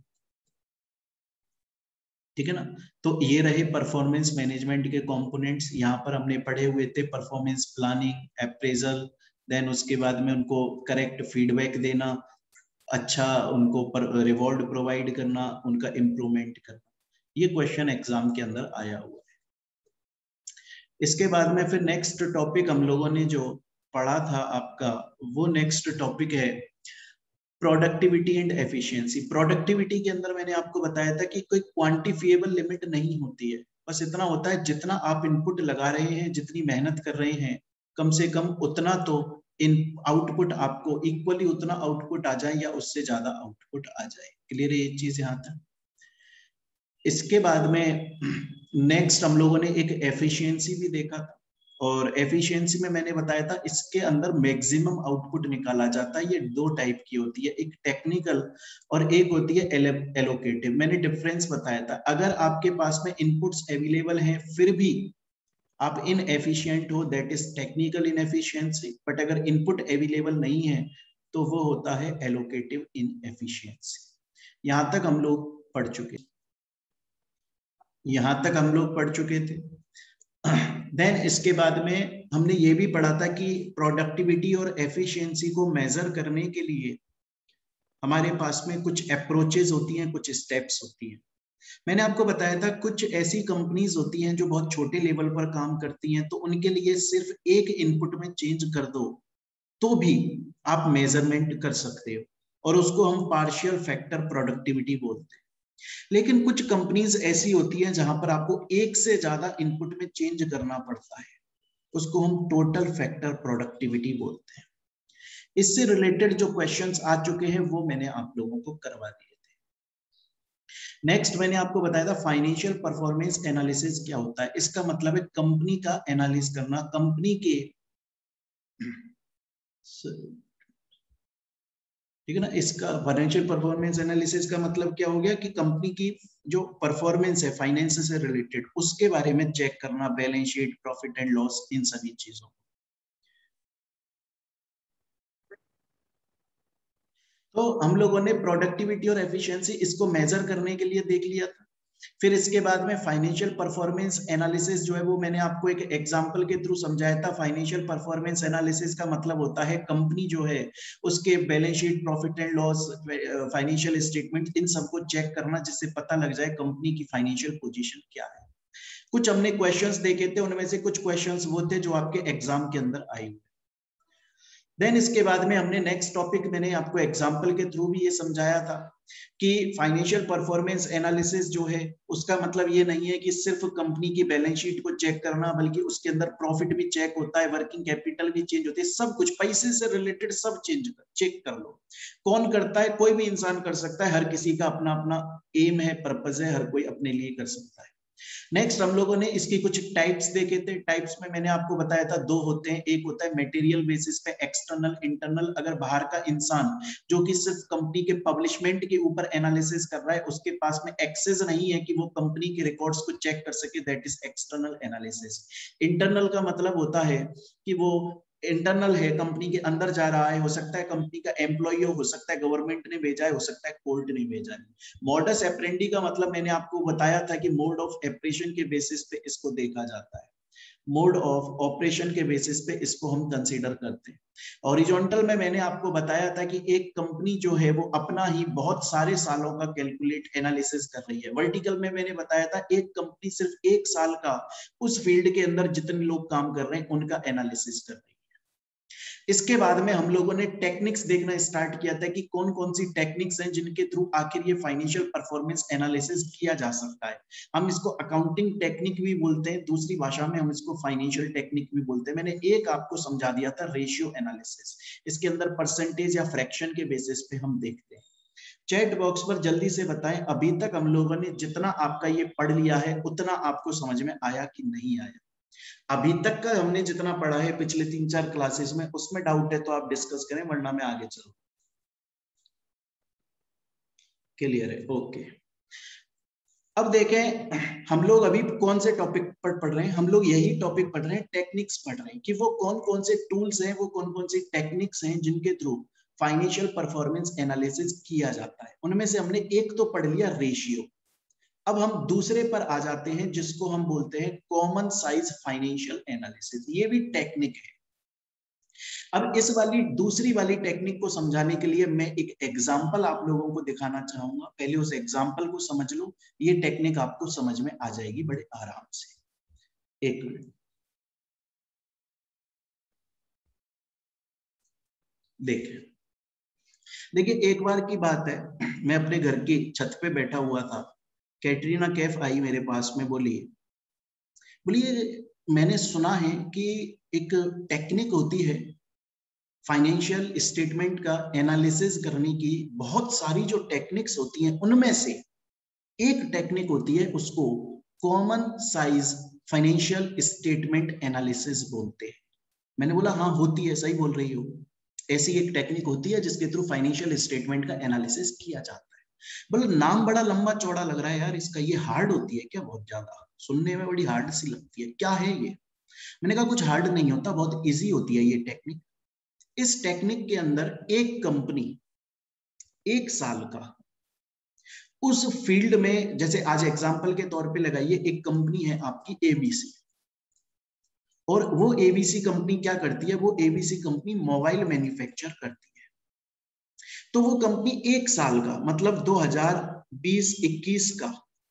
ठीक है ना? तो ये रहे परफॉर्मेंस मैनेजमेंट के कंपोनेंट्स। यहाँ पर हमने पढ़े हुए थे परफॉर्मेंस प्लानिंग, अप्रेजल, देन उसके बाद में उनको करेक्ट फीडबैक देना, अच्छा उनको रिवॉर्ड प्रोवाइड करना, उनका इम्प्रूवमेंट करना। ये क्वेश्चन एग्जाम के अंदर आया हुआ है। इसके बाद में फिर नेक्स्ट टॉपिक हम लोगों ने जो पढ़ा था आपका, वो नेक्स्ट टॉपिक है प्रोडक्टिविटी एंड एफिशिएंसी। प्रोडक्टिविटी के अंदर मैंने आपको बताया था कि कोई क्वांटिफिएबल लिमिट नहीं होती है, बस इतना होता है जितना आप इनपुट लगा रहे हैं, जितनी मेहनत कर रहे हैं, कम से कम उतना तो इन आउटपुट आपको इक्वली उतना आउटपुट आ जाए या उससे ज्यादा आउटपुट आ जाए। क्लियर है ये चीज यहाँ तक? इसके बाद में नेक्स्ट हम लोगों ने एक एफिशिएंसी भी देखा था, और एफिशिएंसी में मैंने बताया था इसके अंदर मैक्सिमम आउटपुट निकाला जाता है। ये 2 टाइप की होती है, एक टेक्निकल और एक होती है एलोकेटिव। मैंने डिफरेंस बताया था। अगर आपके पास में इनपुट्स अवेलेबल हैं फिर भी आप इनएफिशिएंट हो, that is technical inefficiency. But अगर इनपुट अवेलेबल नहीं है तो वो होता है एलोकेटिव इनएफिशिएंसी। यहां तक हम लोग पढ़ चुके, यहां तक हम लोग पढ़ चुके थे। देन इसके बाद में हमने ये भी पढ़ा था कि प्रोडक्टिविटी और एफिशिएंसी को मेजर करने के लिए हमारे पास में कुछ अप्रोचेस होती हैं, कुछ स्टेप्स होती हैं। मैंने आपको बताया था कुछ ऐसी कंपनीज होती हैं जो बहुत छोटे लेवल पर काम करती हैं, तो उनके लिए सिर्फ एक इनपुट में चेंज कर दो तो भी आप मेजरमेंट कर सकते हो, और उसको हम पार्शियल फैक्टर प्रोडक्टिविटी बोलते हैं। लेकिन कुछ कंपनीज ऐसी होती हैं जहां पर आपको एक से ज्यादा इनपुट में चेंज करना पड़ता है, उसको हम टोटल फैक्टर प्रोडक्टिविटी बोलते हैं। इससे रिलेटेड जो क्वेश्चंस आ चुके हैं वो मैंने आप लोगों को करवा दिए थे। नेक्स्ट मैंने आपको बताया था फाइनेंशियल परफॉर्मेंस एनालिसिस क्या होता है। इसका मतलब है कंपनी का एनालिसिस करना, कंपनी के ठीक है ना। इसका फाइनेंशियल परफॉर्मेंस एनालिसिस का मतलब क्या हो गया कि कंपनी की जो परफॉर्मेंस है फाइनेंस से रिलेटेड, उसके बारे में चेक करना, balance sheet, profit and loss, इन सभी चीजों। तो हम लोगों ने प्रोडक्टिविटी और एफिशिएंसी इसको मेजर करने के लिए देख लिया था। फिर इसके बाद में फाइनेंशियल परफॉर्मेंस एनालिसिस जो है वो मैंने आपको एक एग्जांपल के थ्रू समझाया था। फाइनेंशियल परफॉर्मेंस एनालिसिस का मतलब होता है कंपनी जो है उसके balance sheet, profit and loss, financial statement, इन सबको चेक करना जिससे पता लग जाए कंपनी की फाइनेंशियल पोजीशन क्या है। कुछ हमने क्वेश्चंस देखे थे, उनमें से कुछ क्वेश्चंस वो थे जो आपके एग्जाम के अंदर आए हुए। देन इसके बाद में हमने नेक्स्ट टॉपिक, मैंने आपको एग्जांपल के थ्रू भी ये समझाया था कि फाइनेंशियल परफॉर्मेंस एनालिसिस जो है उसका मतलब ये नहीं है कि सिर्फ कंपनी की बैलेंस शीट को चेक करना, बल्कि उसके अंदर प्रॉफिट भी चेक होता है, वर्किंग कैपिटल भी चेंज होती है, सब कुछ पैसे से रिलेटेड सब चेक कर लो। कौन करता है? कोई भी इंसान कर सकता है, हर किसी का अपना अपना एम है, पर्पज है, हर कोई अपने लिए कर सकता है। नेक्स्ट हम लोगों ने इसकी कुछ टाइप्स देखे थे। टाइप्स में मैंने आपको बताया था दो होते हैं, एक होता है मटेरियल बेसिस पे, एक्सटर्नल, इंटरनल। अगर बाहर का इंसान जो कि सिर्फ कंपनी के पब्लिशमेंट के ऊपर एनालिसिस कर रहा है, उसके पास में एक्सेस नहीं है कि वो कंपनी के रिकॉर्ड्स को चेक कर सके, that is external analysis. Internal का मतलब होता है कि वो इंटरनल है, कंपनी के अंदर जा रहा है, हो सकता है कंपनी का एम्प्लॉय हो सकता है गवर्नमेंट ने भेजा है, हो सकता है कोर्ट ने भेजा है। मॉडस ऑपरेंडी का मतलब मैंने आपको बताया था कि मोड ऑफ ऑपरेशन के बेसिस पे इसको देखा जाता है, मोड ऑफ ऑपरेशन के बेसिस पे इसको हम कंसीडर करते हैं। हॉरिजॉन्टल में मैंने आपको बताया था कि एक कंपनी जो है वो अपना ही बहुत सारे सालों का कैलकुलेट एनालिसिस कर रही है। वर्टिकल में मैंने बताया था एक कंपनी सिर्फ एक साल का उस फील्ड के अंदर जितने लोग काम कर रहे हैं उनका एनालिसिस कर रही है। इसके बाद में हम लोगों ने टेक्निक्स देखना स्टार्ट किया था कि कौन कौन सी टेक्निक्स हैं जिनके थ्रू आखिर ये फाइनेंशियल परफॉर्मेंस एनालिसिस किया जा सकता है। हम इसको अकाउंटिंग टेक्निक भी बोलते हैं, दूसरी भाषा में हम इसको फाइनेंशियल टेक्निक भी बोलते हैं। मैंने एक आपको समझा दिया था रेशियो एनालिसिस, इसके अंदर परसेंटेज या फ्रैक्शन के बेसिस पे हम देखते हैं। चैट बॉक्स पर जल्दी से बताएं अभी तक हम लोगों ने जितना आपका ये पढ़ लिया है उतना आपको समझ में आया कि नहीं आया। अभी तक का हमने जितना पढ़ा है पिछले 3-4 क्लासेस में, उसमें डाउट है तो आप डिस्कस करें, वरना मैं आगे चलूं। क्लियर है? ओके। अब देखें हम लोग अभी कौन से टॉपिक पर पढ़ रहे हैं। हम लोग यही टॉपिक पढ़ रहे हैं, टेक्निक्स पढ़ रहे हैं कि वो कौन कौन से टूल्स हैं, वो कौन कौन सी टेक्निक्स हैं जिनके थ्रू फाइनेंशियल परफॉर्मेंस एनालिसिस किया जाता है। उनमें से हमने एक तो पढ़ लिया रेशियो। अब हम दूसरे पर आ जाते हैं जिसको हम बोलते हैं कॉमन साइज फाइनेंशियल एनालिसिस। ये भी टेक्निक है। अब इस वाली दूसरी वाली टेक्निक को समझाने के लिए मैं एक एग्जांपल आप लोगों को दिखाना चाहूंगा। पहले उस एग्जांपल को समझ लो, ये टेक्निक आपको समझ में आ जाएगी बड़े आराम से। एक मिनट देखिए, एक बार की बात है, मैं अपने घर की छत पे बैठा हुआ था। कैटरीना कैफ आई मेरे पास में, बोलिए मैंने सुना है कि एक टेक्निक होती है फाइनेंशियल स्टेटमेंट का एनालिसिस करने की। बहुत सारी जो टेक्निक्स होती हैं उनमें से एक टेक्निक होती है, उसको common size financial statement analysis बोलते हैं। मैंने बोला हाँ होती है, सही बोल रही हो। ऐसी एक टेक्निक होती है जिसके थ्रू फाइनेंशियल स्टेटमेंट का एनालिसिस किया जाता है। बोले नाम बड़ा लंबा चौड़ा लग रहा है यार इसका, ये हार्ड होती है क्या? बहुत ज्यादा सुनने में बड़ी हार्ड सी लगती है, क्या है ये? मैंने कहा कुछ हार्ड नहीं होता, बहुत इजी होती है ये टेक्निक। इस टेक्निक के अंदर एक कंपनी एक साल का उस फील्ड में, जैसे आज एग्जांपल के तौर पे लगाइए, एक कंपनी है आपकी एबीसी, और वो एबीसी कंपनी क्या करती है? वो एबीसी कंपनी मोबाइल मैन्युफैक्चर करती है। तो वो कंपनी एक साल का मतलब 2020-21 का,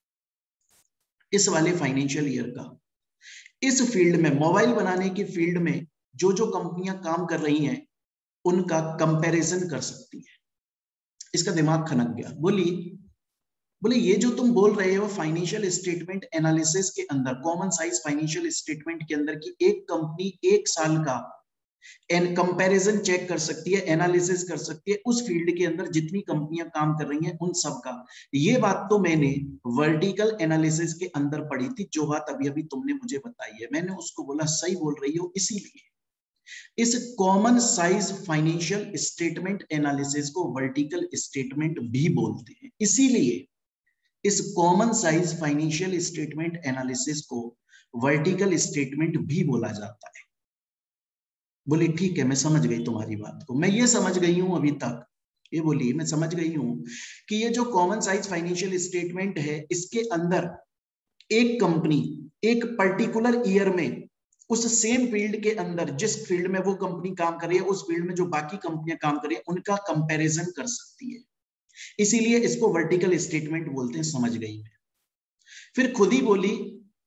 इस वाले फाइनेंशियल ईयर का, इस फील्ड में, मोबाइल बनाने की फील्ड में जो जो कंपनियां काम कर रही हैं उनका कंपैरिजन कर सकती है। इसका दिमाग खनक गया। बोले ये जो तुम बोल रहे हो फाइनेंशियल स्टेटमेंट एनालिसिस के अंदर, कॉमन साइज फाइनेंशियल स्टेटमेंट के अंदर, कि एक कंपनी एक साल का कंपैरिजन चेक कर सकती है, एनालिसिस कर सकती है उस फील्ड के अंदर जितनी कंपनियां काम कर रही हैं उन सब का। ये बात तो मैंने वर्टिकल एनालिसिस के अंदर पढ़ी थी, जो बात अभी अभी तुमने मुझे बताई है। मैंने उसको बोला सही बोल रही हो। इसीलिए इस common size financial statement analysis को वर्टिकल स्टेटमेंट भी बोलते हैं। इसीलिए इस common size financial statement analysis को वर्टिकल स्टेटमेंट भी बोला जाता है। बोली ठीक है, मैं समझ गई तुम्हारी बात को, मैं ये समझ गई हूं अभी तक, ये बोलिए मैं समझ गई हूं कि ये जो कॉमन साइज फाइनेंशियल स्टेटमेंट है, इसके अंदर एक कंपनी एक पर्टिकुलर ईयर में उस सेम फील्ड के अंदर, जिस फील्ड में वो कंपनी काम कर रही है, उस फील्ड में जो बाकी कंपनियां काम कर रही है उनका कंपैरिजन कर सकती है। इसीलिए इसको वर्टिकल स्टेटमेंट बोलते हैं। समझ गई मैं। फिर खुद ही बोली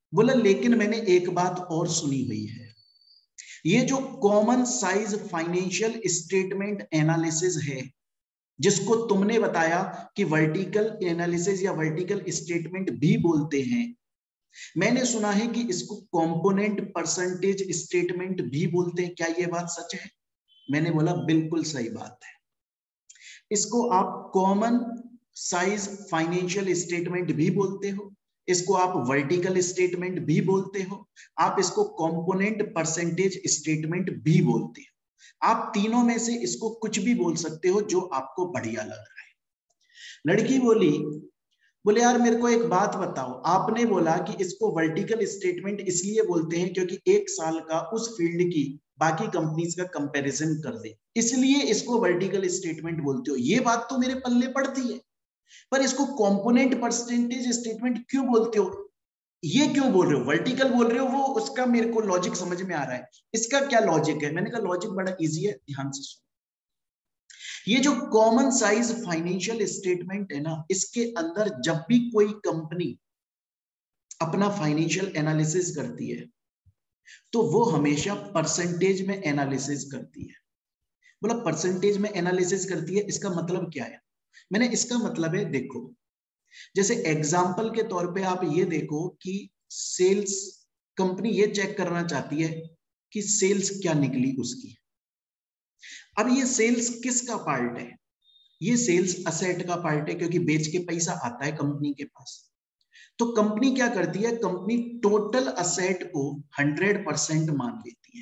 बोला लेकिन मैंने एक बात और सुनी हुई है, ये जो common size financial statement analysis है, जिसको तुमने बताया कि वर्टिकल एनालिसिस या वर्टिकल स्टेटमेंट भी बोलते हैं, मैंने सुना है कि इसको कंपोनेंट परसेंटेज स्टेटमेंट भी बोलते हैं, क्या ये बात सच है? मैंने बोला बिल्कुल सही बात है। इसको आप कॉमन साइज फाइनेंशियल स्टेटमेंट भी बोलते हो, इसको आप वर्टिकल स्टेटमेंट भी बोलते हो, आप इसको कंपोनेंट परसेंटेज स्टेटमेंट भी बोलते हो। आप तीनों में से इसको कुछ भी बोल सकते हो जो आपको बढ़िया लग रहा है। लड़की बोले यार मेरे को एक बात बताओ, आपने बोला कि इसको वर्टिकल स्टेटमेंट इसलिए बोलते हैं क्योंकि एक साल का उस फील्ड की बाकी कंपनीज का कंपैरिजन कर दे, इसलिए इसको वर्टिकल स्टेटमेंट बोलते हो। ये बात तो मेरे पल्ले पड़ती है, पर इसको कंपोनेंट परसेंटेज स्टेटमेंट क्यों बोलते हो? ये क्यों बोल रहे हो? वर्टिकल बोल रहे हो, वो उसका मेरे को लॉजिक समझ में आ रहा है, इसका क्या लॉजिक है? मैंने कहा लॉजिक बड़ा इजी है, ध्यान से सुनो। ये जो कॉमन साइज फाइनेंशियल स्टेटमेंट है ना, इसके अंदर जब भी कोई कंपनी अपना फाइनेंशियल एनालिसिस करती है तो वो हमेशा परसेंटेज में एनालिसिस करती है। बोला परसेंटेज में एनालिसिस करती है, इसका मतलब क्या है? मैंने इसका मतलब है, देखो जैसे एग्जांपल के तौर पे आप ये देखो कि सेल्स, कंपनी ये चेक करना चाहती है कि सेल्स क्या निकली उसकी। अब ये सेल्स किसका पार्ट है? ये सेल्स असेट का पार्ट है, क्योंकि बेच के पैसा आता है कंपनी के पास। तो कंपनी क्या करती है? कंपनी टोटल असेट को 100% मान लेती है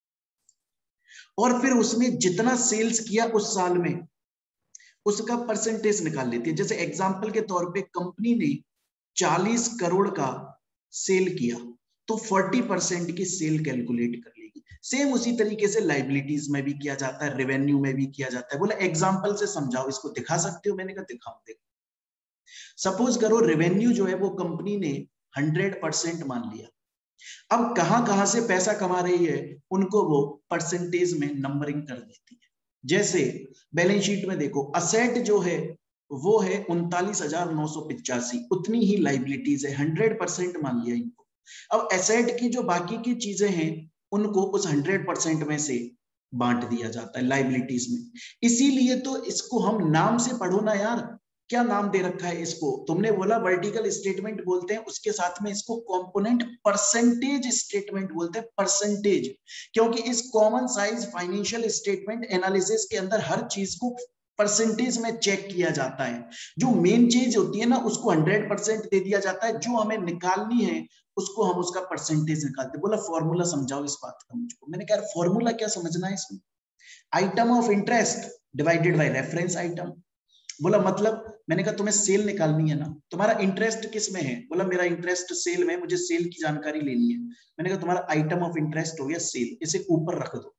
और फिर उसने जितना सेल्स किया उस साल में उसका परसेंटेज निकाल लेती है। जैसे एग्जांपल के तौर पे कंपनी ने 40 करोड़ का सेल किया तो 40% की सेल कैलकुलेट कर लेगी। सेम उसी तरीके से लाइबिलिटीज में भी किया जाता है, रेवेन्यू में भी किया जाता है। बोला एग्जांपल से समझाओ, इसको दिखा सकते हो? मैंने कहा दिखाओ। देखो सपोज करो रेवेन्यू जो है वो कंपनी ने 100% मान लिया। अब कहां से पैसा कमा रही है उनको वो परसेंटेज में नंबरिंग कर देती है। जैसे बैलेंस शीट में देखो, असेट जो है वो है 39,985, उतनी ही लाइबिलिटीज है, 100% मान लिया इनको। अब एसेट की जो बाकी की चीजें हैं उनको उस 100% में से बांट दिया जाता है लाइबिलिटीज में। इसीलिए तो इसको हम नाम से पढ़ो ना यार, क्या नाम दे रखा है इसको? तुमने बोला वर्टिकल स्टेटमेंट बोलते हैं, उसके साथ में इसको कंपोनेंट परसेंटेज स्टेटमेंट बोलते हैं। परसेंटेज क्योंकि इस common size financial statement analysis के अंदर हर चीज को परसेंटेज में चेक किया जाता है। जो मेन चीज होती है ना उसको 100% दे दिया जाता है, जो हमें निकालनी है उसको हम उसका परसेंटेज निकालते हैं। बोला फॉर्मूला समझाओ इस बात का मुझको। मैंने कहा फॉर्मूला क्या समझना है इसमें? Item of interest divided by reference item. बोला मतलब? मैंने कहा तुम्हें सेल निकालनी है ना, तुम्हारा इंटरेस्ट किस में है? बोला मेरा इंटरेस्ट सेल में, मुझे सेल की जानकारी लेनी है। मैंने कहा तुम्हारा आइटम ऑफ इंटरेस्ट हो गया सेल, इसे ऊपर रख दो।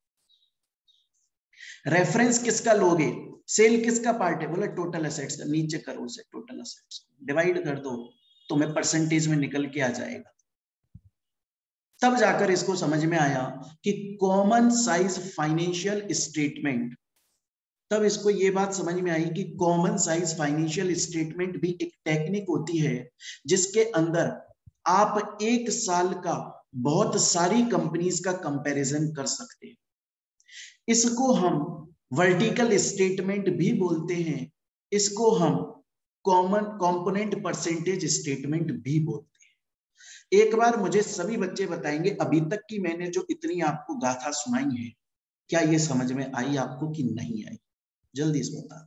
रेफरेंस किसका लोगे? सेल किसका पार्ट है? बोला टोटल एसेट्स का, नीचे करो उसे, टोटल एसेट्स डिवाइड कर दो, तुम्हें परसेंटेज में निकल के आ जाएगा। तब जाकर इसको समझ में आया कि कॉमन साइज फाइनेंशियल स्टेटमेंट, तब इसको ये बात समझ में आई कि कॉमन साइज फाइनेंशियल स्टेटमेंट भी एक टेक्निक होती है जिसके अंदर आप एक साल का बहुत सारी कंपनीज का कंपैरिजन कर सकते हैं। इसको हम वर्टिकल स्टेटमेंट भी बोलते हैं, इसको हम कॉमन कंपोनेंट परसेंटेज स्टेटमेंट भी बोलते हैं। एक बार मुझे सभी बच्चे बताएंगे अभी तक की मैंने जो इतनी आपको गाथा सुनाई है, क्या ये समझ में आई आपको कि नहीं आई? जल्दी से बता।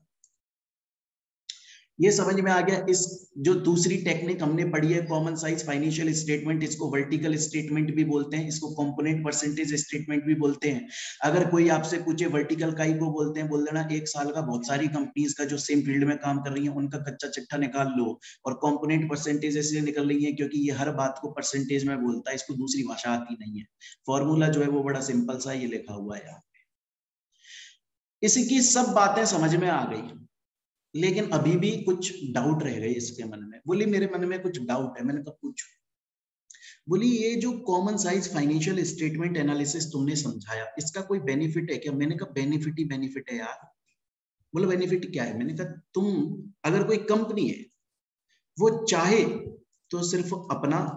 ये समझ में आ गया? इस जो दूसरी टेक्निक हमने पढ़ी है कॉमन साइज फाइनेंशियल स्टेटमेंट, इसको वर्टिकल स्टेटमेंट भी बोलते हैं, इसको कंपोनेंट परसेंटेज स्टेटमेंट भी बोलते हैं। अगर कोई आपसे पूछे वर्टिकल काई को बोलते हैं, बोल देना एक साल का बहुत सारी कंपनीज का जो सेम फील्ड में काम कर रही है उनका कच्चा चिट्ठा निकाल लो। और कंपोनेंट परसेंटेज इसलिए निकल रही है क्योंकि ये हर बात को परसेंटेज में बोलता है, इसको दूसरी भाषा आती नहीं है। फॉर्मूला जो है वो बड़ा सिंपल सा ये लिखा हुआ है यहाँ पे। इसकी सब बातें समझ में आ गई, लेकिन अभी भी कुछ डाउट रह गए इसके मन में। बोली मेरे मन में कुछ डाउट है। मैंने कहा पूछो। बोली ये जो common size financial statement analysis तुमने समझाया, इसका कोई बेनिफिट है क्या? मैंने कहा बेनिफिट ही बेनिफिट है यार। बोला बेनिफिट क्या है? मैंने कहा तुम, अगर कोई कंपनी है वो चाहे तो सिर्फ अपना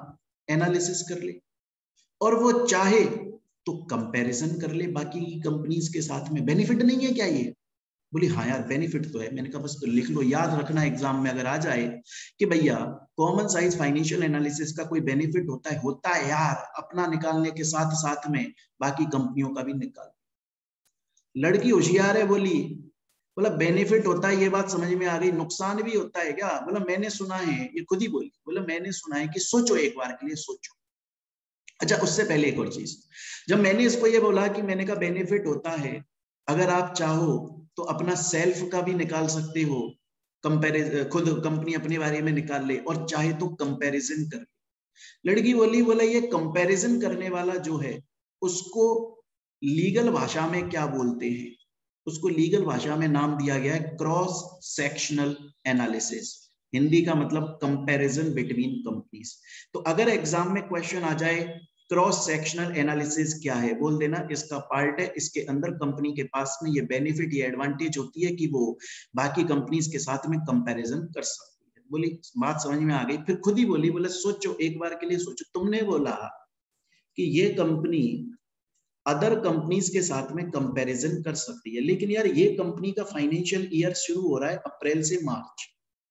एनालिसिस कर ले, और वो चाहे तो कंपैरिजन कर ले बाकी कंपनीज के साथ में। बेनिफिट नहीं है क्या ये? बोली हाँ यार बेनिफिट तो है। मैंने कहा बस तो लिख लो, याद रखना एग्जाम में अगर आ जाए कि भैया कॉमन साइज फाइनेंशियल एनालिसिस का कोई बेनिफिट होता है? होता है यार, अपना निकालने के साथ साथ में बाकी कंपनियों का भी निकाल। लड़की होशियार है, बोला बेनिफिट होता है ये बात समझ में आ गई, नुकसान भी होता है क्या? बोला मैंने सुना है, ये खुद ही बोली, बोला मैंने सुना है कि सोचो एक बार के लिए सोचो। अच्छा उससे पहले एक और चीज, जब मैंने इसको ये बोला कि मैंने कहा बेनिफिट होता है, अगर आप चाहो तो अपना सेल्फ का भी निकाल सकते हो, कंपैरिजन खुद कंपनी अपने बारे में निकाल ले, और चाहे तो कंपैरिजन कर ले। लड़की बोला ये कंपैरिजन करने वाला जो है उसको लीगल भाषा में क्या बोलते हैं? उसको लीगल भाषा में नाम दिया गया है क्रॉस सेक्शनल एनालिसिस। हिंदी का मतलब कंपैरिजन बिटवीन कंपनीज। तो अगर एग्जाम में क्वेश्चन आ जाए क्रॉस सेक्शनल एनालिसिस क्या है, बोल देना इसका पार्ट है, इसके अंदर कंपनी के पास में ये बेनिफिट ये एडवांटेज होती है कि वो बाकी कंपनीज के साथ में कंपैरिजन कर सकती है। बोली बात समझ में आ गई? फिर खुद ही बोले सोचो एक बार के लिए सोचो, तुमने बोला कि ये कंपनी अदर कंपनीज के साथ में कंपैरिजन कर सकती है, लेकिन यार ये कंपनी का फाइनेंशियल ईयर शुरू हो रहा है अप्रैल से मार्च,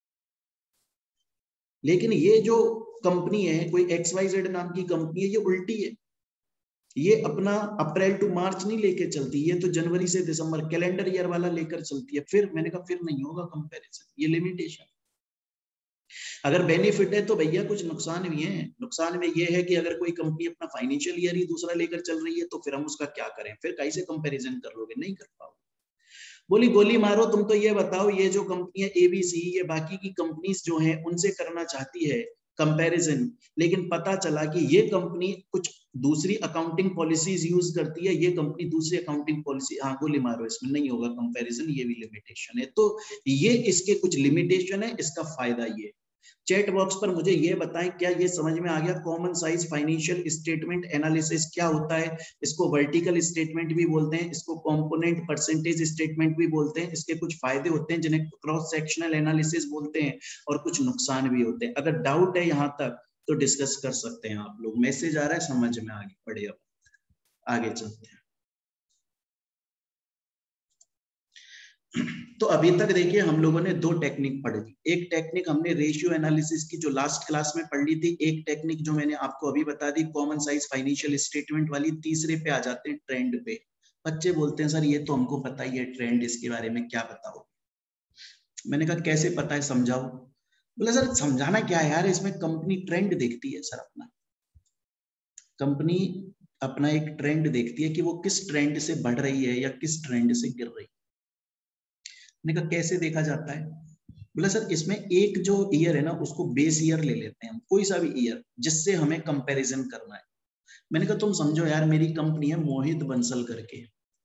लेकिन ये जो कंपनी है कोई XYZ नाम की कंपनी है, ये उल्टी है, ये अपना अप्रैल टू मार्च नहीं लेके चलती, ये तो जनवरी से दिसंबर कैलेंडर ईयर वाला लेकर चलती है। फिर मैंने कहा फिर नहीं होगा कंपैरिजन, ये लिमिटेशन। अगर बेनिफिट है तो भैया कुछ नुकसान भी है। नुकसान में ये है कि अगर कोई कंपनी अपना फाइनेंशियल ईयर ही दूसरा लेकर चल रही है तो फिर हम उसका क्या करें? फिर कैसे कंपैरिजन कर लोगे? नहीं कर पाओगे। बोली गोली मारो, तुम तो ये बताओ ये जो कंपनी है ABC, ये बाकी की कंपनीज जो हैं उनसे करना चाहती है कंपैरिजन, लेकिन पता चला कि ये कंपनी कुछ दूसरी अकाउंटिंग पॉलिसीज यूज करती है, ये कंपनी दूसरी अकाउंटिंग पॉलिसी। हाँ गोली मारो, इसमें नहीं होगा कंपैरिजन, ये भी लिमिटेशन है। तो ये इसके कुछ लिमिटेशन है, इसका फायदा ये। चैट बॉक्स पर मुझे ये बताएं क्या ये समझ में आ गया common size financial statement analysis क्या होता है? इसको वर्टिकल स्टेटमेंट भी बोलते हैं, इसको कंपोनेंट परसेंटेज स्टेटमेंट भी बोलते हैं। इसके कुछ फायदे होते हैं जिन्हें क्रॉस सेक्शनल एनालिसिस बोलते हैं, और कुछ नुकसान भी होते हैं। अगर डाउट है यहाँ तक तो डिस्कस कर सकते हैं आप लोग। मैसेज आ रहा है, समझ में आगे बढ़िया, आगे चलते हैं। तो अभी तक देखिए हम लोगों ने दो टेक्निक पढ़ ली। एक टेक्निक हमने रेशियो एनालिसिस की जो लास्ट क्लास में पढ़ ली थी, एक टेक्निक जो मैंने आपको अभी बता दी कॉमन साइज फाइनेंशियल स्टेटमेंट वाली। तीसरे पे आ जाते हैं ट्रेंड पे। बच्चे बोलते हैं सर ये तो हमको पता ही है ट्रेंड, इसके बारे में क्या बताओ? मैंने कहा कैसे पता है, समझाओ। बोला सर समझाना क्या है यार, इसमें कंपनी ट्रेंड देखती है सर, अपना कंपनी अपना एक ट्रेंड देखती है कि वो किस ट्रेंड से बढ़ रही है या किस ट्रेंड से गिर रही है। मैंने कहा कैसे देखा जाता है? बोला सर इसमें एक जो ईयर है ना उसको बेस ईयर ले लेते हैं हम, कोई सा भी ईयर जिससे हमें कंपैरिजन करना है। मैंने कहा तुम समझो यार, मेरी कंपनी है मोहित बंसल करके,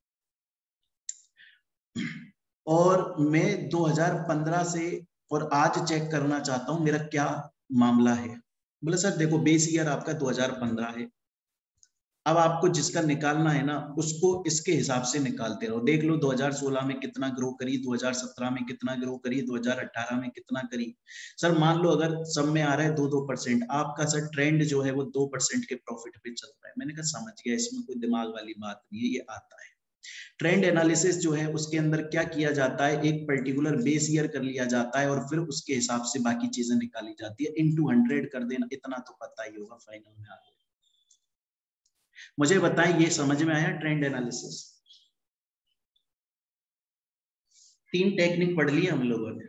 और मैं 2015 से और आज चेक करना चाहता हूं मेरा क्या मामला है। बोला सर देखो बेस ईयर आपका 2015 है, अब आपको जिसका निकालना है ना उसको इसके हिसाब से निकालते रहो। देख लो 2016 में कितना ग्रो करी, 2017 में कितना ग्रो करी, 2018 में कितना करी। सर मान लो अगर सब में आ रहा है 2-2%, आपका सर ट्रेंड जो है वो 2% के प्रॉफिट पे चल रहा है। मैंने कहा समझ गया, इसमें कोई दिमाग वाली बात नहीं है, ये आता है। ट्रेंड एनालिसिस जो है उसके अंदर क्या किया जाता है, एक पर्टिकुलर बेस ईयर कर लिया जाता है और फिर उसके हिसाब से बाकी चीजें निकाली जाती है। इनटू 100 कर देना, इतना तो पता ही होगा फाइनल में आगे। मुझे बताएं ये समझ में आया ट्रेंड एनालिसिस? 3 टेक्निक पढ़ ली हम लोगों ने।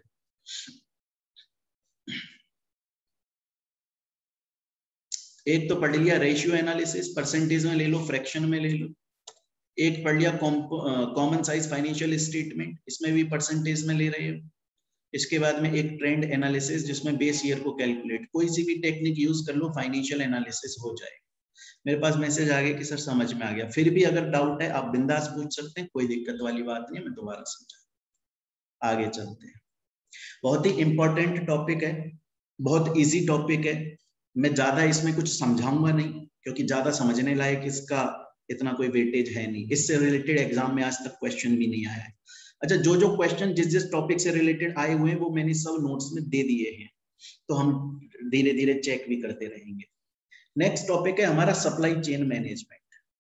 एक तो पढ़ लिया रेशियो एनालिसिस, परसेंटेज में ले लो, फ्रैक्शन में ले लो। एक पढ़ लिया कॉमन साइज फाइनेंशियल स्टेटमेंट, इसमें भी परसेंटेज में ले रहे हो। इसके बाद में एक ट्रेंड एनालिसिस जिसमें बेस ईयर को कैलकुलेट, कोई सी भी टेक्निक यूज कर लो फाइनेंशियल एनालिसिस हो जाएगा। मेरे पास मैसेज आ गया कि सर समझ में आ गया। फिर भी अगर डाउट है आप बिंदास पूछ सकते हैं, कोई दिक्कत वाली बात नहीं है, मैं दोबारा समझा। आगे चलते हैं। बहुत ही इंपॉर्टेंट टॉपिक है, बहुत इजी टॉपिक है। मैं ज्यादा इसमें कुछ समझाऊंगा नहीं क्योंकि ज्यादा समझने लायक इसका इतना कोई वेटेज है नहीं। इससे रिलेटेड एग्जाम में आज तक क्वेश्चन भी नहीं आया है। अच्छा जो जो क्वेश्चन जिस जिस टॉपिक से रिलेटेड आए हुए हैं वो मैंने सब नोट्स में दे दिए हैं, तो हम धीरे धीरे चेक भी करते रहेंगे। नेक्स्ट टॉपिक है हमारा सप्लाई चेन मैनेजमेंट।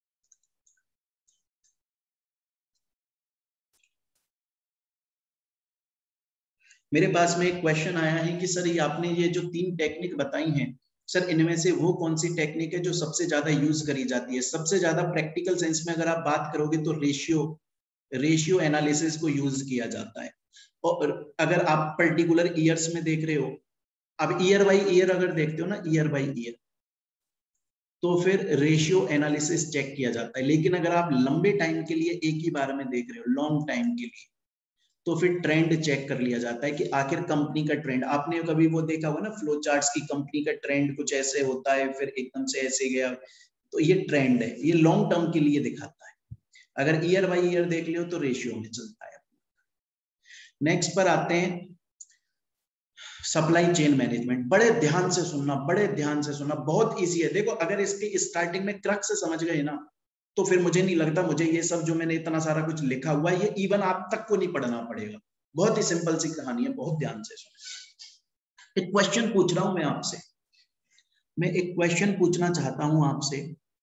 मेरे पास में एक क्वेश्चन आया है कि सर ये आपने ये जो 3 टेक्निक बताई हैं सर, इनमें से वो कौन सी टेक्निक है जो सबसे ज्यादा यूज करी जाती है? सबसे ज्यादा प्रैक्टिकल सेंस में अगर आप बात करोगे तो रेशियो एनालिसिस को यूज किया जाता है। और अगर आप पर्टिकुलर ईयर्स में देख रहे हो, अब ईयर बाई ईयर अगर देखते हो ना, ईयर बाई ईयर, तो फिर रेशियो एनालिसिस चेक किया जाता है। लेकिन अगर आप लंबे टाइम के लिए एक ही बार में देख रहे हो, लॉन्ग टाइम के लिए, तो फिर ट्रेंड चेक कर लिया जाता है कि आखिर कंपनी का ट्रेंड, आपने कभी वो देखा होगा ना फ्लो चार्ट्स की, कंपनी का ट्रेंड कुछ ऐसे होता है फिर एकदम से ऐसे गया, तो ये ट्रेंड है, ये लॉन्ग टर्म के लिए दिखाता है। अगर ईयर बाई ईयर देख लियो तो रेशियो में चलता है। नेक्स्ट पर आते हैं सप्लाई चेन मैनेजमेंट। बड़े ध्यान से सुनना, बड़े ध्यान से सुनना, बहुत इजी है। देखो अगर इसकी स्टार्टिंग में क्रक्स से समझ गए ना, तो फिर मुझे नहीं लगता मुझे ये सब जो मैंने इतना सारा कुछ लिखा हुआ है ये इवन आप तक को नहीं पढ़ना पड़ेगा। बहुत ही सिंपल सी कहानी है, बहुत ध्यान से सुनो। एक क्वेश्चन पूछ रहा हूं मैं आपसे, मैं एक क्वेश्चन पूछना चाहता हूं आपसे,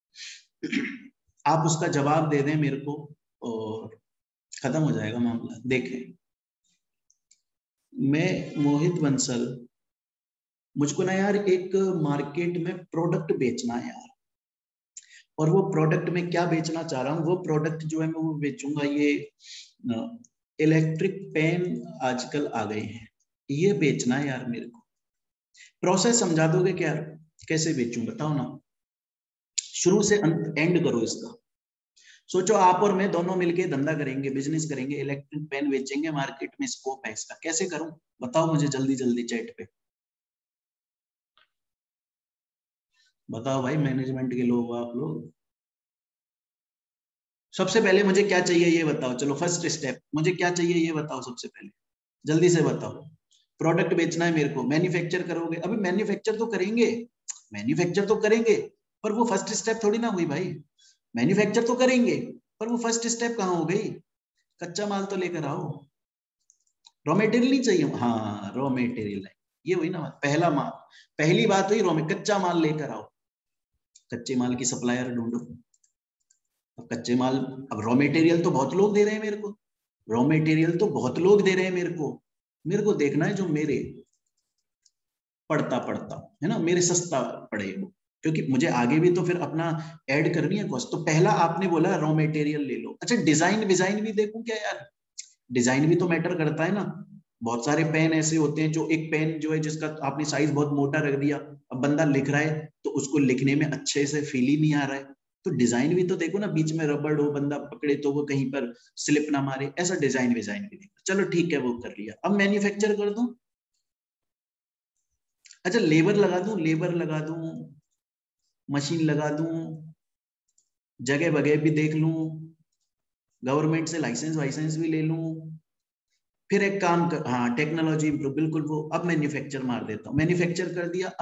आप उसका जवाब दे दें मेरे को और खत्म हो जाएगा मामला। देखें, मैं मोहित बंसल, मुझको ना यार एक मार्केट में प्रोडक्ट बेचना है यार, और वो प्रोडक्ट में क्या बेचना चाह रहा हूँ, वो प्रोडक्ट जो है मैं वो बेचूंगा, ये इलेक्ट्रिक पेन आजकल आ गए हैं, ये बेचना है यार मेरे को। प्रोसेस समझा दोगे क्या, कैसे बेचूं बताओ ना, शुरू से एंड करो इसका। सोचो आप और मैं दोनों मिलके धंधा करेंगे, बिजनेस करेंगे, इलेक्ट्रिक पेन बेचेंगे, मार्केट में स्कोप है इसका, कैसे करूं बताओ मुझे जल्दी जल्दी चैट पे बताओ भाई, मैनेजमेंट के लोग आप लोग। सबसे पहले मुझे क्या चाहिए ये बताओ, चलो फर्स्ट स्टेप, मुझे क्या चाहिए ये बताओ सबसे पहले, जल्दी से बताओ। प्रोडक्ट बेचना है मेरे को, मैन्युफैक्चर करोगे, अभी मैन्युफैक्चर तो करेंगे, मैन्युफैक्चर तो करेंगे, पर वो फर्स्ट स्टेप थोड़ी ना हुई भाई। मैन्युफैक्चर तो करेंगे पर वो फर्स्ट स्टेप कहाँ हो गई, कच्चा माल तो लेकर आओ। रॉ मेटेरियल नहीं चाहिए, हाँ रॉ मेटेरियल है, ये हुई ना बात, पहला माल, पहली बात हुई रॉ, कच्चा माल लेकर आओ, कच्चे माल की सप्लायर ढूंढो। अब कच्चे माल, अब रॉ मेटेरियल तो बहुत लोग दे रहे हैं मेरे को, रॉ मेटेरियल तो बहुत लोग दे रहे हैं मेरे को देखना है जो मेरे पड़ता है ना, मेरे सस्ता पड़े वो, क्योंकि मुझे आगे भी तो फिर अपना ऐड करनी है कॉस्ट। तो पहला आपने बोला रॉ मेटेरियल ले लो, अच्छा डिजाइन डिजाइन भी देखूं क्या यार, डिजाइन भी तो मैटर करता है ना। बहुत सारे पेन ऐसे होते हैं जो, एक पेन जो है जिसका आपने साइज बहुत मोटा रख दिया, अब बंदा लिख रहा है तो उसको लिखने में अच्छे से फील ही नहीं आ रहा है, तो डिजाइन भी तो देखो ना, बीच में रबड़ हो, बंदा पकड़े तो वो कहीं पर स्लिप ना मारे, ऐसा डिजाइन डिजाइन भी देखो। चलो ठीक है वो कर लिया, अब मैन्युफैक्चर कर दूं, अच्छा लेबर लगा दूं, लेबर लगा दूं, मशीन लगा दूं, जगह वगैरह भी देख लूं, गवर्नमेंट से लाइसेंस वाइसेंस भी ले लूं, फिर एक काम कर, हाँ टेक्नोलॉजी इंप्रूव, बिल्कुल वो, अब मैन्युफैक्चर मार देता हूँ, मैन्युफैक्चर कर दिया,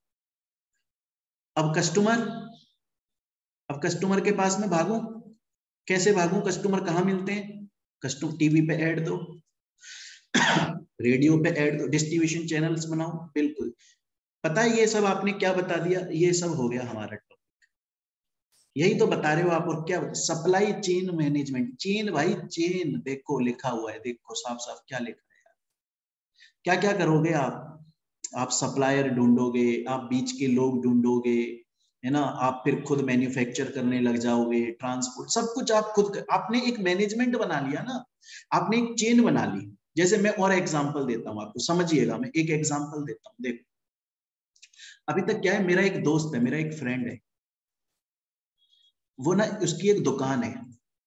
अब कस्टमर, अब कस्टमर के पास में भागूं, कैसे भागूं, कस्टमर कहाँ मिलते हैं, कस्टमर टीवी पे ऐड दो, रेडियो पे ऐड दो, डिस्ट्रीब्यूशन चैनल्स बनाओ, बिल्कुल। पता है ये सब आपने क्या बता दिया, ये सब हो गया हमारा टॉपिक, यही तो बता रहे हो आप, और क्या, सप्लाई चेन मैनेजमेंट, चेन भाई चेन, देखो लिखा हुआ है, देखो साफ साफ क्या लिखा है, क्या क्या करोगे आप सप्लायर ढूंढोगे, आप बीच के लोग ढूंढोगे, है ना, आप फिर खुद मैन्युफैक्चर करने लग जाओगे, ट्रांसपोर्ट सब कुछ आप खुद, आपने एक मैनेजमेंट बना लिया ना, आपने एक चेन बना ली। जैसे मैं और एग्जांपल देता हूं आपको, समझिएगा, मैं एक एग्जांपल देता हूं, देखो अभी तक क्या है, मेरा एक दोस्त है, मेरा एक फ्रेंड है, वो ना उसकी एक दुकान है,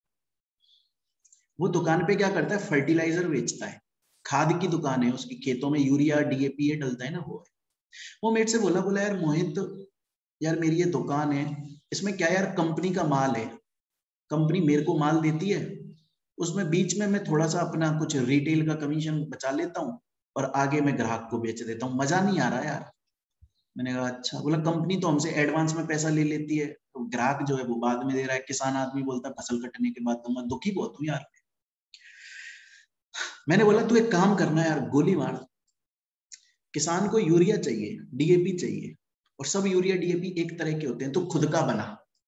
वो दुकान पे क्या करता है, फर्टिलाइजर बेचता है, खाद की दुकान है उसकी, खेतों में यूरिया डीएपी ये डलता है ना वो है। वो मेरे से बोला बोला यार मोहित, यार मेरी ये दुकान है, इसमें क्या यार कंपनी का माल है, कंपनी मेरे को माल देती है, उसमें बीच में मैं थोड़ा सा अपना कुछ रिटेल का कमीशन बचा लेता हूँ और आगे मैं ग्राहक को बेच देता हूँ, मजा नहीं आ रहा यार। मैंने कहा अच्छा, बोला कंपनी तो हमसे एडवांस में पैसा ले लेती है, तो ग्राहक जो है वो बाद में दे रहा है, किसान आदमी बोलता है फसल कटने के बाद, तो मैं दुखी बहुत हूँ यार। मैंने बोला तू एक काम करना यार, गोली मार, किसान को यूरिया चाहिए, डीएपी चाहिए, और सब यूरिया डीएपी एक तरह के होते हैं, तो खुद का बना।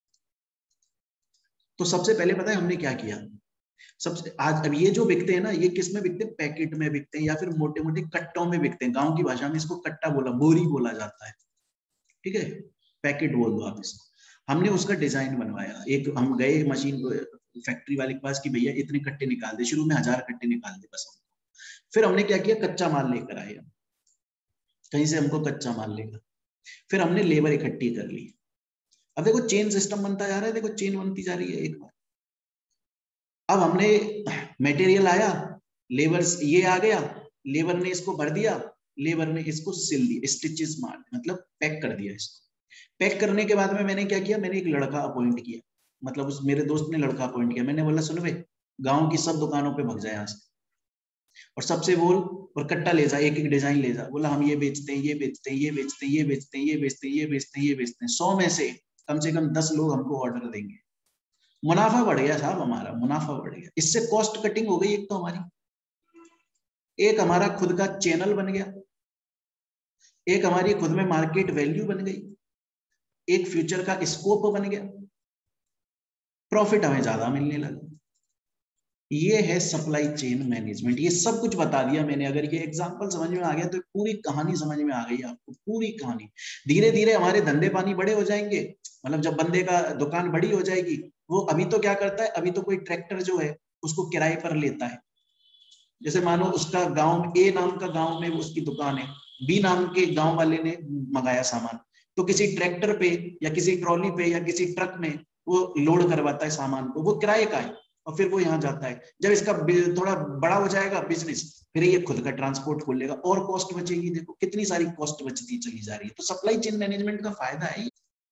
तो सबसे पहले पता है हमने क्या किया, सबसे आज अब ये जो बिकते हैं ना, ये किस में बिकते हैं, पैकेट में बिकते हैं या फिर मोटे मोटे कट्टों में बिकते हैं। गांव की भाषा में इसको कट्टा बोला, बोरी बोला जाता है, ठीक है, पैकेट बोल दो आप इसको। हमने उसका डिजाइन बनवाया, एक हम गए मशीन फैक्ट्री वाले के पास कि भैया इतने कट्टे निकाल दे, शुरू में 1000 कट्टे निकाल दे बस हमको। फिर हमने क्या किया, कच्चा माल लेकर आए, कहीं से हमको कच्चा माल लेकर, फिर हमने लेबर इकट्ठी कर ली। अब देखो चेन सिस्टम बनता जा रहा है, देखो चेन बनती जा रही है एक बार। अब हमने मटेरियल आया, लेबर ये आ गया, लेबर ने इसको भर दिया, लेबर ने इसको सिल दिया, स्टिचेस मार मतलब पैक कर दिया इसको। पैक करने के बाद में मैंने क्या किया, मैंने एक लड़का अपॉइंट किया, मतलब उस मेरे दोस्त ने लड़का अपॉइंट किया। मैंने बोला सुन बे, गांव की सब दुकानों पे भग जाए यहाँ से और सबसे बोल और कट्टा ले जा, एक एक डिजाइन ले जा। बोला हम ये बेचते हैं, ये बेचते हैं, ये बेचते हैं, ये बेचते हैं, ये बेचते हैं, ये बेचते हैं, ये बेचते हैं। 100 में से कम 10 लोग हमको ऑर्डर देंगे। मुनाफा बढ़ गया साहब, हमारा मुनाफा बढ़ गया। इससे कॉस्ट कटिंग हो गई एक तो हमारी, एक हमारा खुद का चैनल बन गया, एक हमारी खुद में मार्केट वैल्यू बन गई, एक फ्यूचर का स्कोप बन गया, प्रॉफिट हमें ज्यादा मिलने लगा। ये है सप्लाई चेन मैनेजमेंट। ये सब कुछ बता दिया मैंने। अगर ये एग्जांपल समझ में आ गया तो पूरी कहानी समझ में आ गई आपको, पूरी कहानी। धीरे धीरे हमारे धंधे पानी बड़े हो जाएंगे, मतलब जब बंदे का दुकान बड़ी हो जाएगी, वो अभी तो क्या करता है, अभी तो कोई ट्रैक्टर जो है उसको किराए पर लेता है। जैसे मानो उसका गांव, ए नाम का गांव में उसकी दुकान है, बी नाम के गांव वाले ने मंगाया सामान, तो किसी ट्रैक्टर पे या किसी ट्रॉली पे या किसी ट्रक में वो लोड करवाता है सामान को, वो किराए का है, और फिर वो यहाँ जाता है। जब इसका थोड़ा बड़ा हो जाएगा बिजनेस, फिर ये खुद का ट्रांसपोर्ट खोल लेगा और कॉस्ट बचेगी। देखो कितनी सारी कॉस्ट बचती चली जा रही है। तो सप्लाई चेन मैनेजमेंट का फायदा है।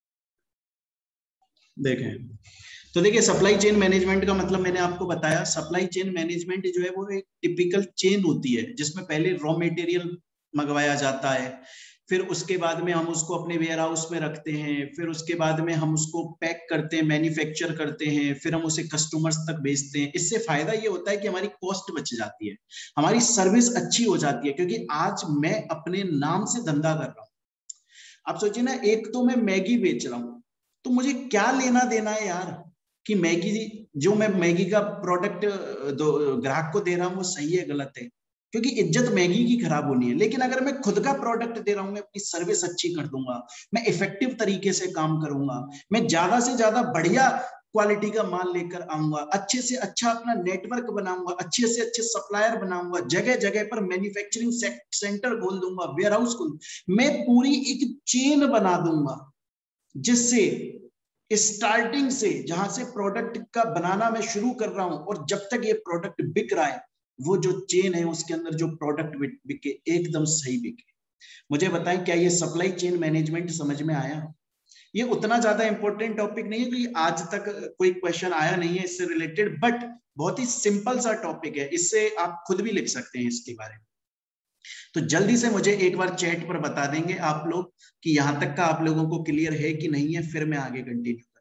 देखें तो देखिए, सप्लाई चेन मैनेजमेंट का मतलब मैंने आपको बताया। सप्लाई चेन मैनेजमेंट जो है वो एक टिपिकल चेन होती है जिसमें पहले रॉ मटेरियल मंगवाया जाता है, फिर उसके बाद में हम उसको अपने वेयर हाउस में रखते हैं, फिर उसके बाद में हम उसको पैक करते हैं, मैन्युफैक्चर करते हैं, फिर हम उसे कस्टमर्स तक भेजते हैं। इससे फायदा ये होता है कि हमारी कॉस्ट बच जाती है, हमारी सर्विस अच्छी हो जाती है। क्योंकि आज मैं अपने नाम से धंधा कर रहा हूँ। आप सोचिए ना, एक तो मैं मैगी बेच रहा हूँ, तो मुझे क्या लेना देना है यार कि मैगी, जो मैं मैगी का प्रोडक्ट ग्राहक को दे रहा हूँ वो सही है गलत है, क्योंकि इज्जत मैगी की खराब होनी है। लेकिन अगर मैं खुद का प्रोडक्ट दे रहा हूँ, मैं अपनी सर्विस अच्छी कर दूंगा, मैं इफेक्टिव तरीके से काम करूंगा, मैं ज्यादा से ज्यादा बढ़िया क्वालिटी का माल लेकर आऊंगा, अच्छे से अच्छा अपना नेटवर्क बनाऊंगा, अच्छे से अच्छे सप्लायर बनाऊंगा, जगह जगह पर मैन्युफैक्चरिंग सेंटर खोल दूंगा, वेयर हाउस खोल, मैं पूरी एक चेन बना दूंगा, जिससे स्टार्टिंग से जहां से प्रोडक्ट का बनाना मैं शुरू कर रहा हूं और जब तक ये प्रोडक्ट बिक रहा है, वो जो चेन है उसके अंदर जो प्रोडक्ट बिके एकदम सही बिके। मुझे बताएं, क्या ये सप्लाई चेन मैनेजमेंट समझ में आया? ये उतना ज्यादा इंपॉर्टेंट टॉपिक नहीं है, क्योंकि आज तक कोई क्वेश्चन आया नहीं है इससे रिलेटेड, बट बहुत ही सिंपल सा टॉपिक है, इससे आप खुद भी लिख सकते हैं इसके बारे में। तो जल्दी से मुझे एक बार चैट पर बता देंगे आप लोग कि यहां तक का आप लोगों को क्लियर है कि नहीं है, फिर मैं आगे कंटिन्यू करूं।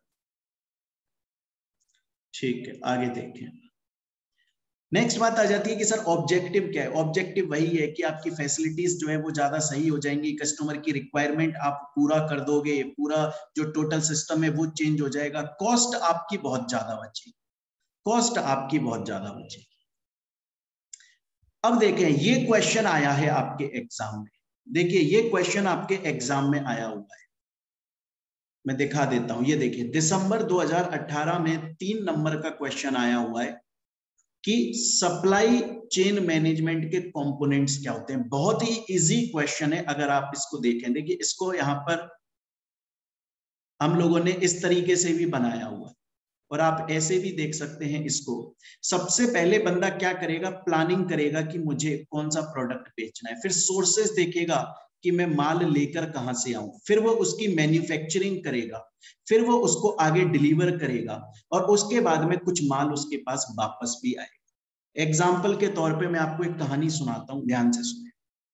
ठीक है, आगे देखें। नेक्स्ट बात आ जाती है कि सर ऑब्जेक्टिव क्या है। ऑब्जेक्टिव वही है कि आपकी फैसिलिटीज जो है वो ज्यादा सही हो जाएंगी, कस्टमर की रिक्वायरमेंट आप पूरा कर दोगे, पूरा जो टोटल सिस्टम है वो चेंज हो जाएगा, कॉस्ट आपकी बहुत ज्यादा बचेगी, कॉस्ट आपकी बहुत ज्यादा बचेगी। अब देखें, ये क्वेश्चन आया है आपके एग्जाम में। देखिए ये क्वेश्चन आपके एग्जाम में आया हुआ है, मैं दिखा देता हूं। ये देखिए, दिसंबर 2018 में 3 नंबर का क्वेश्चन आया हुआ है कि सप्लाई चेन मैनेजमेंट के कंपोनेंट्स क्या होते हैं। बहुत ही इजी क्वेश्चन है अगर आप इसको देखें। देखिए इसको यहां पर हम लोगों ने इस तरीके से भी बनाया हुआ है और आप ऐसे भी देख सकते हैं इसको। सबसे पहले बंदा क्या करेगा, प्लानिंग करेगा कि मुझे कौन सा प्रोडक्ट बेचना है, फिर सोर्सेस देखेगा कि मैं माल लेकर कहां से आऊं, फिर वो उसकी मैन्युफैक्चरिंग करेगा, फिर वो उसको आगे डिलीवर करेगा और उसके बाद में कुछ माल उसके पास वापस भी आएगा। एग्जाम्पल के तौर पे मैं आपको एक कहानी सुनाता हूं, ध्यान से सुने।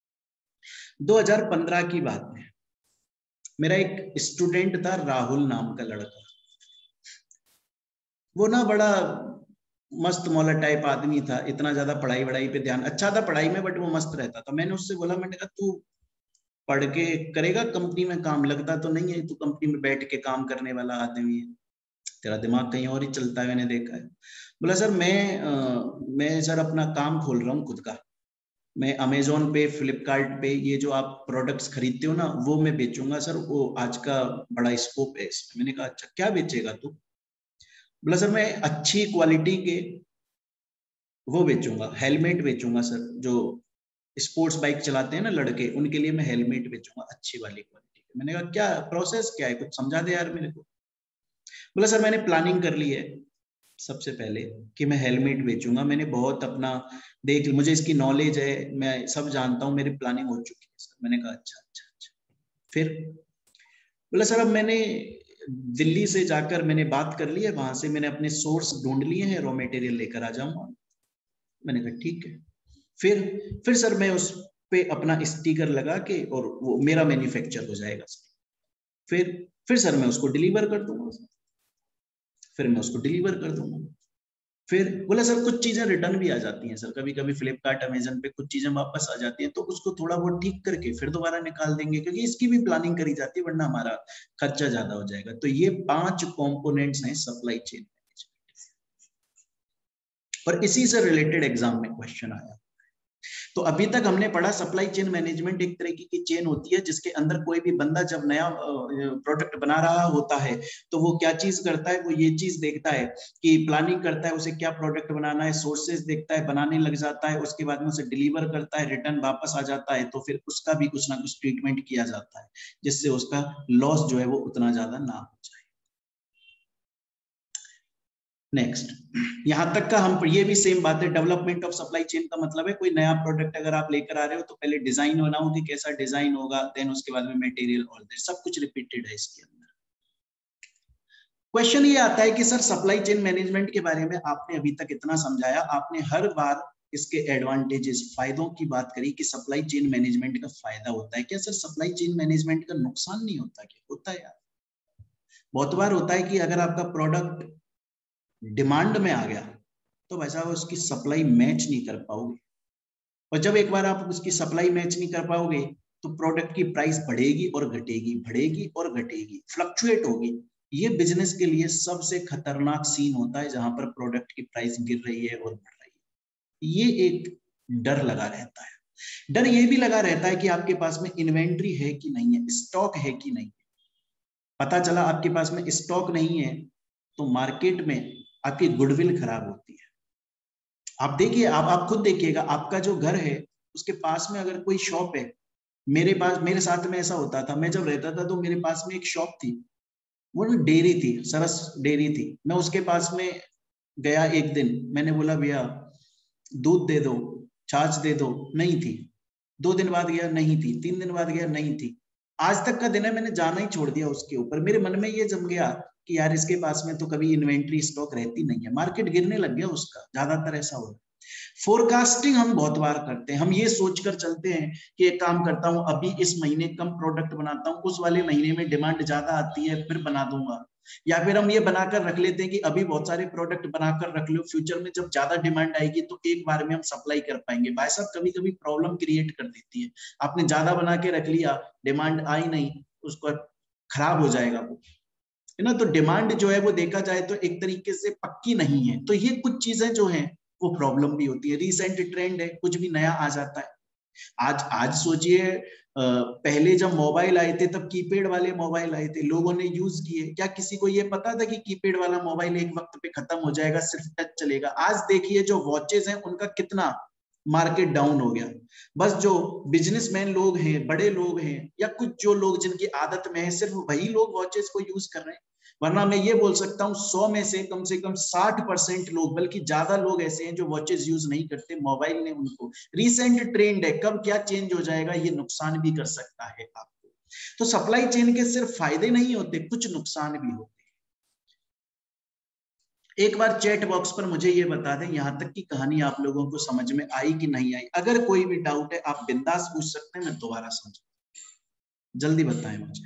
2015 की बात है, मेरा एक स्टूडेंट था, राहुल नाम का लड़का। वो ना बड़ा मस्त मौला टाइप आदमी था, इतना ज्यादा पढ़ाई वढ़ाई पे ध्यान, अच्छा था पढ़ाई में बट वो मस्त रहता था। मैंने उससे बोला, मैंने कहा तू पढ़ के करेगा कंपनी में काम, लगता तो नहीं है, तो कंपनी में बैठ के काम करने वाला आदमी है, तेरा दिमाग कहीं और ही चलता है, मैंने देखा है। बोला सर मैं सर अपना काम खोल रहा हूँ खुद का, मैं अमेजोन पे, फ्लिपकार्ट पे ये जो आप प्रोडक्ट्स खरीदते हो ना वो मैं बेचूंगा सर, वो आज का बड़ा स्कोप है इसमें। मैंने कहा अच्छा क्या बेचेगा तू? बोला सर मैं अच्छी क्वालिटी के वो बेचूंगा, हेलमेट बेचूंगा सर, जो स्पोर्ट्स बाइक चलाते हैं ना लड़के, उनके लिए मैं हेलमेट बेचूंगा अच्छी वाली क्वालिटी। मैंने कहा क्या प्रोसेस क्या है, कुछ समझा दे यार मेरे को। बोला सर मैंने प्लानिंग कर ली है सबसे पहले कि मैं हेलमेट बेचूंगा, मैंने बहुत अपना देख, मुझे इसकी नॉलेज है, मैं सब जानता हूँ, मेरी प्लानिंग हो चुकी है सर। मैंने कहा अच्छा अच्छा अच्छा। फिर बोला सर अब मैंने दिल्ली से जाकर मैंने बात कर ली है, वहां से मैंने अपने सोर्स ढूंढ लिए हैं, रॉ मटेरियल लेकर आ जाऊंगा। मैंने कहा ठीक है। फिर सर मैं उस पे अपना स्टिकर लगा के और वो मेरा मैन्युफैक्चर हो जाएगा। फिर सर मैं उसको डिलीवर कर दूंगा, फिर मैं उसको डिलीवर कर दूंगा। फिर बोला सर कुछ चीजें रिटर्न भी आ जाती हैं सर, कभी कभी फ्लिपकार्ट अमेजन पे कुछ चीजें वापस आ जाती हैं, तो उसको थोड़ा बहुत ठीक करके फिर दोबारा निकाल देंगे, क्योंकि इसकी भी प्लानिंग करी जाती है, वरना हमारा खर्चा ज्यादा हो जाएगा। तो ये 5 कंपोनेंट्स हैं सप्लाई चेन मैनेजमेंट। और इसी से रिलेटेड एग्जाम में क्वेश्चन आया। तो अभी तक हमने पढ़ा सप्लाई चेन मैनेजमेंट एक तरह की चेन होती है जिसके अंदर कोई भी बंदा जब नया प्रोडक्ट बना रहा होता है तो वो क्या चीज करता है, वो ये चीज देखता है कि प्लानिंग करता है उसे क्या प्रोडक्ट बनाना है, सोर्सेज देखता है, बनाने लग जाता है, उसके बाद में उसे डिलीवर करता है, रिटर्न वापस आ जाता है, तो फिर उसका भी कुछ ना कुछ ट्रीटमेंट किया जाता है जिससे उसका लॉस जो है वो उतना ज्यादा ना हो जाए। नेक्स्ट, यहां तक का हम ये भी सेम बात है, डेवलपमेंट ऑफ सप्लाई चेन का मतलब है कोई नया प्रोडक्ट अगर आप लेकर आ रहे हो तो पहले डिजाइन बनाओ कि कैसा डिजाइन होगा, देन उसके बाद में मटेरियल, ऑल दैट सब कुछ रिपीटेड है इसके अंदर। क्वेश्चन ये आता है कि सर सप्लाई चेन मैनेजमेंट के बारे में आपने अभी तक इतना समझाया, आपने हर बार इसके एडवांटेजेस, फायदों की बात करी कि सप्लाई चेन मैनेजमेंट का फायदा होता है, क्या सर सप्लाई चेन मैनेजमेंट का नुकसान नहीं होता? क्या होता है यार, बहुत बार होता है कि अगर आपका प्रोडक्ट डिमांड में आ गया तो भाई साहब उसकी सप्लाई मैच नहीं कर पाओगे, और जब एक बार आप उसकी सप्लाई मैच नहीं कर पाओगे तो प्रोडक्ट की प्राइस बढ़ेगी और घटेगी, बढ़ेगी और घटेगी, फ्लक्चुएट होगी। ये बिजनेस के लिए सबसे खतरनाक सीन होता है जहां पर प्रोडक्ट की प्राइस गिर रही है और बढ़ रही है। ये एक डर लगा रहता है। डर ये भी लगा रहता है कि आपके पास में इन्वेंट्री है कि नहीं है, स्टॉक है कि नहीं। पता चला आपके पास में स्टॉक नहीं है तो मार्केट में आपकी गुडविल खराब होती है। आप देखिए, आप खुद देखिएगा, आपका जो घर है उसके पास में अगर कोई शॉप है, मेरे साथ में ऐसा होता था, मैं जब रहता था तो मेरे पास में एक शॉप थी, वो डेयरी थी, सरस डेयरी थी। मैं उसके पास में गया एक दिन, मैंने बोला भैया दूध दे दो, छाछ दे दो, नहीं थी। 2 दिन बाद गया, नहीं थी। 3 दिन बाद गया, नहीं थी। आज तक का दिन है, मैंने जाना ही छोड़ दिया उसके ऊपर। मेरे मन में ये जम गया कि यार इसके पास में तो कभी इन्वेंट्री स्टॉक रहती नहीं है, मार्केट गिरने लग गया उसका, ज्यादातर ऐसा हो रहा है। फोरकास्टिंग हम बहुत बार करते हैं, हम ये सोचकर चलते हैं कि एक काम करता हूं, अभी इस महीने कम प्रोडक्ट बनाता हूं, उस वाले महीने में डिमांड ज्यादा आती है फिर बना दूंगा। या फिर हम ये बनाकर रख लेते हैं कि अभी बहुत सारे प्रोडक्ट बनाकर रख लो, फ्यूचर में जब ज्यादा डिमांड आएगी तो एक बार में हम सप्लाई कर पाएंगे। भाई साहब कभी कभी प्रॉब्लम क्रिएट कर देती है, आपने ज्यादा बना के रख लिया, डिमांड आई नहीं, उसको खराब हो जाएगा वो, है ना। तो डिमांड जो है वो देखा जाए तो एक तरीके से पक्की नहीं है, तो ये कुछ चीजें जो हैं वो प्रॉब्लम भी होती है। रिसेंट ट्रेंड है, कुछ भी नया आ जाता है। आज सोचिए, पहले जब मोबाइल आए थे तब कीपैड वाले मोबाइल आए थे, लोगों ने यूज किए, क्या किसी को ये पता था कि कीपैड वाला मोबाइल एक वक्त पे खत्म हो जाएगा, सिर्फ टच चलेगा? आज देखिए जो वॉचेस हैं उनका कितना मार्केट डाउन हो गया। बस जो बिजनेसमैन लोग हैं, बड़े लोग हैं, या कुछ जो लोग जिनकी आदत में है, सिर्फ वही लोग वॉचेस को यूज कर रहे हैं। वरना मैं ये बोल सकता हूँ 100 में से कम 60% लोग, बल्कि ज्यादा लोग ऐसे हैं जो वॉचेस यूज नहीं करते, मोबाइल ने उनको। रिसेंट ट्रेंड है, कब क्या चेंज हो जाएगा ये नुकसान भी कर सकता है आपको। तो सप्लाई चेन के सिर्फ फायदे नहीं होते, कुछ नुकसान भी होते। एक बार चैट बॉक्स पर मुझे ये बता दें यहां तक की कहानी आप लोगों को समझ में आई कि नहीं आई। अगर कोई भी डाउट है आप बिंदास पूछ सकते हैं, मैं दोबारा समझाऊं, जल्दी बताएं मुझे।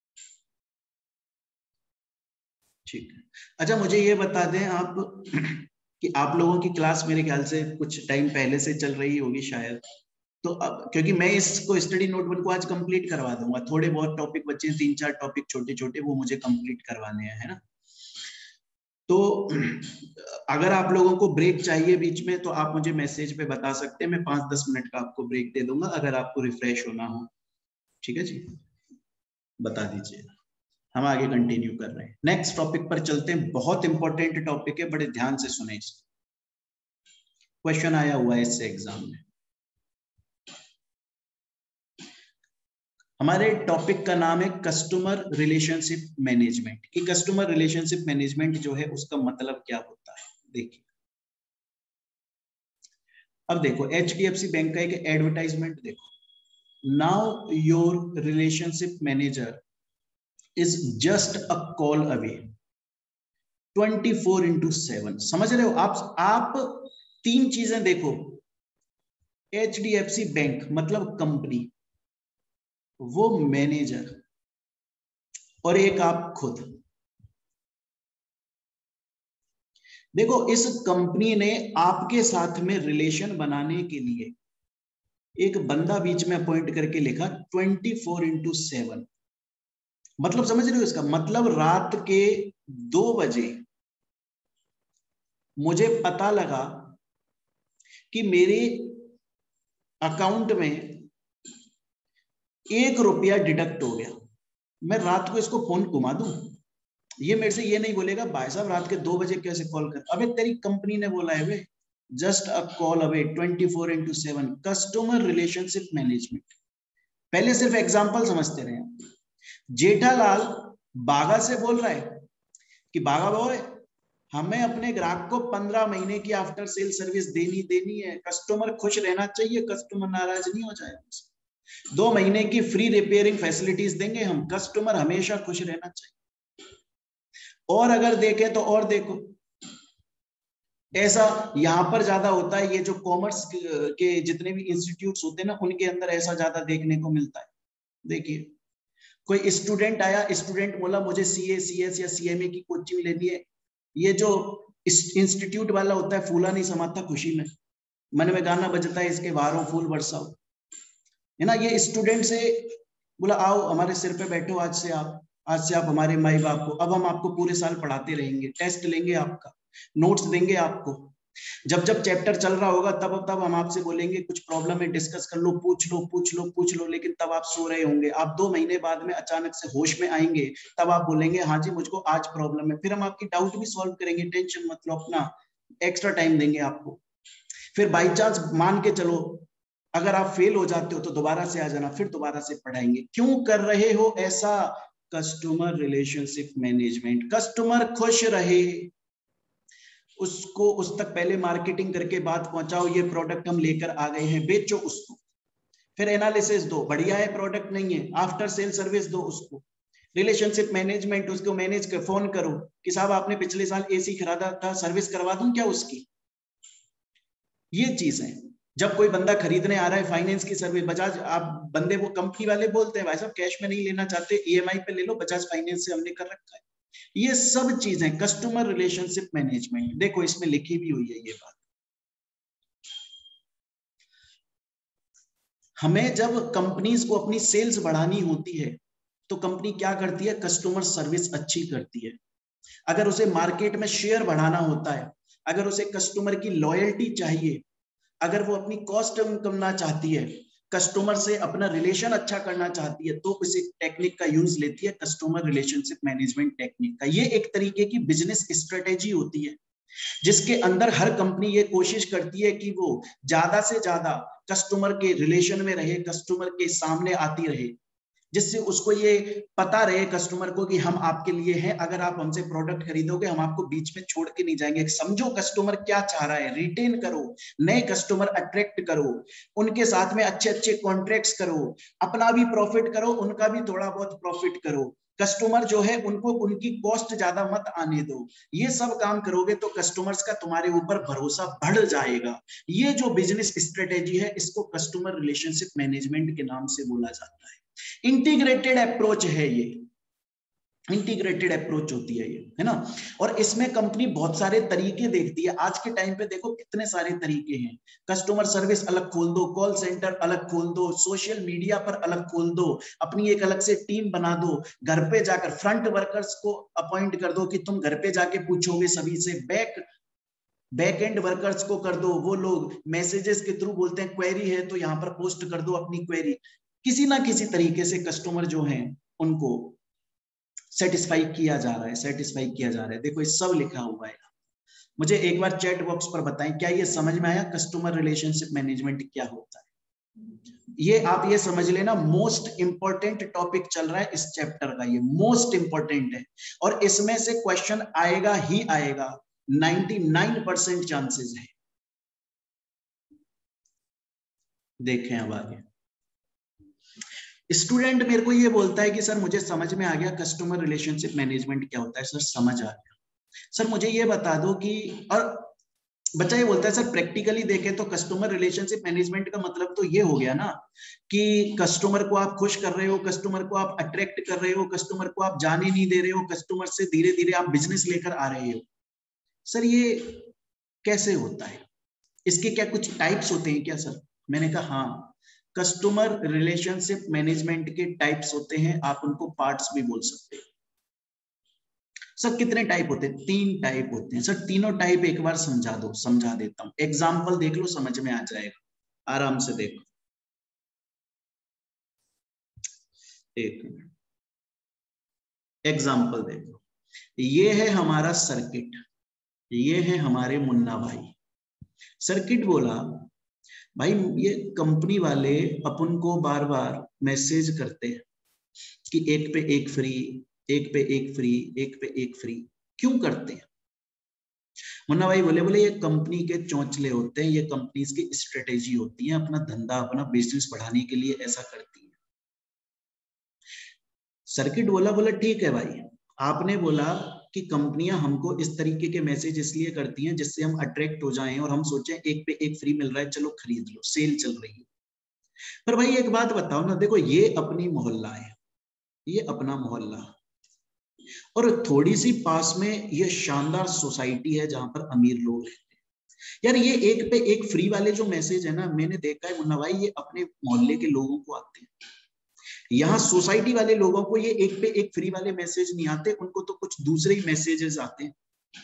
ठीक है, अच्छा मुझे ये बता दें आप कि आप लोगों की क्लास मेरे ख्याल से कुछ टाइम पहले से चल रही होगी शायद, तो अब क्योंकि मैं इसको स्टडी नोटबुक को आज कंप्लीट करवा दूंगा, थोड़े बहुत टॉपिक बच्चे 3-4 टॉपिक छोटे छोटे वो मुझे कंप्लीट करवाने हैं, है ना। तो अगर आप लोगों को ब्रेक चाहिए बीच में तो आप मुझे मैसेज पे बता सकते हैं, मैं 5-10 मिनट का आपको ब्रेक दे दूंगा अगर आपको रिफ्रेश होना हो। ठीक है जी, बता दीजिए। हम आगे कंटिन्यू कर रहे हैं, नेक्स्ट टॉपिक पर चलते हैं। बहुत इंपॉर्टेंट टॉपिक है, बड़े ध्यान से सुने इसको, क्वेश्चन आया हुआ है इससे एग्जाम में। हमारे टॉपिक का नाम है कस्टमर रिलेशनशिप मैनेजमेंट। कि कस्टमर रिलेशनशिप मैनेजमेंट जो है उसका मतलब क्या होता है, देखिए। अब देखो HDFC बैंक का एक एडवर्टाइजमेंट देखो, now your relationship manager is just a call away 24/7। समझ रहे हो आप 3 चीजें देखो, HDFC बैंक मतलब कंपनी, वो मैनेजर, और एक आप खुद। देखो इस कंपनी ने आपके साथ में रिलेशन बनाने के लिए एक बंदा बीच में अपॉइंट करके लिखा 24/7। मतलब समझ रहे हो इसका मतलब, रात के 2 बजे मुझे पता लगा कि मेरे अकाउंट में 1 रुपया डिडक्ट हो गया, मैं रात को इसको फोन घुमा दूं? ये मेरे से ये नहीं बोलेगा भाई साहब रात के 2 बजे कैसे कॉल कर, अबे तेरी कंपनी ने बोला है we, just a call away 24/7। Customer relationship management. पहले सिर्फ एग्जांपल समझते रहे। जेठालाल बागा से बोल रहा है कि बागा बॉय हमें अपने ग्राहक को 15 महीने की आफ्टर सेल सर्विस देनी है, कस्टमर खुश रहना चाहिए, कस्टमर नाराज नहीं हो जाए, 2 महीने की फ्री रिपेयरिंग फैसिलिटीज देंगे हम, कस्टमर हमेशा खुश रहना चाहिए। और अगर देखें तो और देखो, ऐसा यहां पर ज्यादा होता है, ये जो कॉमर्स के जितने भी इंस्टीट्यूट्स होते हैं ना उनके अंदर ऐसा ज्यादा देखने को मिलता है। देखिए कोई स्टूडेंट आया, स्टूडेंट बोला मुझे CA CS या CMA की कोचिंग लेनी है, ये जो इंस्टीट्यूट वाला होता है फूला नहीं समाता खुशी में, मन में गाना बजता है इसके बाहरों फूल बरसाओ, है ना। ये स्टूडेंट से बोला आओ हमारे सिर पे बैठो, आज से आप हमारे माई बाप हो, अब हम आपको पूरे साल पढ़ाते रहेंगे, टेस्ट लेंगे आपका, नोट्स देंगे आपको, जब जब चैप्टर चल रहा होगा तब हम आपसे बोलेंगे कुछ प्रॉब्लम है पूछ लो, लेकिन तब आप सो रहे होंगे, आप 2 महीने बाद में अचानक से होश में आएंगे, तब आप बोलेंगे हाँ जी मुझको आज प्रॉब्लम है, फिर हम आपकी डाउट भी सॉल्व करेंगे, टेंशन मत लो, अपना एक्स्ट्रा टाइम देंगे आपको। फिर बाई चांस मान के चलो अगर आप फेल हो जाते हो तो दोबारा से आ जाना, फिर दोबारा से पढ़ाएंगे। क्यों कर रहे हो ऐसा? कस्टमर रिलेशनशिप मैनेजमेंट, कस्टमर खुश रहे, उसको उस तक पहले मार्केटिंग करके बात पहुंचाओ, ये प्रोडक्ट हम लेकर आ गए हैं, बेचो उसको, फिर एनालिसिस दो, बढ़िया है प्रोडक्ट नहीं है, आफ्टर सेल सर्विस दो उसको, रिलेशनशिप मैनेजमेंट, उसको मैनेज कर, फोन करो कि साहब आपने पिछले साल AC खरीदा था, सर्विस करवा दूं क्या उसकी? ये चीज है। जब कोई बंदा खरीदने आ रहा है, फाइनेंस की सर्विस, बजाज, आप बंदे वो कंपनी वाले बोलते हैं भाई साहब कैश में नहीं लेना चाहते, EMI पे ले लो, बजाज फाइनेंस से हमने कर रखा है। ये सब चीजें कस्टमर रिलेशनशिप मैनेजमेंट, देखो इसमें लिखी भी हुई है ये बात। हमें जब कंपनीज को अपनी सेल्स बढ़ानी होती है तो कंपनी क्या करती है? कस्टमर सर्विस अच्छी करती है। अगर उसे मार्केट में शेयर बढ़ाना होता है, अगर उसे कस्टमर की लॉयल्टी चाहिए, अगर वो अपनी कॉस्ट कम करना चाहती है, कस्टमर से अपना रिलेशन अच्छा करना चाहती है, तो इस टेक्निक का यूज लेती है, कस्टमर रिलेशनशिप मैनेजमेंट टेक्निक का। ये एक तरीके की बिजनेस स्ट्रेटेजी होती है जिसके अंदर हर कंपनी ये कोशिश करती है कि वो ज्यादा से ज्यादा कस्टमर के रिलेशन में रहे, कस्टमर के सामने आती रहे, जिससे उसको ये पता रहे कस्टमर को कि हम आपके लिए हैं, अगर आप हमसे प्रोडक्ट खरीदोगे हम आपको बीच में छोड़ के नहीं जाएंगे। समझो कस्टमर क्या चाह रहा है, रिटेन करो, नए कस्टमर अट्रैक्ट करो, उनके साथ में अच्छे अच्छे कॉन्ट्रैक्ट्स करो, अपना भी प्रॉफिट करो, उनका भी थोड़ा बहुत प्रॉफिट करो, कस्टमर जो है उनको उनकी कॉस्ट ज्यादा मत आने दो। ये सब काम करोगे तो कस्टमर्स का तुम्हारे ऊपर भरोसा बढ़ जाएगा। ये जो बिजनेस स्ट्रेटेजी है इसको कस्टमर रिलेशनशिप मैनेजमेंट के नाम से बोला जाता है। इंटीग्रेटेड अप्रोच है ये। इंटीग्रेटेड अप्रोच होती है ये, है ना। और इसमें कंपनी बहुत सारे तरीके देखती है। आज के टाइम पे देखो कितने सारे तरीके हैं। कस्टमर सर्विस अलग खोल दो, कॉल सेंटर अलग खोल दो, सोशल मीडिया पर अलग खोल दो, अपनी एक अलग से टीम बना दो, घर पे जाकर फ्रंट वर्कर्स को अपॉइंट कर दो कि तुम घर पे जाके पूछोगे सभी से, बैक एंड वर्कर्स को कर दो, वो लोग मैसेजेस के थ्रू बोलते हैं क्वेरी है तो यहाँ पर पोस्ट कर दो अपनी क्वेरी। किसी ना किसी तरीके से कस्टमर जो है उनको सेटिस्फाई किया जा रहा है, सेटिस्फाई किया जा रहा है। देखो ये सब लिखा हुआ है। मुझे एक बार चैट बॉक्स पर बताएं, क्या ये समझ में आया कस्टमर रिलेशनशिप मैनेजमेंट क्या होता है? ये आप ये समझ लेना, मोस्ट इंपॉर्टेंट टॉपिक चल रहा है इस चैप्टर का, ये मोस्ट इंपॉर्टेंट है और इसमें से क्वेश्चन आएगा ही आएगा, 99% चांसेस है। देखें अब आगे। स्टूडेंट मेरे को ये बोलता है कि सर मुझे समझ में आ गया कस्टमर रिलेशनशिप मैनेजमेंट क्या होता है। सर समझ आ गया, सर मुझे ये बता दो कि, और बच्चा ये बोलता है सर प्रैक्टिकली देखें तो कस्टमर रिलेशनशिप मैनेजमेंट का मतलब तो ये हो गया ना कि कस्टमर को आप खुश कर रहे हो, कस्टमर को आप अट्रैक्ट कर रहे हो, कस्टमर को आप जाने नहीं दे रहे हो, कस्टमर से धीरे धीरे आप बिजनेस लेकर आ रहे हो। सर ये कैसे होता है, इसके क्या कुछ टाइप्स होते हैं क्या सर? मैंने कहा हाँ, कस्टमर रिलेशनशिप मैनेजमेंट के टाइप्स होते हैं, आप उनको पार्ट्स भी बोल सकते हैं। सर कितने टाइप होते हैं? 3 टाइप होते हैं। सर तीनों टाइप एक बार समझा दो। समझा देता हूं, एग्जाम्पल देख लो, समझ में आ जाएगा, आराम से देखो। एक मिनट, एग्जाम्पल देखो। ये है हमारा सर्किट, ये है हमारे मुन्ना भाई। सर्किट बोला भाई ये कंपनी वाले अपन को बार बार मैसेज करते हैं कि एक पे एक फ्री, एक पे एक फ्री, एक पे एक फ्री। क्यों करते हैं? मुन्ना भाई बोले ये कंपनी के चौंचले होते हैं, ये कंपनी की स्ट्रेटेजी होती है, अपना धंधा अपना बिजनेस बढ़ाने के लिए ऐसा करती है। सर्किट बोला ठीक है भाई, आपने बोला कि कंपनियां हमको इस तरीके के मैसेज इसलिए करती हैं जिससे हम अट्रैक्ट हो जाएं और हम सोचें एक पे एक फ्री मिल रहा है, चलो खरीद लो, सेल चल रही है। पर भाई एक बात बताओ ना, देखो ये अपनी मोहल्ला है, ये अपना मोहल्ला, और थोड़ी सी पास में ये शानदार सोसाइटी है जहां पर अमीर लोग रहते हैं। यार ये एक पे एक फ्री वाले जो मैसेज है ना, मैंने देखा है मुन्ना भाई, ये अपने मोहल्ले के लोगों को आते हैं। यहाँ सोसाइटी वाले लोगों को ये एक पे एक फ्री वाले मैसेज नहीं आते, उनको तो कुछ दूसरे ही मैसेजेस आते हैं,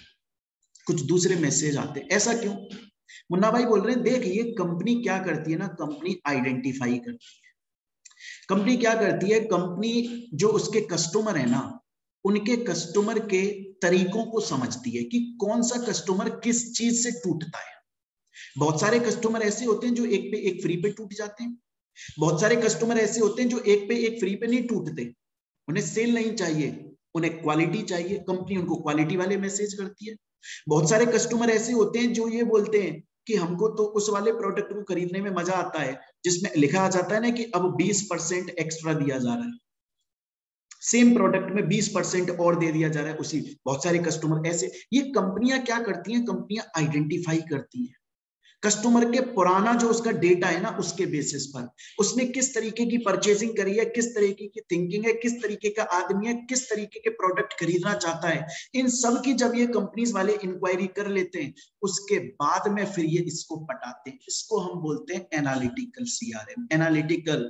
कुछ दूसरे मैसेज आते हैं। ऐसा क्यों? मुन्ना भाई बोल रहे हैं देख ये कंपनी क्या करती है ना, कंपनी आइडेंटिफाई करती है। कंपनी क्या करती है, कंपनी जो उसके कस्टमर है ना, उनके कस्टमर के तरीकों को समझती है कि कौन सा कस्टमर किस चीज से टूटता है। बहुत सारे कस्टमर ऐसे होते हैं जो एक पे एक फ्री पे टूट जाते हैं, बहुत सारे कस्टमर ऐसे होते हैं जो एक पे एक फ्री पे नहीं टूटते, उन्हें सेल नहीं चाहिए, उन्हें क्वालिटी चाहिए, कंपनी उनको क्वालिटी वाले मैसेज करती है। बहुत सारे कस्टमर ऐसे होते हैं जो ये बोलते हैं कि हमको तो उस वाले प्रोडक्ट को खरीदने में मजा आता है जिसमें लिखा आ जाता है ना कि अब 20% एक्स्ट्रा दिया जा रहा है, सेम प्रोडक्ट में 20% और दे दिया जा रहा है उसी। बहुत सारे कस्टमर ऐसे, ये कंपनियां क्या करती हैं, कंपनियां आइडेंटिफाई करती हैं कस्टमर के पुराना जो उसका डेटा है ना, उसके बेसिस पर उसने किस तरीके की परचेजिंग करी है, किस तरीके की थिंकिंग है, किस तरीके का आदमी है, किस तरीके के प्रोडक्ट खरीदना चाहता है, इन सब की जब ये कंपनीज वाले इंक्वायरी कर लेते हैं उसके बाद में फिर ये इसको पटाते हैं। इसको हम बोलते हैं एनालिटिकल सीआरएम। एनालिटिकल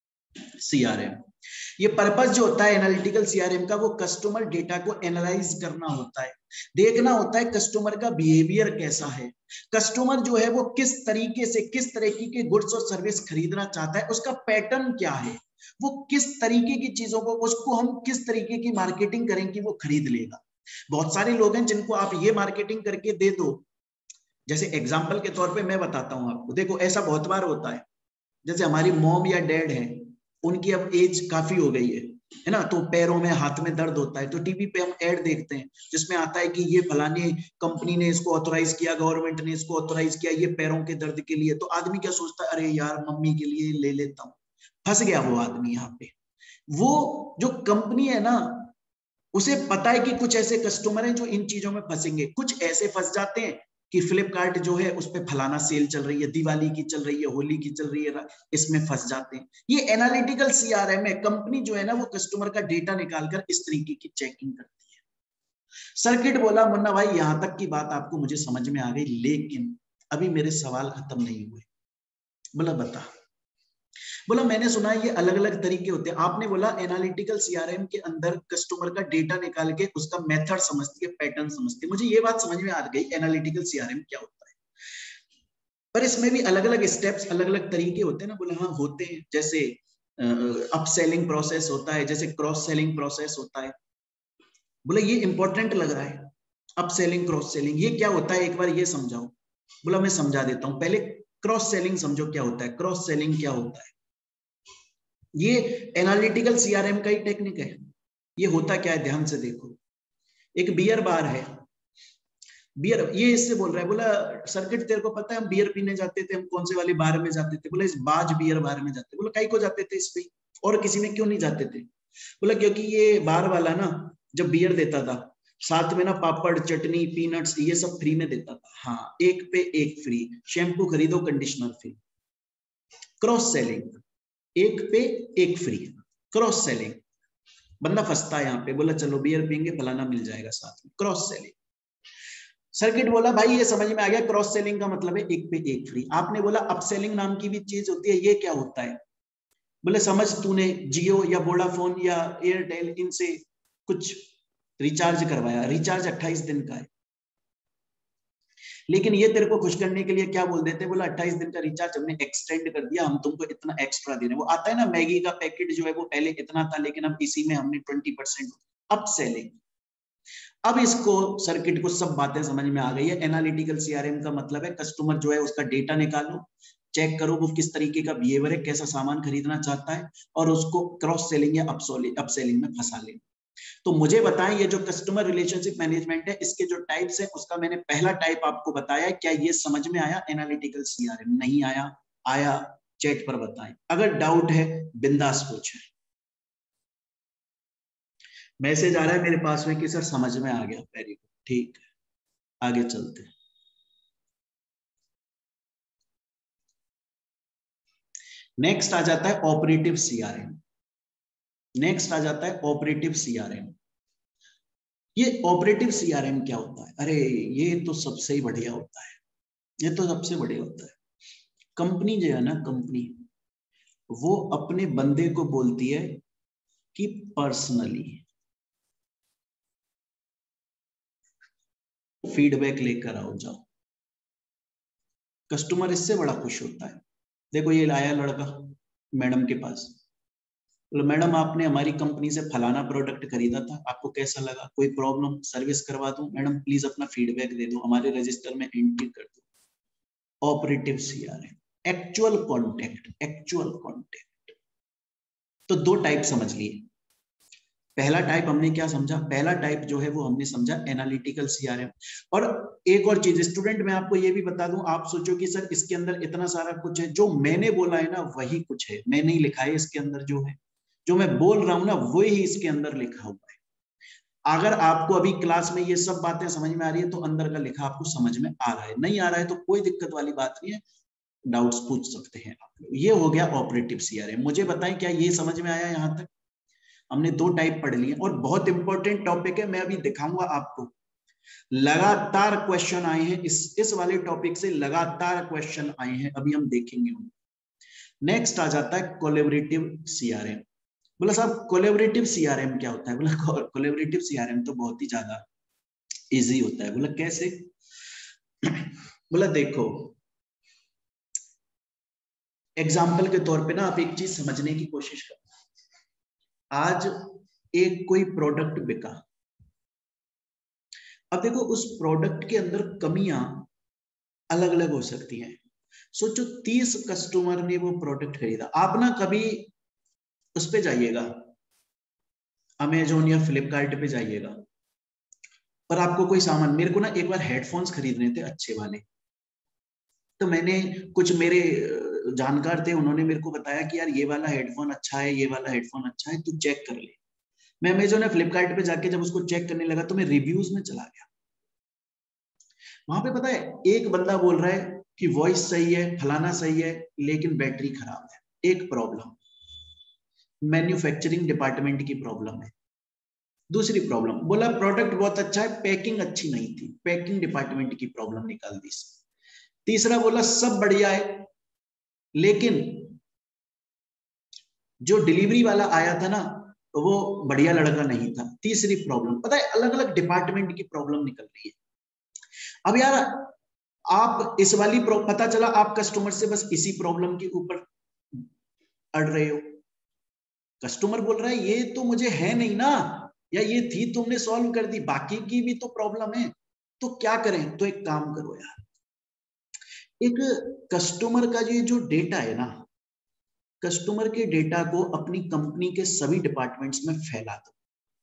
सीआरएम, ये पर्पस जो होता है एनालिटिकल सीआरएम का, वो कस्टमर डेटा को एनालाइज करना होता है, देखना होता है कस्टमर का बिहेवियर कैसा है, कस्टमर जो है वो किस तरीके से किस तरीके के गुड्स और सर्विस खरीदना चाहता है, उसका पैटर्न क्या है, वो किस तरीके की चीजों को, उसको हम किस तरीके की मार्केटिंग करें कि वो खरीद लेगा। बहुत सारे लोग हैं जिनको आप ये मार्केटिंग करके दे दो, जैसे एग्जाम्पल के तौर पर मैं बताता हूं आपको, देखो ऐसा बहुत बार होता है, जैसे हमारी मॉम या डैड है, उनकी अब एज काफी हो गई है ना, तो पैरों में हाथ में दर्द होता है, तो टीवी पे हम ऐड देखते हैं जिसमें आता है कि ये फलानी कंपनी ने इसको ऑथोराइज किया, गवर्नमेंट ने इसको ऑथोराइज किया ये पैरों के दर्द के लिए। तो आदमी क्या सोचता है, अरे यार मम्मी के लिए ले लेता हूँ। फंस गया वो आदमी यहाँ पे। वो जो कंपनी है ना, उसे पता है कि कुछ ऐसे कस्टमर हैं जो इन चीजों में फंसेंगे, कुछ ऐसे फंस जाते हैं कि फ्लिपकार्ट जो है उस पर फलाना सेल चल रही है, दिवाली की चल रही है, होली की चल रही है, इसमें फंस जाते हैं। ये एनालिटिकल सीआरएम है। कंपनी जो है ना वो कस्टमर का डेटा निकालकर इस तरीके की चेकिंग करती है। सर्किट बोला मुन्ना भाई यहां तक की बात आपको मुझे समझ में आ गई, लेकिन अभी मेरे सवाल खत्म नहीं हुए। बोला बता। बोला मैंने सुना है ये अलग अलग तरीके होते हैं। आपने बोला एनालिटिकल सीआरएम के अंदर कस्टमर का डेटा निकाल के उसका मेथड समझती है, पैटर्न समझती है। मुझे ये बात समझ में आ गई एनालिटिकल सीआरएम क्या होता है, पर इसमें भी अलग अलग स्टेप्स, अलग अलग तरीके होते हैं ना। बोले हाँ होते हैं, जैसे अपसेलिंग प्रोसेस होता है, जैसे क्रॉस सेलिंग प्रोसेस होता है। बोले ये इंपॉर्टेंट लग रहा है, अपसेलिंग क्रॉस सेलिंग, ये क्या होता है एक बार ये समझाओ। बोला मैं समझा देता हूं, पहले क्रॉस सेलिंग समझो क्या होता है। क्रॉस सेलिंग क्या होता है, ये एनालिटिकल सीआरएम का ही टेक्निक है। ये होता क्या है ध्यान से देखो। एक बियर बार है, बियर, ये इससे बोल रहा है, बोला सर्किट तेरे को पता है हम बियर पीने जाते थे, हम कौन से वाले बार में जाते थे। बोला इस बाज बियर बार में जाते। बोला काई को जाते थे इस पे, और किसी में क्यों नहीं जाते थे। बोला क्योंकि ये बार वाला ना जब बियर देता था साथ में ना पापड़, चटनी, पीनट्स ये सब फ्री में देता था। हाँ, एक पे एक फ्री, शैम्पू खरीदो कंडीशनर फ्री। क्रॉस सेलिंग, एक पे एक फ्री, क्रॉस सेलिंग। बंदा फंसता है यहाँ पे, बोला चलो बियर पियेंगे फलाना मिल जाएगा साथ में, क्रॉस सेलिंग। सर्किट बोला भाई ये समझ में आ गया, क्रॉस सेलिंग का मतलब है एक पे एक फ्री। आपने बोला अपसेलिंग नाम की भी चीज होती है, ये क्या होता है। बोले समझ तूने जियो या वोडाफोन या एयरटेल इनसे कुछ रिचार्ज करवाया, रिचार्ज 28 दिन का है, लेकिन ये तेरे को खुश करने के लिए क्या बोल देते हैं, बोला 28 दिन का रिचार्ज हमने एक्सटेंड कर दिया, हम तुमको इतना एक्स्ट्रा दे रहे हैं। वो आता है ना मैगी का पैकेट जो है वो पहले इतना था लेकिन अब इसी में हमने 20% अपसेलिंग। अब इसको सर्किट को सब बातें समझ में आ गई है। एनालिटिकल सीआरएम का मतलब है कस्टमर जो है उसका डेटा निकालो, चेक करो वो किस तरीके का बिहेवियर है, कैसा सामान खरीदना चाहता है, और उसको क्रॉस सेलिंग या अपसेलिंग में फंसा ले। तो मुझे बताएं ये जो कस्टमर रिलेशनशिप मैनेजमेंट है इसके जो टाइप्स है उसका मैंने पहला टाइप आपको बताया, क्या ये समझ में आया एनालिटिकल सीआरएम। नहीं आया, आया चैट पर बताएं, अगर डाउट है बिंदास पूछें। मैसेज आ रहा है मेरे पास में कि सर समझ में आ गया, वेरी गुड, ठीक है आगे चलते हैं। नेक्स्ट आ जाता है ऑपरेटिव सीआरएम। नेक्स्ट आ जाता है ऑपरेटिव सीआरएम। ये ऑपरेटिव सीआरएम क्या होता है, अरे ये तो सबसे ही बढ़िया होता है, ये तो सबसे बढ़िया होता है। कंपनी जो है ना, कंपनी वो अपने बंदे को बोलती है कि पर्सनली फीडबैक लेकर आओ जाओ। कस्टमर इससे बड़ा खुश होता है। देखो ये लाया लड़का मैडम के पास, तो मैडम आपने हमारी कंपनी से फलाना प्रोडक्ट खरीदा था, आपको कैसा लगा, कोई प्रॉब्लम, सर्विस करवा दूं मैडम, प्लीज अपना फीडबैक दे दो, हमारे रजिस्टर में एंट्री कर दो। Operative CRM, actual contact, actual contact. तो दो टाइप समझ लिए। पहला टाइप हमने क्या समझा, पहला टाइप जो है वो हमने समझा एनालिटिकल सीआरएम। और एक और चीज स्टूडेंट मैं आपको ये भी बता दूं, आप सोचो कि सर इसके अंदर इतना सारा कुछ है, जो मैंने बोला है ना वही कुछ है, मैंने ही लिखा है इसके अंदर, जो है जो मैं बोल रहा हूं ना वही इसके अंदर लिखा हुआ है। अगर आपको अभी क्लास में ये सब बातें समझ में आ रही है तो अंदर का लिखा आपको समझ में आ रहा है, नहीं आ रहा है तो कोई दिक्कत वाली बात नहीं है, डाउट्स पूछ सकते हैं आप लोग। ये हो गया ऑपरेटिव सीआरएम। मुझे बताएं क्या ये समझ में आया यहां तक। हमने दो टाइप पढ़ लिए और बहुत इंपॉर्टेंट टॉपिक है, मैं अभी दिखाऊंगा आपको। लगातार क्वेश्चन आए हैं इस वाले टॉपिक से, लगातार क्वेश्चन आए हैं, अभी हम देखेंगे उनको। नेक्स्ट आ जाता है कोलैबोरेटिव सीआरएम। बोला साहब कोलैबोरेटिव सीआरएम क्या होता है। बोला कोलैबोरेटिव सीआरएम तो बहुत ही ज्यादा इजी होता है। बोला कैसे। बोला देखो एग्जाम्पल के तौर पे ना आप एक चीज समझने की कोशिश करो। आज एक कोई प्रोडक्ट बिका, अब देखो उस प्रोडक्ट के अंदर कमियां अलग अलग हो सकती हैं। सोचो 30 कस्टमर ने वो प्रोडक्ट खरीदा, आप ना कभी उस पे जाइएगा अमेजोन या फ्लिपकार्ट पे जाइएगा, पर आपको कोई सामान, मेरे को ना एक बार हेडफोन्स खरीदने थे अच्छे वाले, तो मैंने कुछ मेरे जानकार थे, उन्होंने मेरे को बताया कि यार ये वाला हेडफोन अच्छा है, ये वाला हेडफोन अच्छा है, तू चेक कर ले। मैं अमेजोन या फ्लिपकार्ट पे जाके जब उसको चेक करने लगा तो मैं रिव्यूज में चला गया। वहां पे पता है एक बंदा बोल रहा है कि वॉइस सही है, फलाना सही है, लेकिन बैटरी खराब है। एक प्रॉब्लम मैन्युफैक्चरिंग डिपार्टमेंट की प्रॉब्लम है। दूसरी प्रॉब्लम बोला प्रोडक्ट बहुत अच्छा है, पैकिंग अच्छी नहीं थी, पैकिंग डिपार्टमेंट की प्रॉब्लम निकाल दी। तीसरा बोला सब बढ़िया है, लेकिन जो डिलीवरी वाला आया था ना वो बढ़िया लड़का नहीं था। तीसरी प्रॉब्लम पता है, अलग अलग डिपार्टमेंट की प्रॉब्लम निकल रही है। अब यार आप इस वाली पता चला आप कस्टमर से बस इसी प्रॉब्लम के ऊपर अड़ रहे हो। कस्टमर बोल रहा है ये तो मुझे है नहीं ना, या ये थी तुमने सॉल्व कर दी, बाकी की भी तो प्रॉब्लम है, तो क्या करें? तो एक काम करो यार, एक कस्टमर का जो डेटा है ना, कस्टमर के डेटा को अपनी कंपनी के सभी डिपार्टमेंट्स में फैला दो,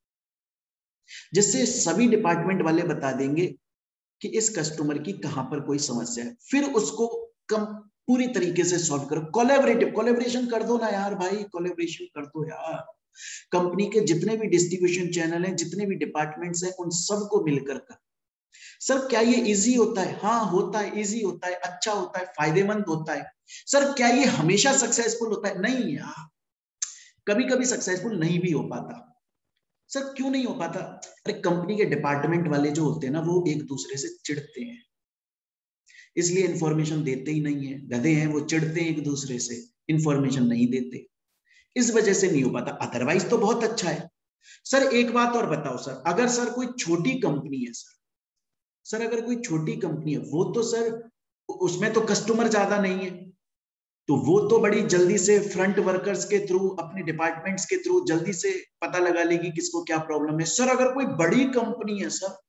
जिससे सभी डिपार्टमेंट वाले बता देंगे कि इस कस्टमर की कहां पर कोई समस्या है, फिर उसको पूरी तरीके से सॉल्व करो। कोलैबोरेशन कर दो ना यार भाई, कोलैबोरेशन कर दो यार। कंपनी के जितने भी डिस्ट्रीब्यूशन चैनल हैं, जितने भी डिपार्टमेंट्स हैं, उन सबको मिलकर कर। सर क्या ये इजी होता है? हाँ होता है, इजी होता है, अच्छा होता है, फायदेमंद होता है। सर क्या ये हमेशा सक्सेसफुल होता है? नहीं यार, कभी कभी सक्सेसफुल नहीं भी हो पाता। सर क्यों नहीं हो पाता? अरे कंपनी के डिपार्टमेंट वाले जो होते हैं ना, वो एक दूसरे से चिढ़ते हैं, इसलिए इंफॉर्मेशन देते ही नहीं है। गधे हैं वो, चिढ़ते हैं एक दूसरे से, इंफॉर्मेशन नहीं देते, इस वजह से नहीं हो पाता। अदरवाइज तो बहुत अच्छा है। सर एक बात और बताओ सर, अगर सर कोई छोटी कंपनी है सर अगर कोई छोटी कंपनी है, वो तो सर उसमें तो कस्टमर ज्यादा नहीं है, तो वो तो बड़ी जल्दी से फ्रंट वर्कर्स के थ्रू, अपने डिपार्टमेंट्स के थ्रू जल्दी से पता लगा लेगी किसको क्या प्रॉब्लम है। सर अगर कोई बड़ी कंपनी है सर,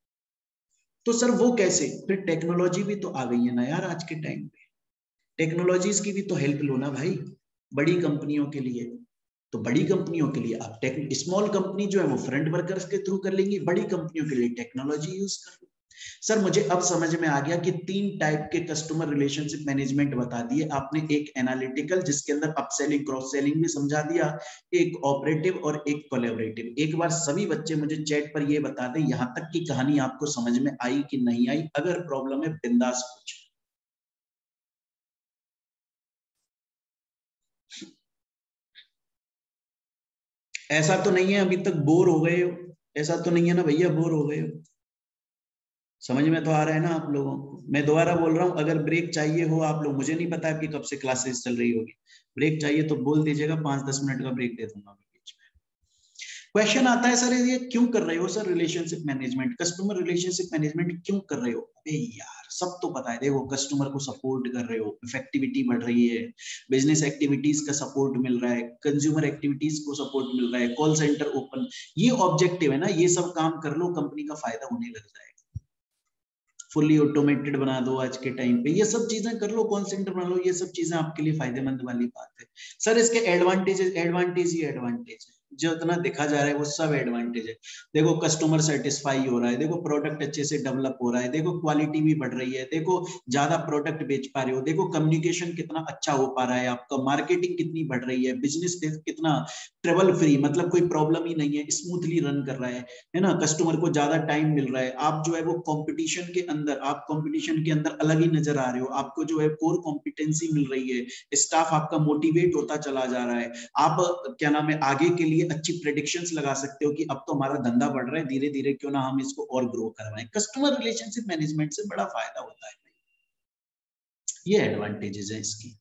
तो सर वो कैसे? फिर टेक्नोलॉजी भी तो आ गई है ना यार आज के टाइम पे, टेक्नोलॉजीज की भी तो हेल्प लो ना भाई, बड़ी कंपनियों के लिए। तो बड़ी कंपनियों के लिए आप स्मॉल कंपनी जो है वो फ्रंट वर्कर्स के थ्रू कर लेंगी, बड़ी कंपनियों के लिए टेक्नोलॉजी यूज कर लो। सर मुझे अब समझ में आ गया कि 3 टाइप के कस्टमर रिलेशनशिप मैनेजमेंट बता दिए आपने। एक एनालिटिकल जिसके अंदर अपसेलिंग क्रॉस सेलिंग भी समझा दिया, एक ऑपरेटिव और एक कोलैबोरेटिव। एक बार सभी बच्चे मुझे चैट पर ये बता दें यहां तक की कहानी आपको समझ में आई कि नहीं आई। अगर प्रॉब्लम है बिंदास पूछ। ऐसा तो नहीं है अभी तक बोर हो गए हो? ऐसा तो नहीं है ना भैया बोर हो गए हो? समझ में तो आ रहा है ना आप लोगों को? मैं दोबारा बोल रहा हूँ, अगर ब्रेक चाहिए हो आप लोग, मुझे नहीं पता आपकी कब से क्लासेस चल रही होगी, ब्रेक चाहिए तो बोल दीजिएगा, 5-10 मिनट का ब्रेक दे दूंगा बीच में। क्वेश्चन आता है सर ये क्यों कर रहे हो sir relationship management, customer relationship management क्यों कर रहे हो? अबे यार सब तो पता है, देखो कस्टमर को सपोर्ट कर रहे हो, इफेक्टिविटी बढ़ रही है, बिजनेस एक्टिविटीज का सपोर्ट मिल रहा है, कंज्यूमर एक्टिविटीज को सपोर्ट मिल रहा है, कॉल सेंटर ओपन, ये ऑब्जेक्टिव है ना, ये सब काम कर लो कंपनी का फायदा होने लग जाएगा। फुली ऑटोमेटेड बना दो आज के टाइम पे, ये सब चीजें कर लो, कॉल सेंटर बना लो, ये सब चीजें आपके लिए फायदेमंद वाली बात है। सर इसके एडवांटेज ही एडवांटेज है, जो इतना दिखा जा रहा है वो सब एडवांटेज है। देखो कस्टमर सेटिस्फाई हो रहा है, देखो प्रोडक्ट अच्छे से डेवलप हो रहा है, देखो क्वालिटी भी बढ़ रही है, देखो ज्यादा प्रोडक्ट बेच पा रहे हो, देखो कम्युनिकेशन कितना अच्छा हो पा रहा है आपका, मार्केटिंग कितनी बढ़ रही है, बिजनेस कितना ट्रबल फ्री, मतलब कोई प्रॉब्लम ही नहीं है, स्मूथली रन कर रहा है ना, कस्टमर को ज्यादा टाइम मिल रहा है। आप जो है वो कंपटीशन के अंदर, आप कंपटीशन के अंदर अलग ही नजर आ रहे हो, आपको जो है कोर कॉम्पिटेंसी मिल रही है, स्टाफ आपका मोटिवेट होता चला जा रहा है, आप क्या नाम है आगे के लिए अच्छी प्रेडिक्शंस लगा सकते हो कि अब तो हमारा धंधा बढ़ रहा है, धीरे धीरे क्यों ना हम इसको और ग्रो करवाएं। कस्टमर रिलेशनशिप मैनेजमेंट से बड़ा फायदा होता है, ये एडवांटेजेस है इसकी।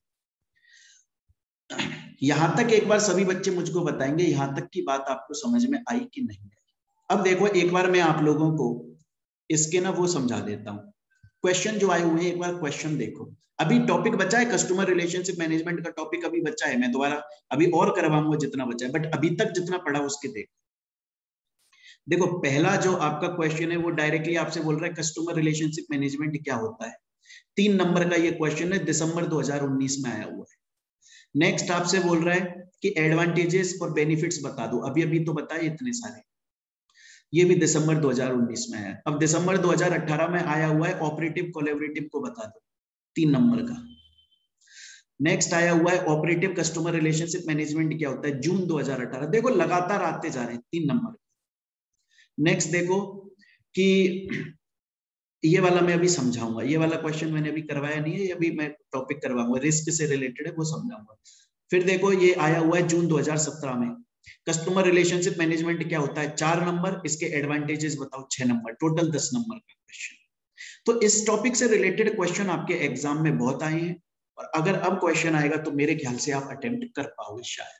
यहां तक एक बार सभी बच्चे मुझको बताएंगे यहां तक की बात आपको समझ में आई कि नहीं आई। अब देखो एक बार मैं आप लोगों को इसके ना वो समझा देता हूं, क्वेश्चन जो आए हुए हैं एक बार क्वेश्चन देखो। अभी टॉपिक बचा है कस्टमर रिलेशनशिप मैनेजमेंट का टॉपिक अभी बचा है, मैं दोबारा अभी और करवाऊंगा जितना बचा है, बट अभी तक जितना पढ़ा उसके देखो पहला जो आपका क्वेश्चन है वो डायरेक्टली आपसे बोल रहा है कस्टमर रिलेशनशिप मैनेजमेंट क्या होता है। 3 नंबर का ये क्वेश्चन है, दिसंबर 2019 में आया हुआ है। नेक्स्ट आपसे बोल रहा है कि एडवांटेजेस और बेनिफिट्स बता दो, अभी अभी तो बताए इतने सारे, ये भी दिसंबर 2019 में है। अब दिसंबर 2018 में आया हुआ है ऑपरेटिव कोलैबोरेटिव को बता दो, 3 नंबर का। नेक्स्ट आया हुआ है ऑपरेटिव कस्टमर रिलेशनशिप मैनेजमेंट क्या होता है, जून 2018। देखो लगातार आते जा रहे हैं, 3 नंबर। नेक्स्ट देखो कि ये वाला मैं अभी समझाऊंगा, ये वाला क्वेश्चन मैंने अभी करवाया नहीं है, ये अभी मैं टॉपिक करवाऊंगा, रिस्क से रिलेटेड है, वो समझाऊंगा। फिर देखो ये आया हुआ है जून 2017 में, कस्टमर रिलेशनशिप मैनेजमेंट क्या होता है, 4 नंबर, इसके एडवांटेजेस बताओ 6 नंबर, टोटल 10 नंबर का क्वेश्चन। तो इस टॉपिक से रिलेटेड क्वेश्चन आपके एग्जाम में बहुत आए हैं, और अगर अब क्वेश्चन आएगा तो मेरे ख्याल से आप अटेम्प्ट कर पाओगे शायद।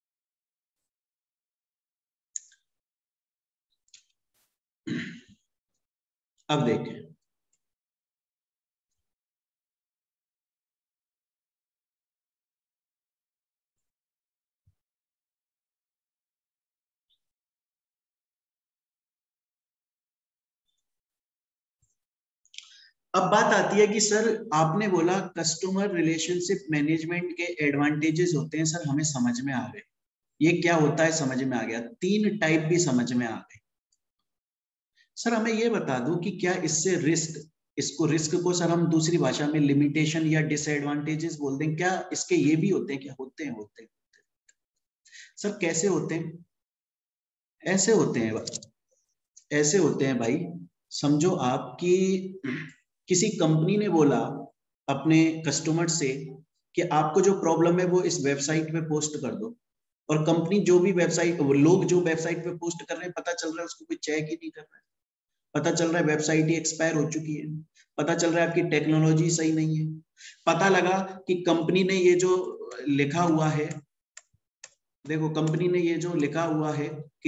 अब देखें, अब बात आती है कि सर आपने बोला कस्टमर रिलेशनशिप मैनेजमेंट के एडवांटेजेस होते हैं, सर हमें समझ में आ गए, ये क्या होता है समझ में आ गया, 3 टाइप भी समझ में आ गए। सर हमें ये बता दो कि क्या इससे रिस्क, इसको रिस्क को सर हम दूसरी भाषा में लिमिटेशन या डिसएडवांटेजेस बोल दें, क्या इसके ये भी होते हैं, क्या होते हैं, होते हैं। सर कैसे होते हैं, ऐसे होते हैं, ऐसे होते हैं भाई, समझो आप कि किसी कंपनी ने बोला अपने कस्टमर से कि आपको जो प्रॉब्लम है वो इस वेबसाइट पे पोस्ट कर दो, और कंपनी जो भी वेबसाइट, लोग जो वेबसाइट पे पोस्ट कर रहे हैं, पता चल रहा है उसको कोई चेक ही नहीं कर रहा है, पता चल रहा है वेबसाइट ही एक्सपायर हो चुकी है, पता चल रहा है आपकी टेक्नोलॉजी सही नहीं है, पता लगा कि कंपनी ने ये जो लिखा हुआ है, देखो कंपनी ने ये जो लिखा हुआ है कि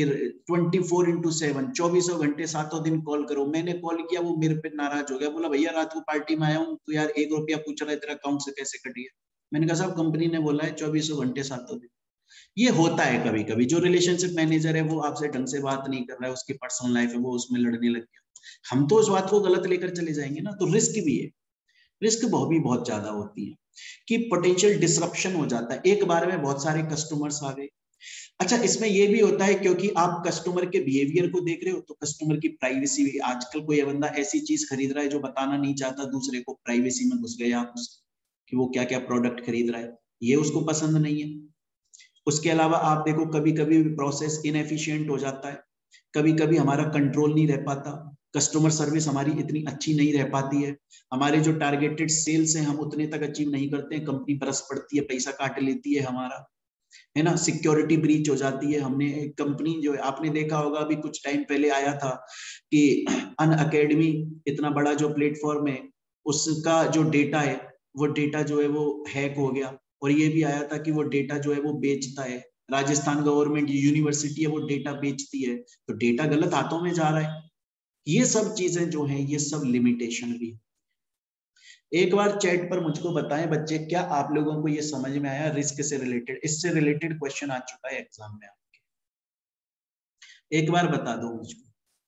24x7 24 घंटे 7 दिन कॉल करो, मैंने कॉल किया, वो मेरे पे नाराज हो गया, बोला भैया रात को पार्टी में आया हूँ तो यार 1 रुपया पूछ रहा है, तेरा अकाउंट से कैसे कट गया। मैंने कहा साहब कंपनी ने बोला है 24 घंटे 7 दिन। ये होता है कभी कभी, जो रिलेशनशिप मैनेजर है वो आपसे ढंग से बात नहीं कर रहा है, उसकी पर्सनल लाइफ है, वो उसमें लड़ने लग गया, हम तो उस बात को गलत लेकर चले जाएंगे ना, तो रिस्क भी है, रिस्क भी बहुत ज्यादा होती है कि पोटेंशियल डिसरप्शन हो जाता है, एक बार में बहुत सारे कस्टमर्स आ गए। अच्छा इसमें ये भी होता है क्योंकि आप कस्टमर के बिहेवियर को देख रहे हो, तो कस्टमर की प्राइवेसी भी, आजकल कोई बंदा ऐसी चीज खरीद रहा है जो बताना नहीं चाहता दूसरे को, प्राइवेसी में घुस गए आप उसकी, कि वो क्या क्या प्रोडक्ट खरीद रहा है, ये उसको पसंद नहीं है। उसके अलावा आप देखो कभी कभी प्रोसेस इनएफिशिएंट हो जाता है, कभी कभी हमारा कंट्रोल नहीं रह पाता, कस्टमर सर्विस हमारी इतनी अच्छी नहीं रह पाती है, हमारे जो टारगेटेड सेल्स हैं हम उतने तक अचीव नहीं करते हैं, कंपनी बरस पड़ती है, पैसा काट लेती है हमारा, है ना, सिक्योरिटी ब्रीच हो जाती है। हमने कंपनी जो है, आपने देखा होगा अभी कुछ टाइम पहले आया था कि अन अकेडमी इतना बड़ा जो प्लेटफॉर्म है, उसका जो डेटा है, वो डेटा जो है वो हैक हो गया, और ये भी आया था कि वो डेटा जो है वो बेचता है, राजस्थान गवर्नमेंट यूनिवर्सिटी है वो डेटा बेचती है, तो डेटा गलत हाथों में जा रहा है। ये सब चीजें जो है, ये सब लिमिटेशन भी। एक बार चैट पर मुझको बताएं बच्चे, क्या आप लोगों को ये समझ में आया रिस्क से रिलेटेड, इससे रिलेटेड क्वेश्चन आ चुका है एग्जाम में आपके, एक बार बता दो मुझको।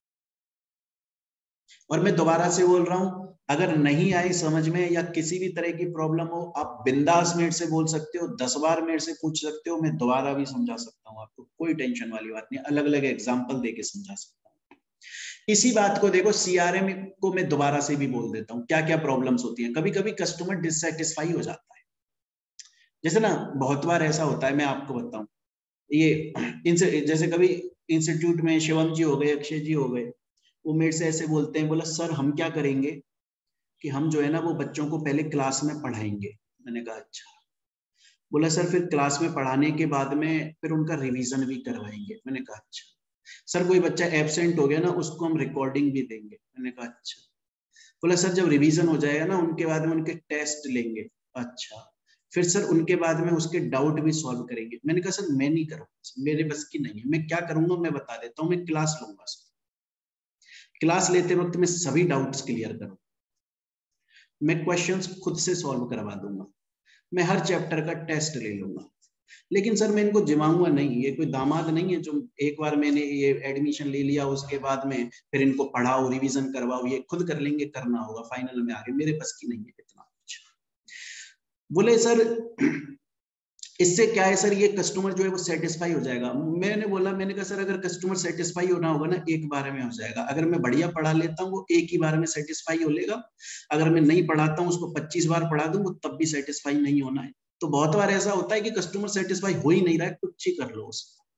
और मैं दोबारा से बोल रहा हूं, अगर नहीं आई समझ में या किसी भी तरह की प्रॉब्लम हो, आप बिंदास मेरे से बोल सकते हो, 10 बार मेरे से पूछ सकते हो, मैं दोबारा भी समझा सकता हूँ आपको, कोई टेंशन वाली बात नहीं, अलग अलग एग्जाम्पल देके समझा सकता हूँ। इसी बात को देखो, सीआरएम को मैं दोबारा से भी बोल देता हूँ, क्या क्या प्रॉब्लम्स होती हैं, कभी कभी कस्टमर डिससेटिस्फाई हो जाता है, जैसे ना बहुत बार ऐसा होता है, मैं आपको बताऊं, ये इनसे जैसे कभी इंस्टीट्यूट में शिवम जी हो गए, अक्षय जी हो गए, वो मेरे से ऐसे बोलते हैं, बोला सर हम क्या करेंगे कि हम जो है ना वो बच्चों को पहले क्लास में पढ़ाएंगे। मैंने कहा अच्छा। बोला सर फिर क्लास में पढ़ाने के बाद में फिर उनका रिवीजन भी करवाएंगे। मैंने कहा अच्छा। सर कोई बच्चा एब्सेंट हो गया ना, उसको हम रिकॉर्डिंग भी देंगे। मैंने कहा अच्छा। बोला सर जब रिवीजन हो जाएगा ना, उनके बाद में उनके टेस्ट लेंगे। अच्छा। फिर सर उनके बाद में उसके डाउट भी सॉल्व करेंगे। मैंने कहा सर मैं नहीं करूंगा, मेरे बस की नहीं है, मैं क्या करूंगा मैं बता देता हूँ, मैं क्लास लूंगा सर, क्लास लेते वक्त मैं सभी डाउट्स क्लियर करूंगा, मैं क्वेश्चंस खुद से सॉल्व करवा दूंगा, मैं हर चैप्टर का टेस्ट ले लूंगा। लेकिन सर मैं इनको जिमाऊंगा नहीं, ये कोई दामाद नहीं है जो एक बार मैंने ये एडमिशन ले लिया उसके बाद में फिर इनको पढ़ाओ रिवीजन करवाओ, ये खुद कर लेंगे, करना होगा फाइनल में आगे, मेरे बस की नहीं है इतना कुछ। बोले सर इससे क्या है सर, ये कस्टमर जो है वो सेटिस्फाई हो जाएगा। मैंने कहा सर अगर कस्टमर सेटिस्फाई होना होगा ना, एक बार में हो जाएगा, अगर मैं बढ़िया पढ़ा लेता हूँ वो एक ही बार में सेटिस्फाई हो लेगा, अगर मैं नहीं पढ़ाता हूँ उसको 25 बार पढ़ा दूँ वो तब भी सेटिस्फाई नहीं होना है। तो बहुत बार ऐसा होता है कि कस्टमर सेटिस्फाई हो ही नहीं रहा है, कुछ ही कर लो उसको,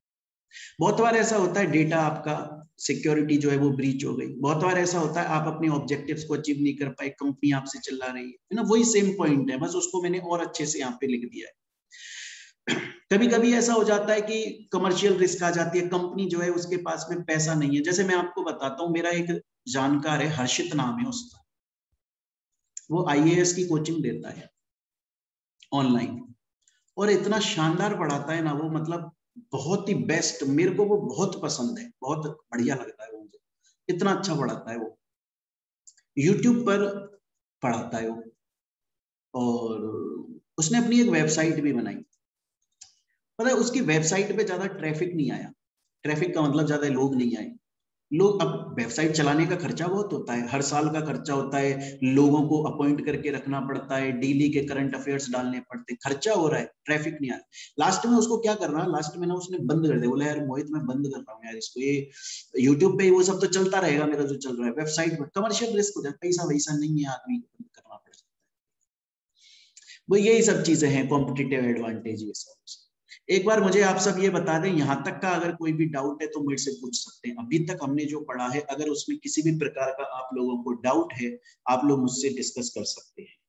बहुत बार ऐसा होता है डेटा आपका सिक्योरिटी जो है वो ब्रीच हो गई, बहुत बार ऐसा होता है आप अपने ऑब्जेक्टिव्स को अचीव नहीं कर पाए, कंपनी आपसे चिल्ला रही है ना, वही सेम पॉइंट है, बस उसको मैंने और अच्छे से यहाँ पे लिख दिया है। कभी कभी ऐसा हो जाता है कि कमर्शियल रिस्क आ जाती है, कंपनी जो है उसके पास में पैसा नहीं है। जैसे मैं आपको बताता हूँ, मेरा एक जानकार है, हर्षित नाम है उसका, वो IAS की कोचिंग देता है ऑनलाइन, और इतना शानदार पढ़ाता है ना वो, मतलब बहुत ही बेस्ट, मेरे को वो बहुत पसंद है, बहुत बढ़िया लगता है वो मुझे, इतना अच्छा पढ़ाता है वो, YouTube पर पढ़ाता है वो, और उसने अपनी एक वेबसाइट भी बनाई। पता है उसकी वेबसाइट पे ज्यादा ट्रैफिक नहीं आया, ट्रैफिक का मतलब ज्यादा लोग नहीं आए, लोग, अब वेबसाइट चलाने का खर्चा बहुत होता है, हर साल का खर्चा होता है, लोगों को अपॉइंट करके रखना पड़ता है, डेली के करंट अफेयर्स डालने पड़ते हैं, खर्चा हो रहा है, ट्रैफिक नहीं आया। लास्ट में उसको क्या करना, लास्ट में ना उसने बंद कर दिया, बोला यार मोहित मैं बंद कर रहा हूँ यार इसको, ये यूट्यूब पे वो सब तो चलता रहेगा मेरा जो चल रहा है, वेबसाइट पर कमर्शियल रिस्क हो जाए, पैसा वैसा नहीं है, आदमी को बंद करना पड़ सकता है। वो यही सब चीजें हैं, कॉम्पिटिटिव एडवांटेज ये सब। एक बार मुझे आप सब ये बता दें, यहाँ तक का अगर कोई भी डाउट है तो मेरे से पूछ सकते हैं, अभी तक हमने जो पढ़ा है अगर उसमें किसी भी प्रकार का आप लोगों को डाउट है, आप लोग मुझसे डिस्कस कर सकते हैं।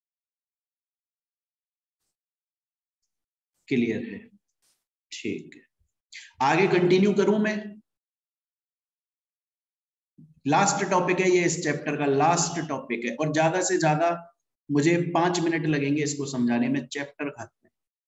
क्लियर है? ठीक है, आगे कंटिन्यू करूं मैं? लास्ट टॉपिक है ये, इस चैप्टर का लास्ट टॉपिक है, और ज्यादा से ज्यादा मुझे 5 मिनट लगेंगे इसको समझाने में, चैप्टर खत्म है।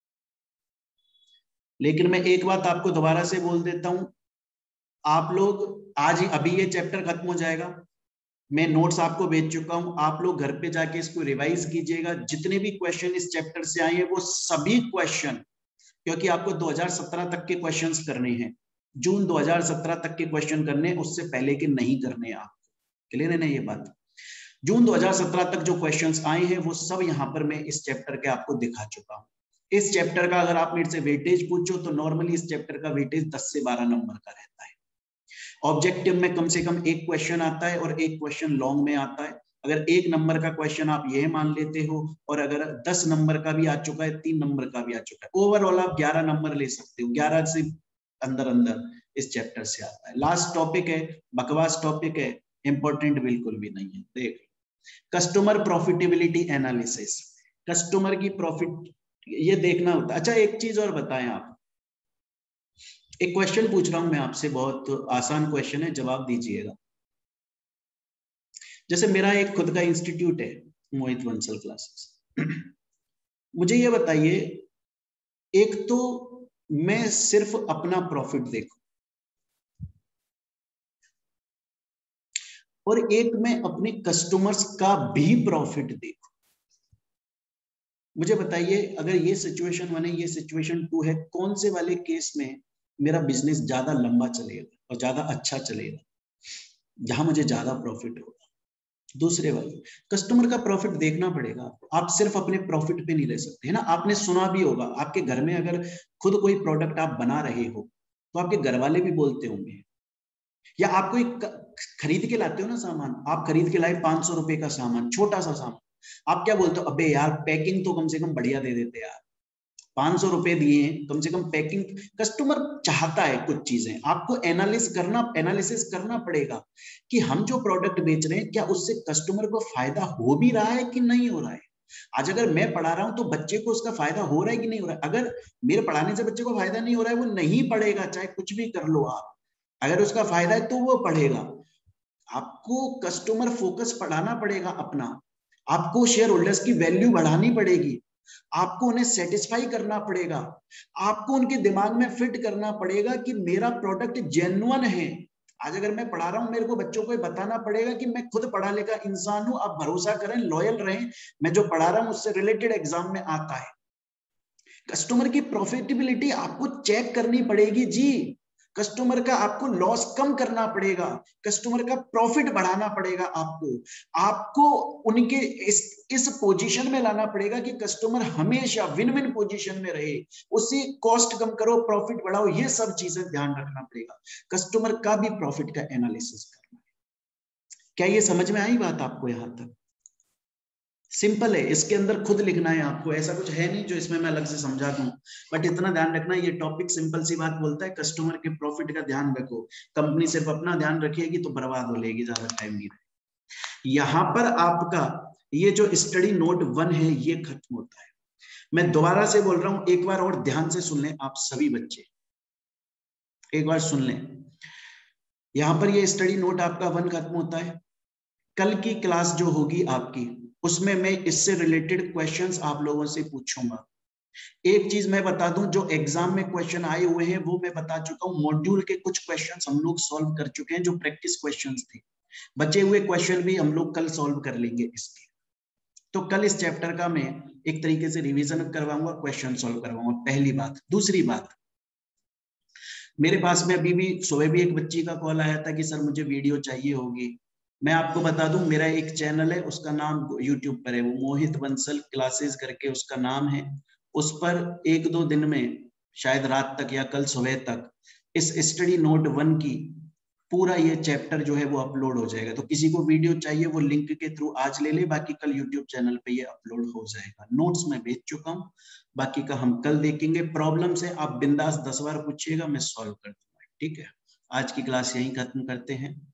लेकिन मैं एक बात आपको दोबारा से बोल देता हूं, आप लोग आज ही, अभी ये चैप्टर खत्म हो जाएगा, मैं नोट्स आपको भेज चुका हूं, आप लोग घर पे जाके इसको रिवाइज कीजिएगा, जितने भी क्वेश्चन इस चैप्टर से आए हैं वो सभी क्वेश्चन, क्योंकि आपको 2017 तक के क्वेश्चंस करने हैं, जून 2017 तक के क्वेश्चन करने, उससे पहले के नहीं करने आप। क्लियर है ना ये बात? जून 2017 तक जो क्वेश्चंस आए हैं वो सब यहाँ पर मैं इस चैप्टर के आपको दिखा चुका हूँ। इस चैप्टर का अगर आप मेरे से वेटेज पूछो तो नॉर्मली इस चैप्टर का वेटेज 10 से 12 नंबर का रहता है। ऑब्जेक्टिव में कम से कम एक क्वेश्चन आता है और एक क्वेश्चन लॉन्ग में आता है। अगर 1 नंबर का क्वेश्चन आप ये मान लेते हो, और अगर 10 नंबर का भी आ चुका है, 3 नंबर का भी आ चुका है, ओवरऑल आप 11 नंबर ले सकते हो, 11 से अंदर अंदर इस चैप्टर से आता है। लास्ट टॉपिक है, बकवास टॉपिक है, इंपॉर्टेंट बिल्कुल भी नहीं है। देख, कस्टमर प्रॉफिटेबिलिटी एनालिसिस, कस्टमर की प्रॉफिट ये देखना होता है। अच्छा एक चीज और बताएं आप, एक क्वेश्चन पूछ रहा हूं मैं आपसे, बहुत आसान क्वेश्चन है, जवाब दीजिएगा। जैसे मेरा एक खुद का इंस्टीट्यूट है, मोहित बंसल क्लासेस, मुझे ये बताइए, एक तो मैं सिर्फ अपना प्रॉफिट देखूं, और एक मैं अपने कस्टमर्स का भी प्रॉफिट देखूं। मुझे बताइए, अगर ये सिचुएशन 1 है, ये सिचुएशन 2 है, कौन से वाले केस में मेरा बिजनेस ज्यादा लंबा चलेगा और ज्यादा अच्छा चलेगा, जहां मुझे ज्यादा प्रॉफिट होगा? दूसरे वाले, कस्टमर का प्रॉफिट देखना पड़ेगा आपको, आप सिर्फ अपने प्रॉफिट पे नहीं रह सकते, है ना? आपने सुना भी होगा, आपके घर में अगर खुद कोई प्रोडक्ट आप बना रहे हो तो आपके घर वाले भी बोलते होंगे, या आप कोई खरीद के लाते हो ना सामान, आप खरीद के लाए 500 रुपए का सामान, छोटा सा सामान, आप क्या बोलते हो, अबे यार पैकिंग तो कम से कम बढ़िया दे देते यार, 500 रुपए दिए हैं, कम से कम पैकिंग। कस्टमर चाहता है कुछ चीजें, आपको एनालिसिस करना पड़ेगा कि हम जो प्रोडक्ट बेच रहे हैं क्या उससे कस्टमर को फायदा हो भी रहा है कि नहीं हो रहा है। आज अगर मैं पढ़ा रहा हूं तो बच्चे को उसका फायदा हो रहा है कि नहीं हो रहा है? अगर मेरे पढ़ाने से बच्चे को फायदा नहीं हो रहा है, वो नहीं पढ़ेगा, चाहे कुछ भी कर लो आप। अगर उसका फायदा है तो वो पढ़ेगा। आपको कस्टमर फोकस पढ़ाना पड़ेगा अपना, आपको शेयर होल्डर्स की वैल्यू बढ़ानी पड़ेगी, आपको उन्हें सेटिस्फाई करना पड़ेगा, आपको उनके दिमाग में फिट करना पड़ेगा कि मेरा प्रोडक्ट जेन्युइन है। आज अगर मैं पढ़ा रहा हूं, मेरे को बच्चों को बताना पड़ेगा कि मैं खुद पढ़ा लिखा इंसान हूं, आप भरोसा करें, लॉयल रहें, मैं जो पढ़ा रहा हूं उससे रिलेटेड एग्जाम में आता है। कस्टमर की प्रॉफिटेबिलिटी आपको चेक करनी पड़ेगी जी, कस्टमर का आपको लॉस कम करना पड़ेगा, कस्टमर का प्रॉफिट बढ़ाना पड़ेगा, आपको उनके इस पोजीशन में लाना पड़ेगा कि कस्टमर हमेशा विन विन पोजीशन में रहे, उससे कॉस्ट कम करो, प्रॉफिट बढ़ाओ, ये सब चीजें ध्यान रखना पड़ेगा, कस्टमर का भी प्रॉफिट का एनालिसिस करना है। क्या ये समझ में आई बात आपको यहां तक? सिंपल है, इसके अंदर खुद लिखना है आपको, ऐसा कुछ है नहीं जो इसमें मैं अलग से समझा दूं। बट इतना ध्यान रखना, ये टॉपिक सिंपल सी बात बोलता है, कस्टमर के प्रॉफिट का ध्यान रखो, कंपनी सिर्फ अपना ध्यान रखेगी तो बर्बाद हो लेगी, ज्यादा टाइम नहीं रहेगा। यहाँ पर आपका ये जो स्टडी नोट 1 है ये खत्म होता है। मैं दोबारा से बोल रहा हूं, एक बार और ध्यान से सुन लें आप सभी बच्चे, एक बार सुन लें। यहां पर ये स्टडी नोट आपका 1 खत्म होता है। कल की क्लास जो होगी आपकी, उसमें मैं इससे रिलेटेड क्वेश्चंस आप लोगों से पूछूंगा। एक चीज मैं बता दूं, जो एग्जाम में क्वेश्चन आए हुए हैं वो मैं बता चुका हूं, मॉड्यूल के कुछ क्वेश्चंस हम लोग सॉल्व कर चुके हैं, जो प्रैक्टिस क्वेश्चंस थे। बचे हुए क्वेश्चन भी हम लोग कल सॉल्व कर लेंगे इसके। तो कल इस चैप्टर का मैं एक तरीके से रिवीजन करवाऊंगा, क्वेश्चन सॉल्व करवाऊंगा, पहली बात। दूसरी बात, मेरे पास में अभी भी सुबह भी एक बच्ची का कॉल आया था कि सर मुझे वीडियो चाहिए होगी। मैं आपको बता दूं, मेरा एक चैनल है, उसका नाम यूट्यूब पर है, वो मोहित बंसल क्लासेस करके उसका नाम है। उस पर 1-2 दिन में, शायद रात तक या कल सुबह तक, इस स्टडी नोट 1 की पूरा ये चैप्टर जो है वो अपलोड हो जाएगा। तो किसी को वीडियो चाहिए वो लिंक के थ्रू आज ले ले, बाकी कल यूट्यूब चैनल पे ये अपलोड हो जाएगा। नोट्स मैं भेज चुका हूँ, बाकी का हम कल देखेंगे। प्रॉब्लम से आप बिंदास 10 बार पूछिएगा, मैं सॉल्व कर दूंगा, ठीक है। आज की क्लास यहीं खत्म करते हैं।